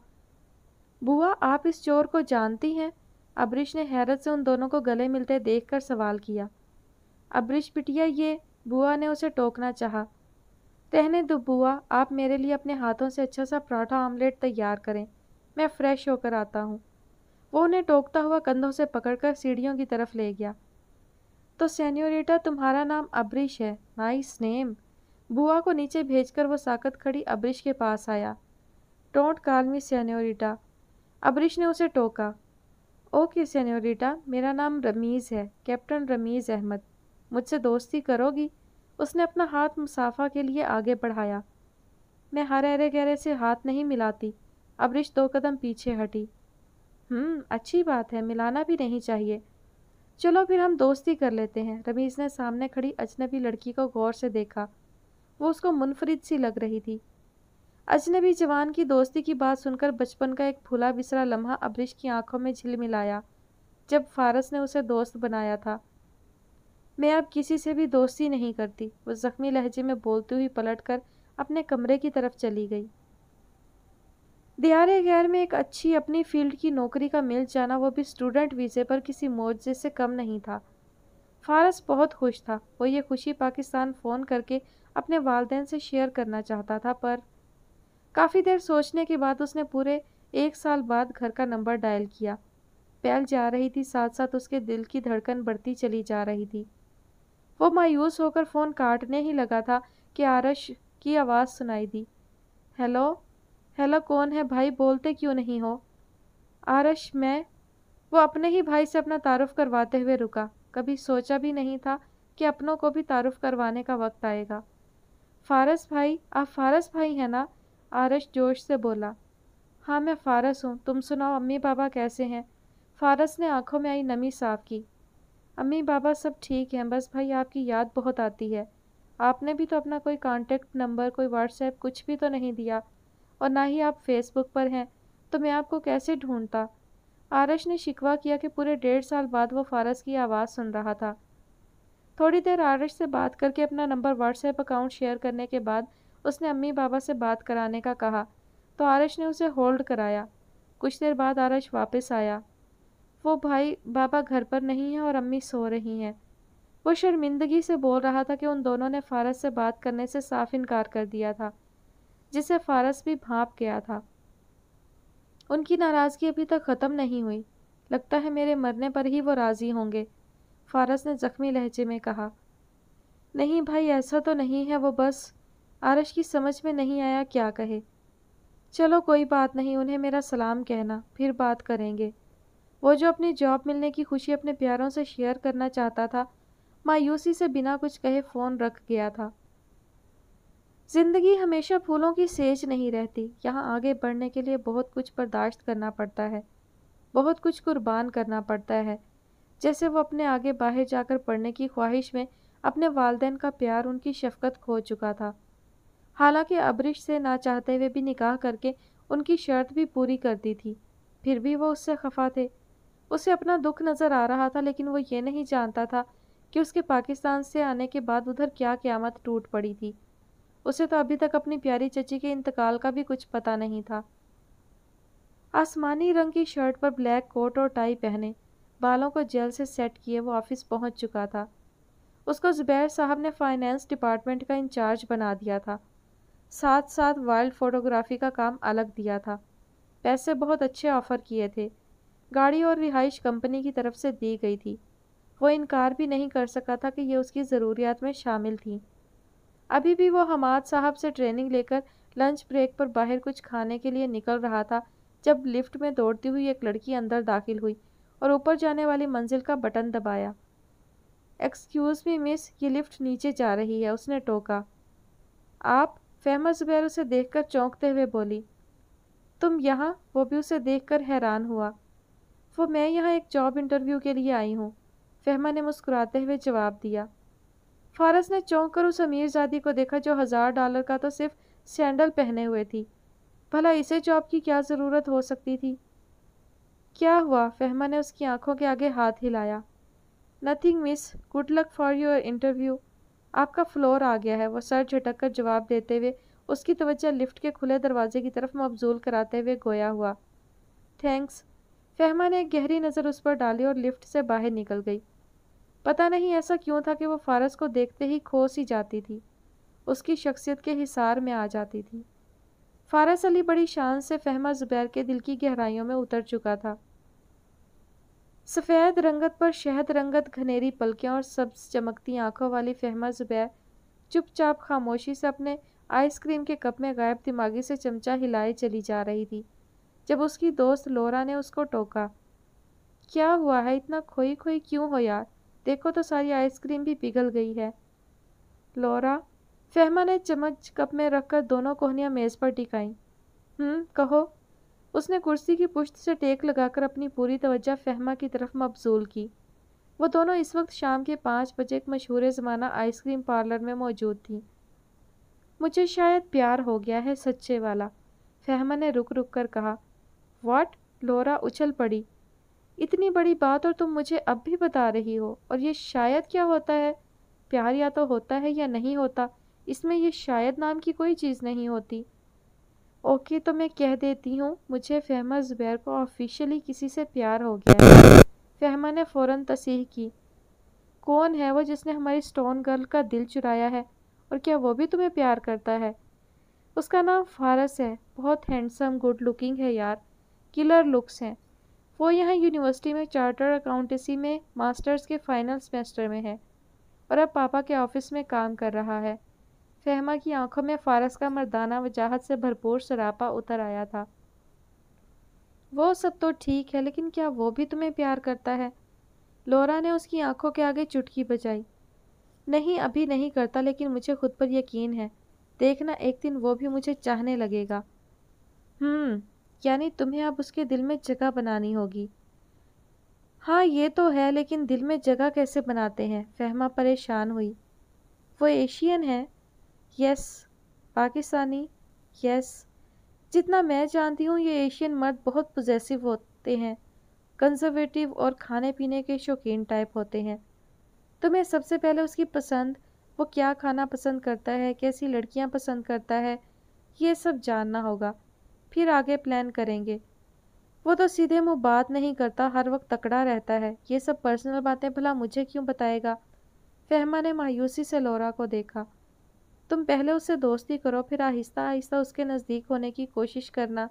बुआ आप इस चोर को जानती हैं? अबरिश ने हैरत से उन दोनों को गले मिलते देखकर सवाल किया। अबरिश बिटिया ये, बुआ ने उसे टोकना चाहा। रहने दो बुआ, आप मेरे लिए अपने हाथों से अच्छा सा पराठा आमलेट तैयार करें, मैं फ्रेश होकर आता हूँ। वो उन्हें टोकता हुआ कंधों से पकड़कर सीढ़ियों की तरफ ले गया। तो सेन्योरिटा तुम्हारा नाम अबरिश है, नाइस नेम। बुआ को नीचे भेजकर वो साकत खड़ी अबरिश के पास आया। Don't call me senorita, Abrish ने उसे टोका। ओके सेन्योरिटा, मेरा नाम रमीज़ है, कैप्टन रमीज़ अहमद। मुझसे दोस्ती करोगी? उसने अपना हाथ मुसाफा के लिए आगे बढ़ाया। मैं हर अरे गहरे से हाथ नहीं मिलाती। अबरिश 2 कदम पीछे हटी। अच्छी बात है, मिलाना भी नहीं चाहिए। चलो फिर हम दोस्ती कर लेते हैं। रमीज़ ने सामने खड़ी अजनबी लड़की को गौर से देखा। वो उसको मुनफरिद सी लग रही थी। अजनबी जवान की दोस्ती की बात सुनकर बचपन का एक भूला बिसरा लम्हा अबरिश की आंखों में झिलमिलाया, जब फारस ने उसे दोस्त बनाया था। मैं अब किसी से भी दोस्ती नहीं करती, वो जख्मी लहजे में बोलती हुई पलटकर अपने कमरे की तरफ चली गई। दियारे गैर में एक अच्छी अपनी फील्ड की नौकरी का मिल जाना, वो भी स्टूडेंट वीज़े पर, किसी मुआवजे से कम नहीं था। फारस बहुत खुश था। वो ये खुशी पाकिस्तान फ़ोन करके अपने वालिदैन से शेयर करना चाहता था, पर काफ़ी देर सोचने के बाद उसने पूरे 1 साल बाद घर का नंबर डायल किया। बेल जा रही थी, साथ साथ उसके दिल की धड़कन बढ़ती चली जा रही थी। वो मायूस होकर फ़ोन काटने ही लगा था कि आरश की आवाज़ सुनाई दी। हेलो? हेलो, कौन है भाई, बोलते क्यों नहीं हो? आरश मैं। वो अपने ही भाई से अपना तारुफ करवाते हुए रुका। कभी सोचा भी नहीं था कि अपनों को भी तारुफ करवाने का वक्त आएगा। फारस भाई, आप फारस भाई हैं ना? आरश जोश से बोला। हाँ मैं फारस हूँ, तुम सुनाओ अम्मी पापा कैसे हैं? फारस ने आंखों में आई नमी साफ की। अम्मी पापा सब ठीक हैं, बस भाई आपकी याद बहुत आती है। आपने भी तो अपना कोई कांटेक्ट नंबर, कोई व्हाट्सएप कुछ भी तो नहीं दिया, और ना ही आप फेसबुक पर हैं, तो मैं आपको कैसे ढूंढता? आरश ने शिकवा किया कि पूरे 1.5 साल बाद वो फारस की आवाज़ सुन रहा था। थोड़ी देर आरश से बात करके अपना नंबर व्हाट्सएप अकाउंट शेयर करने के बाद उसने अम्मी बाबा से बात कराने का कहा, तो आरश ने उसे होल्ड कराया। कुछ देर बाद आरश वापस आया। वो भाई बाबा घर पर नहीं है और अम्मी सो रही हैं। वो शर्मिंदगी से बोल रहा था कि उन दोनों ने फारस से बात करने से साफ इनकार कर दिया था, जिसे फारस भी भांप गया था। उनकी नाराज़गी अभी तक ख़त्म नहीं हुई। लगता है मेरे मरने पर ही वो राज़ी होंगे, फारस ने ज़ख्मी लहजे में कहा। नहीं भाई, ऐसा तो नहीं है, वो बस। आरश की समझ में नहीं आया क्या कहे। चलो कोई बात नहीं, उन्हें मेरा सलाम कहना, फिर बात करेंगे। वो जो अपनी जॉब मिलने की खुशी अपने प्यारों से शेयर करना चाहता था, मायूसी से बिना कुछ कहे फ़ोन रख गया था। ज़िंदगी हमेशा फूलों की सेज नहीं रहती। यहाँ आगे बढ़ने के लिए बहुत कुछ बर्दाश्त करना पड़ता है, बहुत कुछ कुर्बान करना पड़ता है। जैसे वो अपने आगे बाहर जाकर पढ़ने की ख्वाहिश में اپنے والدین کا پیار، ان کی شفقت کھو چکا تھا۔ حالانکہ ابرش سے نہ چاہتے ہوئے بھی نکاح کر کے ان کی شرط بھی پوری کر دی تھی، پھر بھی وہ اس سے خفا تھے۔ اسے اپنا دکھ نظر آ رہا تھا، لیکن وہ یہ نہیں جانتا تھا کہ اس کے پاکستان سے آنے کے بعد ادھر کیا قیامت ٹوٹ پڑی تھی۔ اسے تو ابھی تک اپنی پیاری چچی کے انتقال کا بھی کچھ پتہ نہیں تھا۔ آسمانی رنگ کی شرٹ پر بلیک کوٹ اور ٹائی پہنے، بالوں کو جیل سے سیٹ کیے وہ آفس پہنچ چکا تھا۔ اس کو زبیر صاحب نے فائنانس ڈپارٹمنٹ کا انچارج بنا دیا تھا، ساتھ ساتھ وائلڈ فوٹوگرافی کا کام الگ دیا تھا۔ پیسے بہت اچھے آفر کیے تھے، گاڑی اور رہائش کمپنی کی طرف سے دی گئی تھی۔ وہ انکار بھی نہیں کر سکا تھا کہ یہ اس کی ضروریات میں شامل تھیں۔ ابھی بھی وہ حماد صاحب سے ٹریننگ لے کر لنچ بریک پر باہر کچھ کھانے کے لیے نکل رہا تھا جب لفٹ میں دوڑتی ہوئی ایک لڑکی اندر داخل ہوئی اور اوپر جانے والی منزل کا بٹن دبایا۔ ایکسکیوز می مس، یہ لفٹ نیچے جا رہی ہے، اس نے ٹوکا۔ آپ؟ فہمہ زبیر اسے دیکھ کر چونکتے ہوئے بولی۔ تم یہاں؟ وہ بھی اسے دیکھ کر حیران ہوا۔ میں یہاں ایک جاب انٹرویو کے لیے آئی ہوں، فہمہ نے مسکراتے ہوئے جواب دیا۔ فارس نے چونک کر اس امیر زادی کو دیکھا جو $1000 کا تو صرف سینڈل پہنے ہوئے تھی۔ بھلا اسے جاب کی کیا ضرورت ہو سکتی تھی؟ کیا ہوا؟ فہمہ نے اس کی آنکھوں کے آگے ہاتھ ہلایا۔ Nothing miss, good luck for your interview. آپ کا فلور آ گیا ہے، وہ سر جھٹک کر جواب دیتے ہوئے اس کی توجہ لفٹ کے کھلے دروازے کی طرف مبذول کراتے ہوئے گویا ہوا۔ تھینکس۔ فہمہ نے ایک گہری نظر اس پر ڈالی اور لفٹ سے باہر نکل گئی۔ پتہ نہیں ایسا کیوں تھا کہ وہ فارس کو دیکھتے ہی کھو سی جاتی تھی، اس کی شخصیت کے حصار میں آ جاتی تھی۔ فارس علی بڑی شان سے فہمہ زبیر کے دل کی گہرائیوں میں اتر چکا تھا۔ سفید رنگت پر شہد رنگت گھنیری پلکیں اور سبز چمکتی آنکھوں والی فہمہ زبیر چپ چاپ خاموشی سے اپنے آئس کریم کے کپ میں غائب دماغی سے چمچہ ہلائے چلی جا رہی تھی جب اس کی دوست لورا نے اس کو ٹوکا۔ کیا ہوا ہے؟ اتنا کھوئی کھوئی کیوں ہو یار؟ دیکھو تو ساری آئس کریم بھی پگھل گئی ہے۔ لورا؟ فہمہ نے چمچ کپ میں رکھ کر دونوں کوہنیاں میز پر ٹکائیں۔ کہو۔ اس نے کرسی کی پشت سے ٹیک لگا کر اپنی پوری توجہ فہمہ کی طرف مبذول کی۔ وہ دونوں اس وقت شام کے 5 بجے ایک مشہور زمانہ آئس کریم پارلر میں موجود تھیں۔ مجھے شاید پیار ہو گیا ہے، سچے والا، فہمہ نے رک رک کر کہا۔ واٹ؟ لورا اچھل پڑی۔ اتنی بڑی بات اور تم مجھے اب بھی بتا رہی ہو؟ اور یہ شاید کیا ہوتا ہے؟ پیار یا تو ہوتا ہے یا نہیں ہوتا، اس میں یہ شاید نام کی کوئی چیز نہیں ہوتی۔ اوکے تو میں کہہ دیتی ہوں، مجھے فہمہ زبیر کو آفیشلی کسی سے پیار ہو گیا ہے۔ فہمہ نے فوراً تصحیح کی۔ کون ہے وہ جس نے ہماری سٹون گرل کا دل چرایا ہے، اور کیا وہ بھی تمہیں پیار کرتا ہے؟ اس کا نام فارس ہے، بہت ہینڈسم، گڈ لکنگ ہے یار، کلر لکس ہیں۔ وہ یہاں یونیورسٹی میں چارٹرڈ اکاؤنٹنسی میں ماسٹرز کے فائنل سیمسٹر میں ہے اور اب پاپا کے آفس میں کام کر رہا ہے۔ فہمہ کی آنکھوں میں فارس کا مردانہ وجاہت سے بھرپور سراپا اتر آیا تھا۔ وہ سب تو ٹھیک ہے، لیکن کیا وہ بھی تمہیں پیار کرتا ہے؟ لورا نے اس کی آنکھوں کے آگے چٹکی بجائی۔ نہیں، ابھی نہیں کرتا، لیکن مجھے خود پر یقین ہے، دیکھنا ایک دن وہ بھی مجھے چاہنے لگے گا۔ یعنی تمہیں اب اس کے دل میں جگہ بنانی ہوگی۔ ہاں یہ تو ہے، لیکن دل میں جگہ کیسے بناتے ہیں؟ فہمہ پریشان ہوئی۔ وہ ایشین ہے؟ یس۔ پاکستانی؟ یس۔ جتنا میں جانتی ہوں یہ ایشین مرد بہت پوزیسو ہوتے ہیں، کنزرویٹو اور کھانے پینے کے شوقین ٹائپ ہوتے ہیں۔ تمہیں سب سے پہلے اس کی پسند، وہ کیا کھانا پسند کرتا ہے، کیسی لڑکیاں پسند کرتا ہے، یہ سب جاننا ہوگا، پھر آگے پلان کریں گے۔ وہ تو سیدھے منہ بات نہیں کرتا، ہر وقت تکڑا رہتا ہے، یہ سب پرسنل باتیں بھلا مجھے کیوں بتائے گا؟ فہمہ نے مایوسی سے لورا کو دیکھا۔ تم پہلے اس سے دوستی کرو، پھر آہستہ آہستہ اس کے نزدیک ہونے کی کوشش کرنا،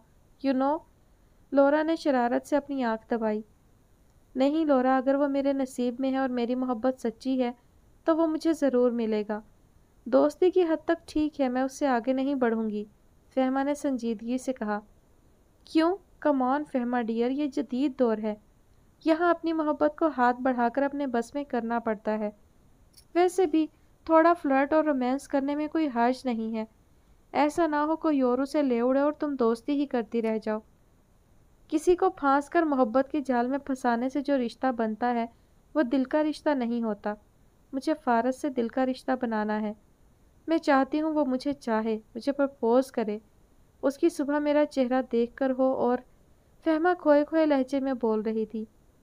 لورا نے شرارت سے اپنی آنکھ دبائی۔ نہیں لورا، اگر وہ میرے نصیب میں ہے اور میری محبت سچی ہے تو وہ مجھے ضرور ملے گا۔ دوستی کی حد تک ٹھیک ہے، میں اس سے آگے نہیں بڑھوں گی، فہمہ نے سنجیدگی سے کہا۔ کیوں؟ کم آن فہمہ ڈیئر، یہ جدید دور ہے، یہاں اپنی محبت کو ہاتھ بڑھا کر اپنے بس میں کرنا پڑتا ہے۔ ویسے بھی تھوڑا فلرٹ اور رومانس کرنے میں کوئی حرج نہیں ہے، ایسا نہ ہو کوئی اور اسے لے اڑے اور تم دوستی ہی کرتی رہ جاؤ۔ کسی کو پھانس کر محبت کے جال میں پھنسانے سے جو رشتہ بنتا ہے وہ دل کا رشتہ نہیں ہوتا، مجھے فارس سے دل کا رشتہ بنانا ہے۔ میں چاہتی ہوں وہ مجھے چاہے، مجھے پرپوز کرے، اس کی صبح میرا چہرہ دیکھ کر ہو۔ اور فہمہ کھوئے کھوئے لہجے میں بول رہی تھی۔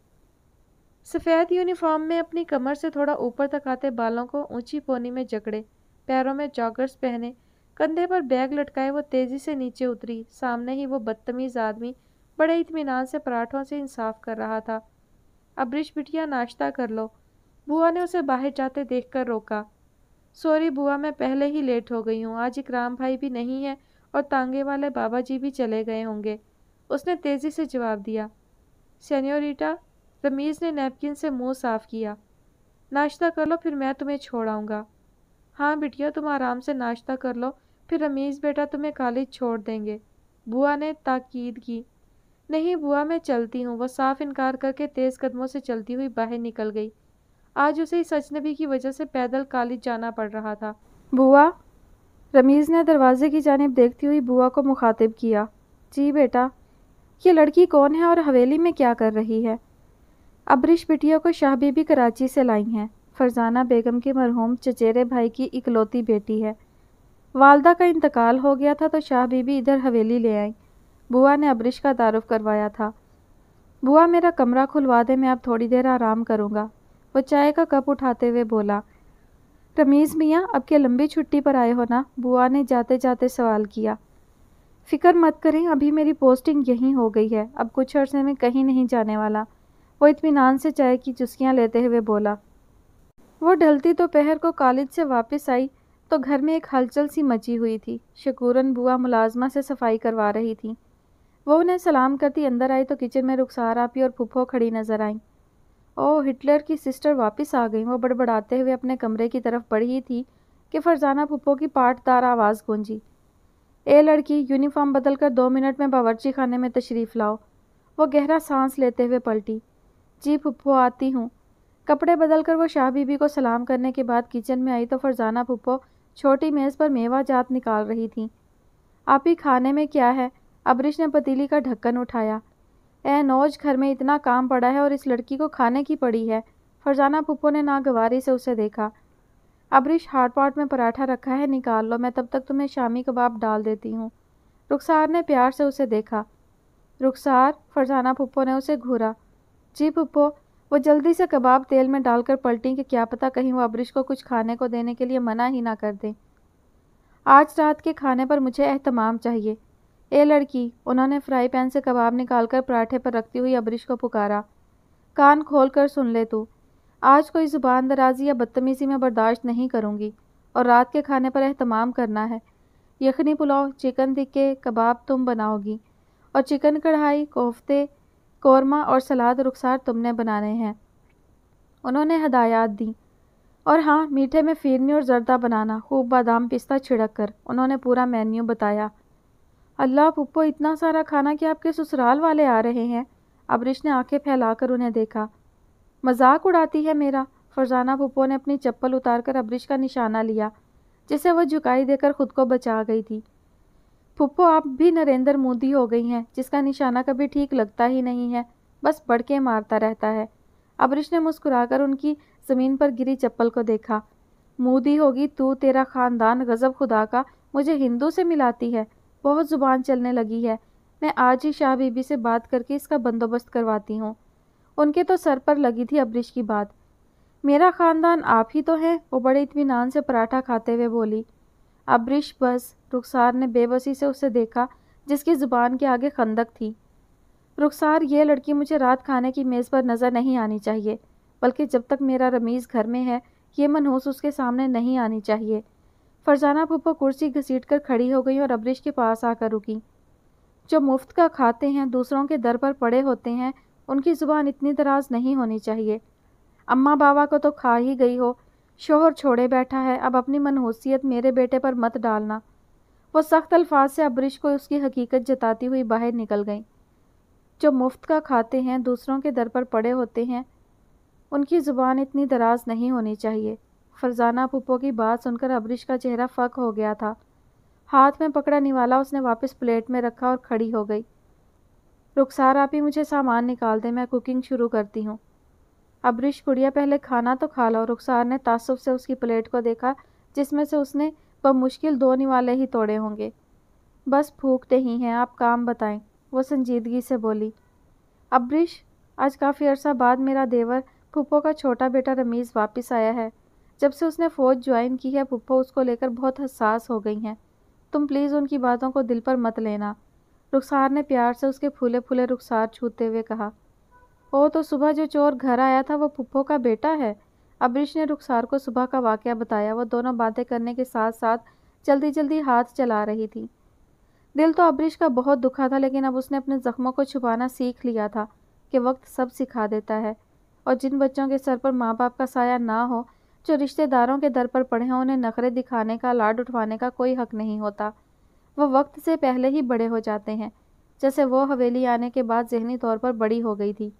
سفید یونیفارم میں اپنی کمر سے تھوڑا اوپر تک آتے بالوں کو اونچی پونی میں جکڑے، پیروں میں جاگرز پہنے، کندھے پر بیگ لٹکائے وہ تیزی سے نیچے اتری۔ سامنے ہی وہ بدتمیز آدمی بڑے اطمینان سے پراٹھوں سے انصاف کر رہا تھا۔ ابرش بٹیا ناشتہ کر لو، بوا نے اسے باہر جاتے دیکھ کر روکا۔ سوری بوا، میں پہلے ہی لیٹ ہو گئی ہوں، آج اکرام بھائی بھی نہیں ہے اور تانگے والے بابا جی بھی چلے گئے ہوں گے، اس نے تیزی سے جواب دیا۔ سینیوریٹا، رمیز نے نیپکن سے منہ صاف کیا۔ ناشتہ کر لو پھر میں تمہیں چھوڑ آؤں گا۔ ہاں بٹیا تم آرام سے ناشتہ کر لو، پھر رمیز بیٹا تمہیں کالج چھوڑ دیں گے، بوا نے تاکید کی۔ نہیں بوا میں چلتی ہوں، وہ صاف انکار کر کے تیز قدموں سے چلتی ہوئی باہر نکل گئی۔ آج اسے اس اجنبی کی وجہ سے پیدل کالج جانا پڑ رہا تھا۔ بوا، رمیز نے دروازے کی جانب دیکھتی ہوئی بوا کو مخاطب کیا۔ جی بیٹا، یہ لڑکی کون ہے اور حویلی میں کیا کر رہی ہے؟ ابرش بٹیا کو شاہ بی بی کراچی سے لائی ہیں، فرزانہ بیگم کے مرحوم چچیرے بھائی کی اکلوتی بیٹی ہے۔ والدہ کا انتقال ہو گیا تھا تو شاہ بی بی ادھر حویلی لے آئیں، بوا نے ابرش کا تعارف کروایا تھا۔ بوا میرا کمرہ کھلوا دے، میں اب تھوڑی دیر آرام کروں گا، وہ چائے کا کپ اٹھاتے ہوئے بولا۔ رمیز میاں اب کیا لمبی چھٹی پر آئے ہو نا؟ بوا نے جاتے جاتے سوال کیا۔ فکر مت کریں، ابھی میری پوسٹنگ یہیں ہو گئی ہے، اب کچھ عرصے میں کہیں نہیں جانے والا، وہ اطمینان سے چائے کی چسکیاں لیتے ہوئے بولا۔ وہ ڈھلتی دوپہر کو کالج سے واپس آئی تو گھر میں ایک ہلچل سی مچی ہوئی تھی۔ شکورن بوا ملازمہ سے صفائی کروا رہی تھیں۔ وہ انہیں سلام کرتی اندر آئی تو کچن میں رخسار آپی اور پھپھو کھڑی نظر آئیں۔ اوہ، ہٹلر کی سسٹر واپس آ گئیں، وہ بڑبڑاتے ہوئے اپنے کمرے کی طرف بڑھی تھی کہ فرزانہ پھپھو کی پاٹ دار آواز گونجی۔ اے لڑکی، یونیفارم بدل کر 2 منٹ میں باورچی خانے میں تشریف لاؤ۔ وہ گہرا سانس لیتے ہوئے پلٹی۔ جی پھپھو آتی ہوں۔ کپڑے بدل کر وہ شاہ بی بی کو سلام کرنے کے بعد کچن میں آئی تو فرزانہ پھپھو چھوٹی میز پر میوہ جات نکال رہی تھیں۔ آپی کھانے میں کیا ہے؟ ابرش نے پتیلی کا ڈھکن اٹھایا۔ اے نوج، گھر میں اتنا کام پڑا ہے اور اس لڑکی کو کھانے کی پڑی ہے۔ فرزانہ پھپھو نے ناگواری سے اسے دیکھا۔ ابرش، ہاٹ پاٹ میں پراٹھا رکھا ہے، نکال لو، میں تب تک تمہیں شامی کباب ڈال دیتی ہوں۔ رخسار نے پیار سے اسے دیکھا۔ رخسار، فرزانہ پھپھو نے اسے گھورا۔ جی پھپھو، وہ جلدی سے کباب تیل میں ڈال کر پلٹیں کہ کیا پتہ کہیں وہ ابرش کو کچھ کھانے کو دینے کے لیے منع ہی نہ کر دیں۔ آج رات کے کھانے پر مجھے اہتمام چاہیے۔ اے لڑکی، انہوں نے فرائی پین سے کباب نکال کر پراٹھے پر رکھتی ہوئی ابرش کو پکارا۔ کان کھول کر سن لے تو، آج کوئی زبان درازی یا بدتمیزی میں برداشت نہیں کروں گی، اور رات کے کھانے پر اہتمام کرنا ہے۔ یخنی پلاؤ، چکن ٹکے، کباب تم بناؤ گی، اور چکن کڑھائی، کوفتے، قورمہ اور سلاد رخسار تم نے بنانے ہیں۔ انہوں نے ہدایات دیں۔ اور ہاں، میٹھے میں فیرنی اور زردہ بنانا، خوب بادام پستہ چھڑک کر، انہوں نے پورا مینیو بتایا۔ اللہ پھپھو، اتنا سارا کھانا کہ آپ کے سسرال والے آ رہے ہیں؟ ابرش نے آنکھیں پھیلا کر انہیں دیکھا۔ مذاق اڑاتی ہے میرا؟ فرزانہ پھپھو نے اپنی چپل اتار کر ابرش کا نشانہ لیا، جسے وہ جھکائی دے کر خود کو بچا گئی تھی۔ پھپھو، آپ بھی نریندر مودی ہو گئی ہیں، جس کا نشانہ کبھی ٹھیک لگتا ہی نہیں ہے، بس بڑکے مارتا رہتا ہے۔ ابرش نے مسکرا کر ان کی زمین پر گری چپل کو دیکھا۔ مودی ہوگی تو، تیرا خاندان، غضب خدا کا، مجھے ہندو سے ملاتی ہے، بہت زبان چلنے لگی ہے، میں آج ہی شاہ بی بی سے بات کر کے اس کا بندوبست کرواتی ہوں۔ ان کے تو سر پر لگی تھی ابرش کی بات۔ میرا خاندان آپ ہی تو ہیں، وہ بڑے اطمینان سے پراٹھا کھاتے ہوئے بولی۔ ابرش بس، رخسار نے بے بسی سے اسے دیکھا، جس کی زبان کے آگے خندق تھی۔ رخسار، یہ لڑکی مجھے رات کھانے کی میز پر نظر نہیں آنی چاہیے، بلکہ جب تک میرا رمیز گھر میں ہے یہ منحوس اس کے سامنے نہیں آنی چاہیے۔ فرزانہ پھپھو کرسی گھسیٹ کر کھڑی ہو گئی اور ابرش کے پاس آ کر رکی۔ جو مفت کا کھاتے ہیں، دوسروں کے در پر پڑے ہوتے ہیں، ان کی زبان اتنی دراز نہیں ہونی چاہیے۔ اماں باوا کو تو کھا ہی گئی ہو، شوہر چھوڑے بیٹھا ہے، اب اپنی منحوسیت میرے بیٹے پر مت ڈالنا۔ وہ سخت الفاظ سے ابرش کو اس کی حقیقت جتاتی ہوئی باہر نکل گئیں۔ جو مفت کا کھاتے ہیں، دوسروں کے در پر پڑے ہوتے ہیں، ان کی زبان اتنی دراز نہیں ہونی چاہیے۔ فرزانہ پھپھو کی بات سن کر ابرش کا چہرہ فک ہو گیا تھا۔ ہاتھ میں پکڑا نوالا اس نے واپس پلیٹ میں رکھا اور کھڑی ہو گئی۔ رخسار آپی، مجھے سامان نکال دیں، میں کوکنگ شروع کرتی ہوں۔ ابریش گڑیا پہلے کھانا تو کھا لو۔ رخسار نے تعصب سے اس کی پلیٹ کو دیکھا جس میں سے اس نے بمشکل 2 نوالے ہی توڑے ہوں گے۔ بس پھونکتے ہی ہیں، آپ کام بتائیں، وہ سنجیدگی سے بولی۔ ابریش، آج کافی عرصہ بعد میرا دیور پھپھو کا چھوٹا بیٹا رمیز واپس آیا ہے۔ جب سے اس نے فوج جوائن کی ہے پھپھو اس کو لے کر بہت حساس ہو گئی ہیں۔ تم پلیز ان کی باتوں کو دل پر مت لینا۔ رخسار نے پیار سے اس کے پھولے پھولے رخسار چھوتے ہوئے کہا۔ او تو صبح جو چور گھر آیا تھا وہ پھپھو کا بیٹا ہے۔ ابریش نے رخسار کو صبح کا واقعہ بتایا۔ وہ دونوں باتیں کرنے کے ساتھ ساتھ جلدی جلدی ہاتھ چلا رہی تھی۔ دل تو ابریش کا بہت دکھا تھا، لیکن اب اس نے اپنے زخموں کو چھپانا سیکھ لیا تھا کہ وقت سب سکھا دیتا ہے، اور جن بچوں کے سر پر ماں باپ کا سایہ نہ ہو، جو رشتہ داروں کے در پر پڑے ہیں، انہیں نخرے دکھانے کا، لاڈ اٹھوانے کا کوئی حق نہیں ہوتا۔ وہ وقت سے پہلے ہی بڑے ہو جاتے ہیں، جیسے وہ حویلی آنے کے بعد ذہنی طور پر بڑی ہو گئی تھی۔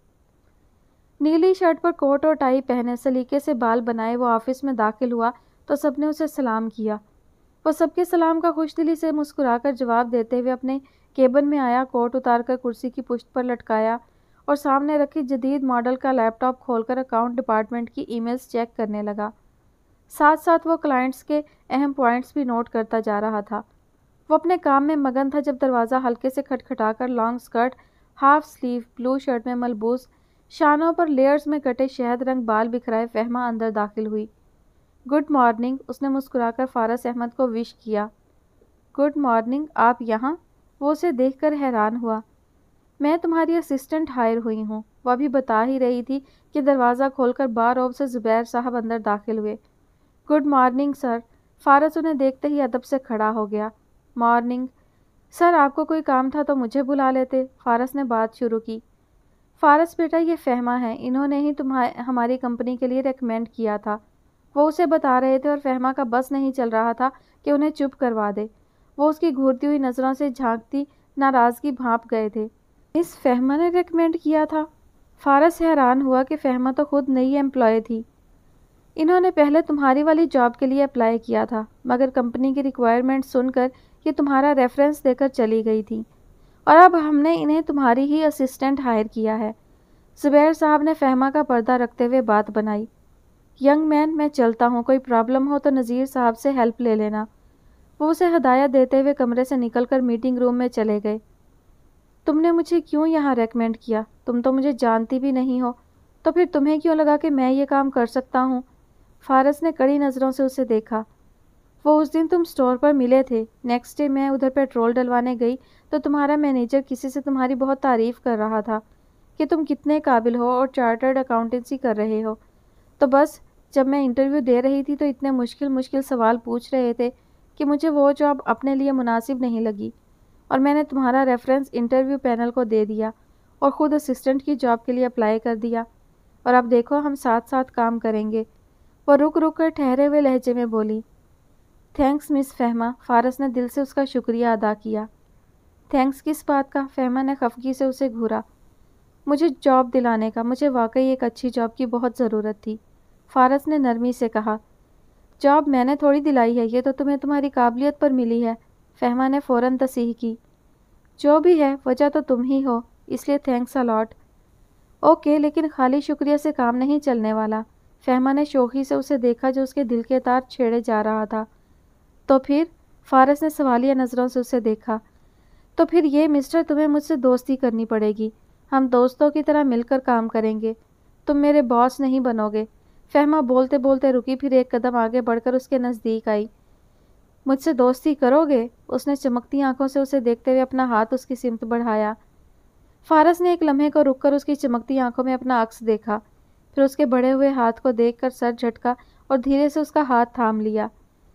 نیلی شرٹ پر کوٹ اور ٹائی پہنے، سلیقے سے بال بنائے وہ آفس میں داخل ہوا تو سب نے اسے سلام کیا۔ وہ سب کے سلام کا خوش دلی سے مسکرا کر جواب دیتے ہوئے اپنے کیبن میں آیا، کوٹ اتار کر کرسی کی پشت پر لٹکایا اور سامنے رکھی جدید ماڈل کا لیپ ٹاپ کھول کر اکاؤنٹ ڈپارٹمنٹ کی ای میلز چیک کرنے لگا۔ ساتھ ساتھ وہ کلائنٹس کے اہم پوائنٹس بھی نوٹ کرتا جا رہا تھا۔ وہ اپنے کام میں مگن تھا جب دروازہ ہلکے سے کھٹکھٹا کر long skirt, half sleeve blue shirt میں ملبوس، شانوں پر لیئرز میں کٹے شہد رنگ بال بکھرائے فہمہ اندر داخل ہوئی۔ گڈ مارننگ، اس نے مسکرا کر فارس احمد کو وش کیا۔ گڈ مارننگ، آپ یہاں؟ وہ اسے دیکھ کر حیران ہوا۔ میں تمہاری اسسٹنٹ ہائر ہوئی ہوں۔ وہ ابھی بتا ہی رہی تھی کہ دروازہ کھول کر باروب سے زبیر صاحب اندر داخل ہوئے۔ Good morning sir. فارس انہیں دیکھتے ہی ادب سے کھڑا ہو گیا۔ مارننگ سر، آپ کو کوئی کام تھا تو مجھے بلا لیتے، فارس نے بات شروع کی۔ فارس بیٹا، یہ فہمہ ہے، انہوں نے ہی ہماری کمپنی کے لیے ریکمینڈ کیا تھا۔ وہ اسے بتا رہے تھے اور فہمہ کا بس نہیں چل رہا تھا کہ انہیں چپ کروا دے۔ وہ اس کی گھورتی ہوئی نظروں سے جھانکتی ناراضگی بھانپ گئے تھے۔ مس فہمہ نے ریکمینڈ کیا تھا؟ فارس حیران ہوا کہ فہمہ تو خود نئی امپلائی تھی۔ انہوں نے پہلے تمہاری والی جاب کے لیے اپلائی کیا تھا، مگر کمپنی کی ریکوائرمنٹ سن کر یہ تمہارا ریفرنس دے کر چلی گئی تھی، اور اب ہم نے انہیں تمہاری ہی اسسٹنٹ ہائر کیا ہے۔ زبیر صاحب نے فہمہ کا پردہ رکھتے ہوئے بات بنائی۔ ینگ مین، میں چلتا ہوں، کوئی پرابلم ہو تو نذیر صاحب سے ہیلپ لے لینا۔ وہ اسے ہدایت دیتے ہوئے کمرے سے نکل کر میٹنگ روم میں چلے گئے۔ تم نے مجھے کیوں یہاں ریکمینڈ کیا؟ تم تو مجھے جانتی بھی نہیں ہو، تو پھر تمہیں کیوں لگا کہ میں یہ کام کر سکتا ہوں؟ فارس نے کڑی نظروں سے اسے دیکھا۔ وہ اس دن تم سٹور پر ملے تھے، نیکسٹ ڈے میں ادھر پیٹرول ڈلوانے گئی تو تمہارا مینیجر کسی سے تمہاری بہت تعریف کر رہا تھا کہ تم کتنے قابل ہو اور چارٹرڈ اکاؤنٹنسی کر رہے ہو۔ تو بس جب میں انٹرویو دے رہی تھی تو اتنے مشکل سوال پوچھ رہے تھے کہ مجھے وہ جاب اپنے لیے مناسب نہیں لگی، اور میں نے تمہارا ریفرنس انٹرویو پینل کو دے دیا اور خود اسسٹنٹ کی جاب کے لیے اپلائی کر دیا، اور اب دیکھو ہم ساتھ ساتھ کام کریں گے۔ وہ رک کر ٹھہرے ہوئے لہجے میں بولی۔ تھینکس مس فہمہ، فارس نے دل سے اس کا شکریہ ادا کیا۔ تھینکس کس بات کا؟ فہمہ نے خفگی سے اسے گھورا۔ مجھے جاب دلانے کا، مجھے واقعی ایک اچھی جاب کی بہت ضرورت تھی، فارس نے نرمی سے کہا۔ جاب میں نے تھوڑی دلائی ہے، یہ تو تمہیں تمہاری قابلیت پر ملی ہے، فہمہ نے فوراً تصحیح کی۔ جو بھی ہے، وجہ تو تم ہی ہو، اس لیے تھینکس الاٹ۔ اوکے، لیکن خالی شکریہ سے کام نہیں چلنے والا۔ فہمہ نے شوخی سے اسے دیکھا جو اس کے دل کے تار چھیڑے جا رہا تھا۔ تو پھر؟ فارس نے سوالیہ نظروں سے اسے دیکھا۔ تو پھر یہ مسٹر، تمہیں مجھ سے دوستی کرنی پڑے گی، ہم دوستوں کی طرح مل کر کام کریں گے، تم میرے باس نہیں بنو گے۔ فہمہ بولتے بولتے رکی، پھر ایک قدم آگے بڑھ کر اس کے نزدیک آئی۔ مجھ سے دوستی کرو گے؟ اس نے چمکتی آنکھوں سے اسے دیکھتے ہوئے اپنا ہاتھ اس کی سمت بڑھایا۔ فارس نے ایک لمحے کو رک کر اس کی چمکتی آنکھوں میں اپنا عکس دیکھا، پھر اس کے بڑھے ہوئے ہاتھ کو دیکھ کر سر جھٹکا اور دھیرے سے اس کا ہاتھ تھام لیا۔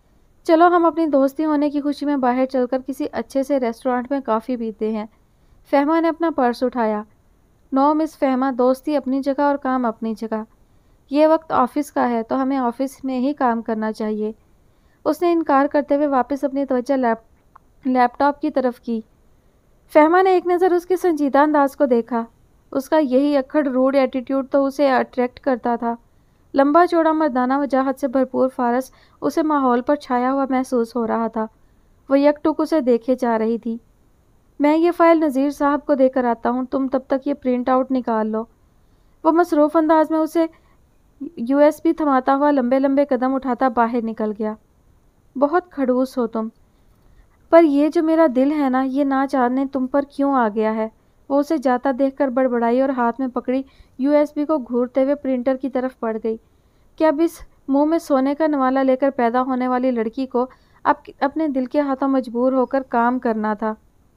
چلو ہم اپنی دوستی ہونے کی خوشی میں باہر چل کر کسی اچھے سے ریسٹورانٹ میں کافی پیتے ہیں۔ فہمہ نے اپنا پرس اٹھایا۔ نو مس فہمہ، دوستی اپنی جگہ اور کام اپنی جگہ۔ یہ وقت آفس کا ہے تو ہمیں آفس میں ہی کام کرنا چاہیے۔ اس نے انکار کرتے ہوئے واپس اپنی توجہ لیپ ٹاپ کی طرف کی۔ فہمہ نے ایک نظر اس کے سنجیدہ انداز کو دیکھا۔ اس کا یہی اکھڑ روڈ ایٹیٹیوڈ تو اسے اٹریکٹ کرتا تھا۔ لمبا چوڑا مردانہ وجاہت سے بھرپور فارس اسے ماحول پر چھایا ہوا محسوس ہو رہا تھا۔ وہ یک ٹک اسے دیکھے جا رہی تھی۔ میں یہ فائل نذیر صاحب کو دے کر آتا ہوں، تم تب تک یہ پرنٹ آؤٹ نکال لو۔ وہ مصروف انداز میں اسے USB تھماتا ہوا لمبے لمبے قدم اٹھاتا باہر نکل گیا۔ بہت کھڑوس ہو تم، پر یہ جو میرا دل ہے نا، یہ نہ جانے تم پر کیوں آ گیا ہے۔ وہ اسے جاتا دیکھ کر بڑبڑائی اور ہاتھ میں پکڑی USB کو گھورتے ہوئے پرنٹر کی طرف بڑھ گئی کہ اب اس منہ میں سونے کا نوالا لے کر پیدا ہونے والی لڑکی کو اب اپنے دل کے ہاتھوں مجبور ہو کر کام کرنا تھا۔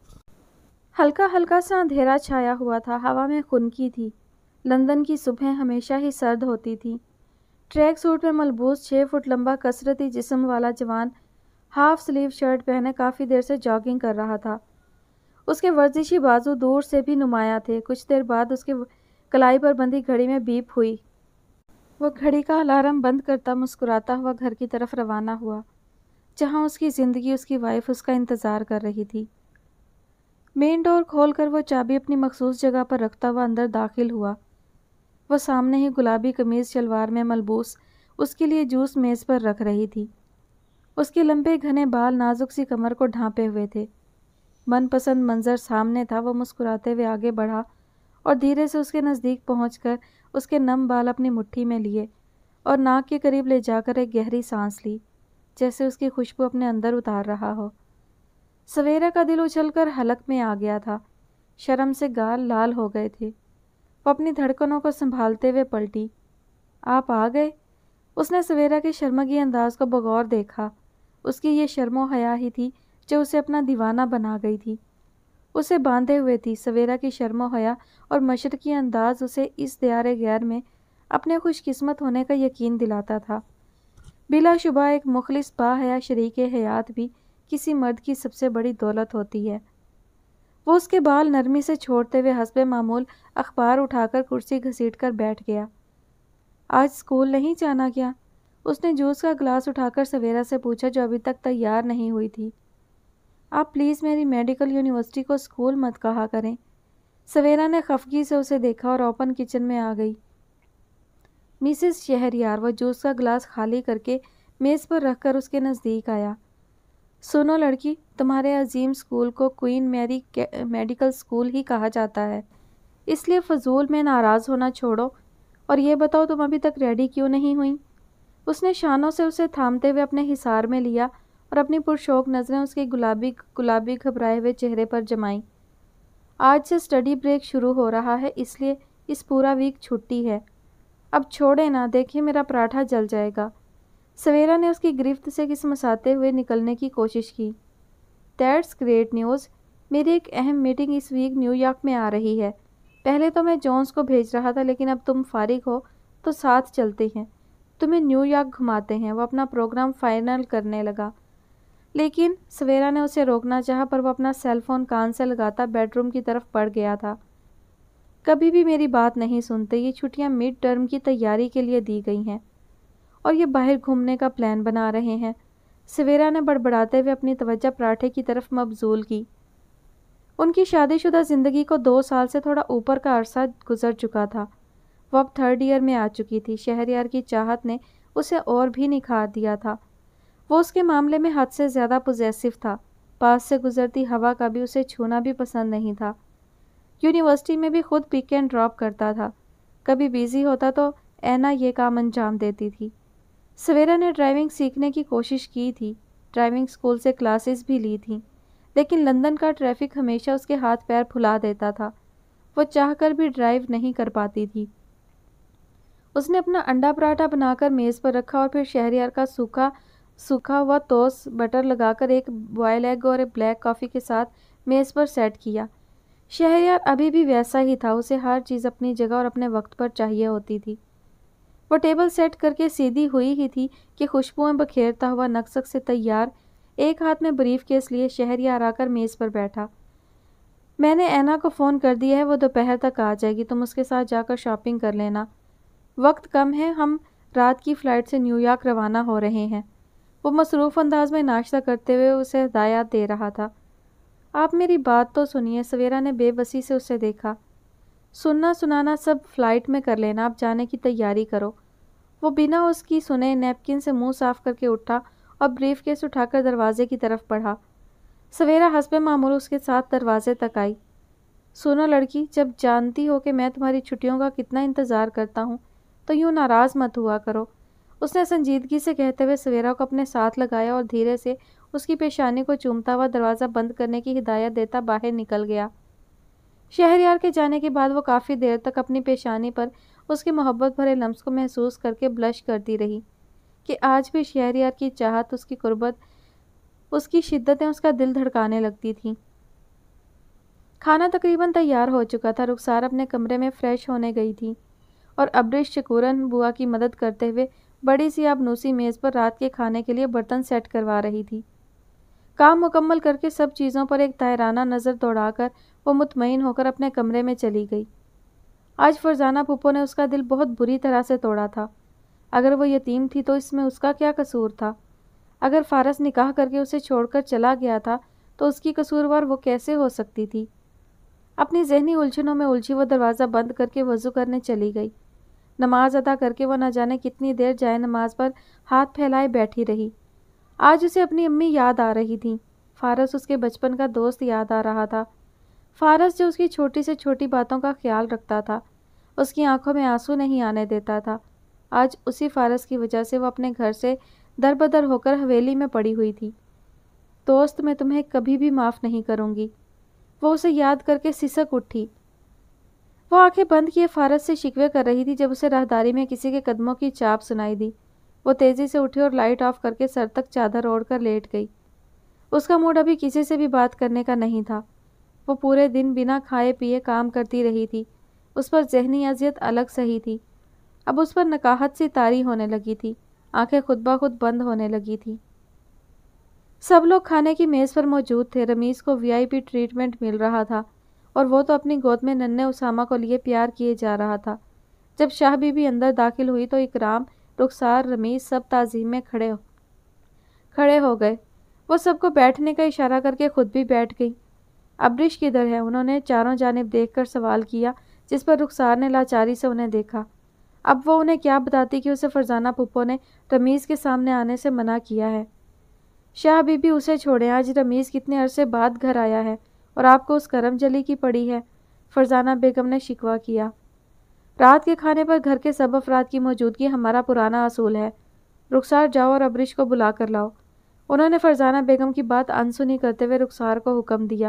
ہلکا ہلکا سا اندھیرا چھایا ہوا تھا، ہوا میں خنکی تھی۔ لندن کی صبحیں ہمیشہ ہی سرد ہوتی تھیں۔ ٹریک سوٹ میں ملبوس 6 فٹ لمبا کثرتی جسم والا جوان ہاف سلیو شرٹ پہنے کافی دیر سے جاگنگ کر رہا تھا۔ اس کے ورزشی بازو دور سے بھی نمایاں تھے۔ کچھ دیر بعد اس کے کلائی پر بندھی گھڑی میں بیپ ہوئی۔ وہ گھڑی کا الارم بند کرتا مسکراتا ہوا گھر کی طرف روانہ ہوا، جہاں اس کی زندگی، اس کی وائف اس کا انتظار کر رہی تھی۔ مین ڈور کھول کر وہ چابی اپنی مخصوص جگہ پر رکھتا ہوا اندر داخل ہوا۔ وہ سامنے ہی گلابی قمیض شلوار میں ملبوس اس کے لیے جوس میز پر رکھ رہی تھی۔ اس کے لمبے گھنے بال نازک سی کمر کو ڈھانپے ہوئے تھے۔ من پسند منظر سامنے تھا۔ وہ مسکراتے ہوئے آگے بڑھا اور دھیرے سے اس کے نزدیک پہنچ کر اس کے نم بال اپنی مٹھی میں لیے اور ناک کے قریب لے جا کر ایک گہری سانس لی، جیسے اس کی خوشبو اپنے اندر اتار رہا ہو۔ سویرا کا دل اچھل کر حلق میں آ گیا تھا۔ شرم سے گال لال ہو گئے تھے۔ وہ اپنی دھڑکنوں کو سنبھالتے ہوئے پلٹی۔ آپ آ گئے؟ اس نے سویرا کے شرمگی انداز کو بغور دیکھا۔ اس کی یہ شرم و حیا ہی تھی جو اسے اپنا دیوانہ بنا گئی تھی۔ اسے باندھے ہوئے تھی۔ سویرا کی شرم و حیا اور مشرقی انداز اسے اس دیار غیر میں اپنے خوش قسمت ہونے کا یقین دلاتا تھا۔ بلا شبہ ایک مخلص باحیا شریک حیات بھی کسی مرد کی سب سے بڑی دولت ہوتی ہے۔ وہ اس کے بال نرمی سے چھوڑتے ہوئے حسب معمول اخبار اٹھا کر کرسی گھسیٹ کر بیٹھ گیا۔ آج اسکول نہیں جانا کیا؟ اس نے جوس کا گلاس اٹھا کر سویرا سے پوچھا، جو ابھی تک تیار نہیں ہوئی تھی۔ آپ پلیز میری میڈیکل یونیورسٹی کو اسکول مت کہا کریں۔ سویرا نے خفگی سے اسے دیکھا اور اوپن کچن میں آ گئی۔ مسز شہریار، وہ جوس کا گلاس خالی کر کے میز پر رکھ کر اس کے نزدیک آیا۔ سنو لڑکی، تمہارے عظیم اسکول کو کوئین میری میڈیکل اسکول ہی کہا جاتا ہے، اس لیے فضول میں ناراض ہونا چھوڑو اور یہ بتاؤ تم ابھی تک ریڈی کیوں نہیں ہوئی؟ اس نے شانوں سے اسے تھامتے ہوئے اپنے حصار میں لیا اور اپنی پرشوق نظریں اس کے گلابی گھبرائے ہوئے چہرے پر جمائیں۔ آج سے اسٹڈی بریک شروع ہو رہا ہے، اس لیے اس پورا ویک چھٹی ہے۔ اب چھوڑے نہ، دیکھیں میرا پراٹھا جل جائے گا۔ سویرا نے اس کی گرفت سے کسمساتے ہوئے نکلنے کی کوشش کی۔ دیٹس گریٹ نیوز، میری ایک اہم میٹنگ اس ویک نیو یارک میں آ رہی ہے۔ پہلے تو میں جونس کو بھیج رہا تھا، لیکن اب تم فارغ ہو تو ساتھ چلتے ہیں، تمہیں نیو یارک گھماتے ہیں۔ وہ اپنا پروگرام فائنل کرنے لگا، لیکن سویرا نے اسے روکنا چاہا، پر وہ اپنا سیل فون کان سے لگاتا بیڈ روم کی طرف بڑھ گیا تھا۔ کبھی بھی میری بات نہیں سنتے۔ یہ چھٹیاں مڈ ٹرم کی تیاری کے لیے دی گئی ہیں اور یہ باہر گھومنے کا پلان بنا رہے ہیں۔ سویرا نے بڑبڑاتے ہوئے اپنی توجہ پراٹھے کی طرف مبذول کی۔ ان کی شادی شدہ زندگی کو 2 سال سے تھوڑا اوپر کا عرصہ گزر چکا تھا۔ وہ اب 3rd ایئر میں آ چکی تھی۔ شہریار کی چاہت نے اسے اور بھی نکھار دیا تھا۔ وہ اس کے معاملے میں حد سے زیادہ پوزیسو تھا۔ پاس سے گزرتی ہوا کا بھی اسے چھونا بھی پسند نہیں تھا۔ یونیورسٹی میں بھی خود پک اینڈ ڈراپ کرتا تھا۔ کبھی بیزی ہوتا تو اینا یہ کام انجام دیتی تھی۔ سویرا نے ڈرائیونگ سیکھنے کی کوشش کی تھی، ڈرائیونگ اسکول سے کلاسز بھی لی تھیں، لیکن لندن کا ٹریفک ہمیشہ اس کے ہاتھ پیر پھلا دیتا تھا۔ وہ چاہ کر بھی ڈرائیو نہیں کر پاتی تھی۔ اس نے اپنا انڈا پراٹھا بنا کر میز پر رکھا اور پھر شہریار کا سوکھا ہوا ٹوسٹ بٹر لگا کر ایک بوائل ایگ اور ایک بلیک کافی کے ساتھ میز پر سیٹ کیا۔ شہریار ابھی بھی ویسا ہی تھا، اسے ہر چیز اپنی جگہ اور اپنے وقت پر چاہیے ہوتی تھی۔ وہ ٹیبل سیٹ کر کے سیدھی ہوئی ہی تھی کہ خوشبوئیں بکھیرتا ہوا نقشق سے تیار ایک ہاتھ میں بریف کیس لیے شہریار آ کر میز پر بیٹھا۔ میں نے اینا کو فون کر دیا ہے، وہ دوپہر تک آ جائے گی، تم اس کے ساتھ جا کر شاپنگ کر لینا۔ وقت کم ہے، ہم رات کی فلائٹ سے نیو یارک روانہ ہو رہے ہیں۔ وہ مصروف انداز میں ناشتہ کرتے ہوئے اسے ہدایات دے رہا تھا۔ آپ میری بات تو سنیے، سویرا نے بے بسی سے اسے دیکھا۔ سننا سنانا سب فلائٹ میں کر لینا، اب جانے کی تیاری کرو۔ وہ بنا اس کی سنے نیپکن سے منہ صاف کر کے اٹھا اور بریف کیس اٹھا کر دروازے کی طرف بڑھا۔ سویرا حسب معمول اس کے ساتھ دروازے تک آئی۔ سنو لڑکی، جب جانتی ہو کہ میں تمہاری چھٹیوں کا کتنا انتظار کرتا ہوں تو یوں ناراض مت ہوا کرو۔ اس نے سنجیدگی سے کہتے ہوئے سویرا کو اپنے ساتھ لگایا اور دھیرے سے اس کی پیشانی کو چومتا ہوا دروازہ بند کرنے کی ہدایت دیتا باہر نکل گیا۔ شہریار کے جانے کے بعد وہ کافی دیر تک اپنی پیشانی پر اس کی محبت بھرے لمس کو محسوس کر کے بلش کرتی رہی کہ آج بھی شہریار کی چاہت، اس کی قربت، اس کی شدتیں اس کا دل دھڑکانے لگتی تھیں۔ کھانا تقریباً تیار ہو چکا تھا۔ رخسار اپنے کمرے میں فریش ہونے گئی تھی اور ابرش شکورن بوا کی مدد کرتے ہوئے بڑی سی آبنوسی میز پر رات کے کھانے کے لیے برتن سیٹ کروا رہی تھی۔ کام مکمل کر کے سب چیزوں پر ایک طاہرانہ نظر دوڑا کر وہ مطمئن ہو کر اپنے کمرے میں چلی گئی۔ آج فرزانہ پھپھو نے اس کا دل بہت بری طرح سے توڑا تھا۔ اگر وہ یتیم تھی تو اس میں اس کا کیا قصور تھا؟ اگر فارس نکاح کر کے اسے چھوڑ کر چلا گیا تھا تو اس کی قصوروار وہ کیسے ہو سکتی تھی؟ اپنی ذہنی الجھنوں میں الجھی وہ دروازہ بند کر کے وضو کرنے چلی گئی۔ نماز ادا کر کے وہ نہ جانے کتنی دیر جائے نماز پر ہاتھ پھیلائے بیٹھی رہی۔ آج اسے اپنی امی یاد آ رہی تھیں۔ فارس اس کے بچپن کا دوست یاد آ رہا تھا۔ فارس جو اس کی چھوٹی سے چھوٹی باتوں کا خیال رکھتا تھا، اس کی آنکھوں میں آنسو نہیں آنے دیتا تھا۔ آج اسی فارس کی وجہ سے وہ اپنے گھر سے در بدر ہو کر حویلی میں پڑی ہوئی تھی۔ دوست، میں تمہیں کبھی بھی معاف نہیں کروں گی۔ وہ اسے یاد کر کے سسک اٹھی۔ وہ آنکھیں بند کیے فارس سے شکوے کر رہی تھی جب اسے راہداری میں کسی کے قدموں کی چاپ سنائی دی۔ وہ تیزی سے اٹھی اور لائٹ آف کر کے سر تک چادر اوڑھ کر لیٹ گئی۔ اس کا موڈ ابھی کسی سے بھی بات کرنے کا نہیں تھا۔ وہ پورے دن بنا کھائے پیے کام کرتی رہی تھی۔ اس پر ذہنی اذیت الگ سہی تھی۔ اب اس پر نکاہت سی طاری ہونے لگی تھی۔ آنکھیں خود بخود بند ہونے لگی تھی۔ سب لوگ کھانے کی میز پر موجود تھے۔ رمیز کو وی آئی پی ٹریٹمنٹ مل رہا تھا اور وہ تو اپنی گود میں ننھے اسامہ کو لیے پیار کیے جا رہا تھا۔ جب شاہ بی بی اندر داخل ہوئی تو اکرام، رخسار، رمیز سب تعظیم میں کھڑے ہو گئے۔ وہ سب کو بیٹھنے کا اشارہ کر کے خود بھی بیٹھ گئی۔ ابرش کدھر ہے؟ انہوں نے چاروں جانب دیکھ کر سوال کیا، جس پر رخسار نے لاچاری سے انہیں دیکھا۔ اب وہ انہیں کیا بتاتی کہ اسے فرزانہ پھپھو نے رمیز کے سامنے آنے سے منع کیا ہے۔ شاہ بی بی اسے چھوڑیں، آج رمیز کتنے عرصے بعد گھر آیا ہے اور آپ کو اس کرم جلی کی پڑی ہے، فرزانہ بیگم نے شکوہ کیا۔ رات کے کھانے پر گھر کے سب افراد کی موجودگی ہمارا پرانا اصول ہے۔ رخسار جاؤ اور ابرش کو بلا کر لاؤ۔ انہوں نے فرزانہ بیگم کی بات انسنی کرتے ہوئے رخسار کو حکم دیا۔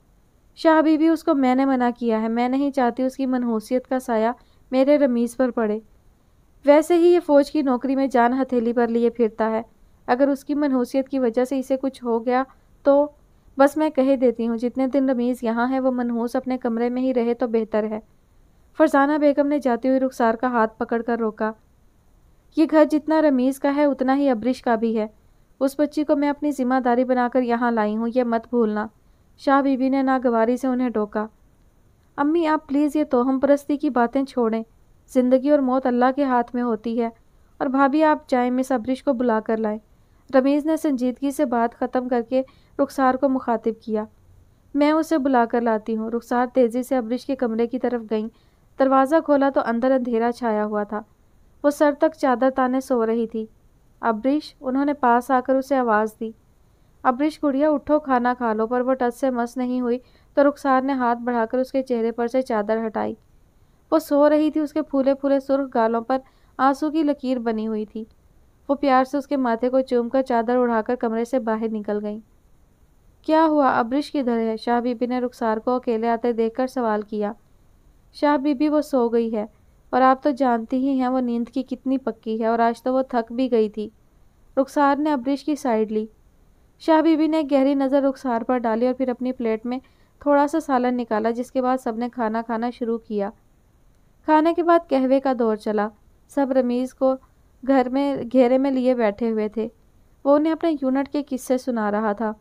شاہ بی بی، اس کو میں نے منع کیا ہے۔ میں نہیں چاہتی اس کی منحوسیت کا سایہ میرے رمیز پر پڑے۔ ویسے ہی یہ فوج کی نوکری میں جان ہتھیلی پر لیے پھرتا ہے۔ اگر اس کی منحوسیت کی وجہ سے اسے کچھ ہو گیا تو بس میں کہہ دیتی ہوں، جتنے دن رمیز یہاں ہے وہ منحوس اپنے کمرے میں ہی رہے تو بہتر ہے۔ فرزانہ بیگم نے جاتے ہوئے رخسار کا ہاتھ پکڑ کر روکا۔ یہ گھر جتنا رمیز کا ہے اتنا ہی ابرش کا بھی ہے۔ اس بچی کو میں اپنی ذمہ داری بنا کر یہاں لائی ہوں، یہ مت بھولنا۔ شاہ بی بی نے ناگواری سے انہیں ٹوکا۔ امی، آپ پلیز یہ توہم پرستی کی باتیں چھوڑیں۔ زندگی اور موت اللہ کے ہاتھ میں ہوتی ہے۔ اور بھابھی آپ جائیں، مس ابرش کو بلا کر لائیں۔ رمیز نے سنجیدگی سے بات ختم کر کے رخسار کو مخاطب کیا۔ میں اسے بلا کر لاتی ہوں۔ رخسار تیزی سے ابرش کے کمرے کی طرف گئیں۔ دروازہ کھولا تو اندر اندھیرا چھایا ہوا تھا۔ وہ سر تک چادر تانے سو رہی تھی۔ ابرش، انہوں نے پاس آ کر اسے آواز دی۔ ابرش گڑیا اٹھو، کھانا کھا لو، پر وہ ٹس سے مس نہیں ہوئی تو رخسار نے ہاتھ بڑھا کر اس کے چہرے پر سے چادر ہٹائی۔ وہ سو رہی تھی، اس کے پھولے پھولے سرخ گالوں پر آنسو کی لکیر بنی ہوئی تھی۔ وہ پیار سے اس کے ماتھے کو چوم کر چادر اڑا کر کمرے سے باہر نکل گئیں۔ کیا ہوا؟ ابرش کدھر ہے؟ شاہ بی بی نے رخسار کو اکیلے آتے دیکھ کر سوال کیا۔ شاہ بی بی، وہ سو گئی ہے، اور آپ تو جانتی ہی ہیں وہ نیند کی کتنی پکی ہے، اور آج تو وہ تھک بھی گئی تھی۔ رخسار نے ابرش کی سائیڈ لی۔ شاہ بی بی نے ایک گہری نظر رخسار پر ڈالی اور پھر اپنی پلیٹ میں تھوڑا سا سالن نکالا، جس کے بعد سب نے کھانا کھانا شروع کیا۔ کھانے کے بعد قہوے کا دور چلا۔ سب رمیز کو گھر میں گھیرے میں لیے بیٹھے ہوئے تھے۔ وہ انہیں اپنے یونٹ کے قصے سنا رہا تھا۔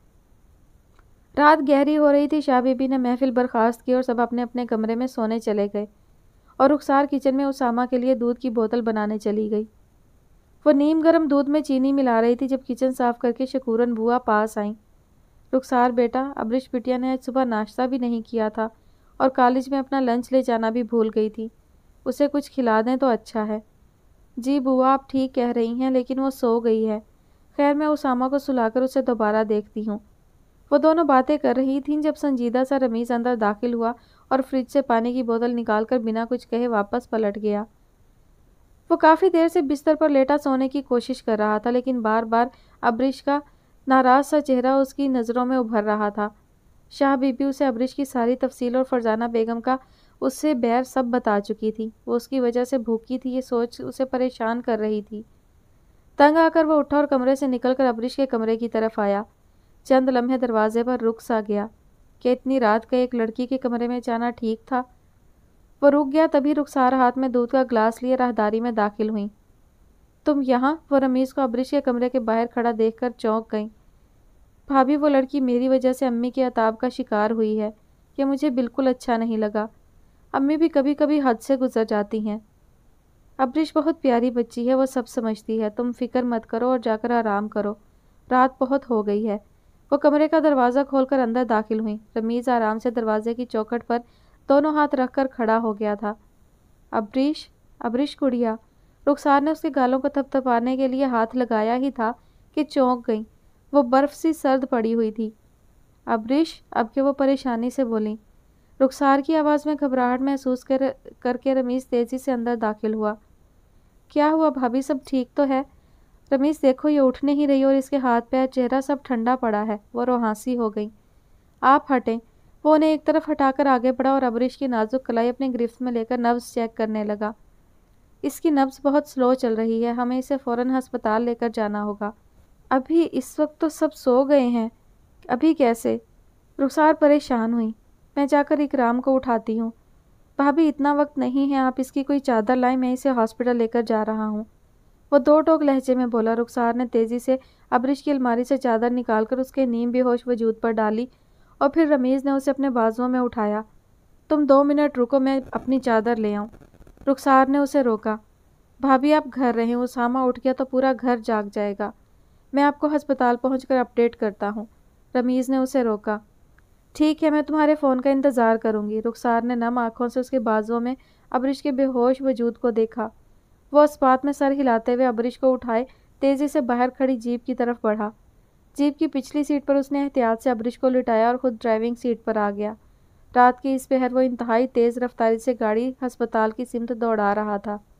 رات گہری ہو رہی تھی۔ شاہ بی بی نے محفل برخاست کی اور سب اپنے اپنے کمرے میں سونے چلے گئے، اور رخسار کچن میں اسامہ کے لیے دودھ کی بوتل بنانے چلی گئی۔ وہ نیم گرم دودھ میں چینی ملا رہی تھی جب کچن صاف کر کے شکورن بوا پاس آئیں۔ رخسار بیٹا، ابرش بٹیا نے آج صبح ناشتہ بھی نہیں کیا تھا اور کالج میں اپنا لنچ لے جانا بھی بھول گئی تھی۔ اسے کچھ کھلا دیں تو اچھا ہے۔ جی بوا، آپ ٹھیک کہہ رہی ہیں، لیکن وہ سو گئی ہے۔ خیر، میں اسامہ کو سلا کر اسے دوبارہ دیکھتی ہوں۔ وہ دونوں باتیں کر رہی تھیں جب سنجیدہ سا رمیز اندر داخل ہوا اور فریج سے پانی کی بوتل نکال کر بنا کچھ کہے واپس پلٹ گیا۔ وہ کافی دیر سے بستر پر لیٹا سونے کی کوشش کر رہا تھا، لیکن بار بار ابریش کا ناراض سا چہرہ اس کی نظروں میں ابھر رہا تھا۔ شاہ بی بی اسے ابریش کی ساری تفصیل اور فرزانہ بیگم کا اس سے بیر سب بتا چکی تھی۔ وہ اس کی وجہ سے بھوکی تھی، یہ سوچ اسے پریشان کر رہی تھی۔ تنگ آ کر وہ اٹھا اور کمرے سے نکل کر ابریش کے کمرے کی طرف آیا۔ چند لمحے دروازے پر رک سا گیا کہ اتنی رات کا ایک لڑکی کے کمرے میں جانا ٹھیک تھا۔ وہ رک گیا، تبھی رخسار ہاتھ میں دودھ کا گلاس لیے راہداری میں داخل ہوئیں۔ تم یہاں؟ وہ رمیز کو ابریش کے کمرے کے باہر کھڑا دیکھ کر چونک گئیں۔ بھابھی، وہ لڑکی میری وجہ سے امی کے عتاب کا شکار ہوئی ہے۔ یہ مجھے بالکل اچھا نہیں لگا۔ امی بھی کبھی کبھی حد سے گزر جاتی ہیں۔ ابریش بہت پیاری بچی ہے، وہ سب سمجھتی ہے۔ تم فکر مت کرو اور جا کر آرام کرو، رات بہت ہو گئی ہے۔ وہ کمرے کا دروازہ کھول کر اندر داخل ہوئیں۔ رمیز آرام سے دروازے کی چوکھٹ پر دونوں ہاتھ رکھ کر کھڑا ہو گیا تھا۔ ابریش، ابریش گڑیا۔ رخسار نے اس کے گالوں کو تھپتھپانے کے لیے ہاتھ لگایا ہی تھا کہ چونک گئیں۔ وہ برف سی سرد پڑی ہوئی تھی۔ ابریش، اب کہ وہ پریشانی سے بولیں۔ رخسار کی آواز میں گھبراہٹ محسوس کر کے رمیز تیزی سے اندر داخل ہوا۔ کیا ہوا بھابھی، سب ٹھیک تو ہے؟ رمیز، دیکھو یہ اٹھ نہیں رہی اور اس کے ہاتھ پیر چہرہ سب ٹھنڈا پڑا ہے۔ وہ روحانسی ہو گئی۔ آپ ہٹیں۔ وہ انہیں ایک طرف ہٹا کر آگے بڑھا اور ابریش کی نازک کلائی اپنے گرفت میں لے کر نبض چیک کرنے لگا۔ اس کی نبض بہت سلو چل رہی ہے، ہمیں اسے فوراً ہسپتال لے کر جانا ہوگا۔ ابھی؟ اس وقت تو سب سو گئے ہیں۔ ابھی کیسے؟ رخسار پریشان ہوئی۔ میں جا کر اکرام کو اٹھاتی ہوں۔ بھابھی اتنا وقت نہیں ہے، آپ اس کی کوئی چادر لائیں، میں اسے ہاسپٹل لے کر جا رہا ہوں۔ وہ دو ٹوک لہجے میں بولا۔ رخسار نے تیزی سے ابریش کی الماری سے چادر نکال کر اس کے نیم بے ہوش وجود پر ڈالی اور پھر رمیز نے اسے اپنے بازوؤں میں اٹھایا۔ تم 2 منٹ رکو، میں اپنی چادر لے آؤں۔ رخسار نے اسے روکا۔ بھابھی آپ گھر رہیں، اسامہ اٹھ گیا تو پورا گھر جاگ جائے گا۔ میں آپ کو ہسپتال پہنچ کر اپڈیٹ کرتا ہوں۔ رمیز نے اسے روکا۔ ٹھیک ہے، میں تمہارے فون کا انتظار کروں گی۔ رخسار نے نم آنکھوں سے اس کے بازوؤں میں ابریش کے بے ہوش وجود کو دیکھا۔ وہ اس بات میں سر ہلاتے ہوئے ابریش کو اٹھائے تیزی سے باہر کھڑی جیپ کی طرف بڑھا۔ جیپ کی پچھلی سیٹ پر اس نے احتیاط سے ابریش کو لٹایا اور خود ڈرائیونگ سیٹ پر آ گیا۔ رات کی اس پہر وہ انتہائی تیز رفتاری سے گاڑی ہسپتال کی سمت دوڑا رہا تھا۔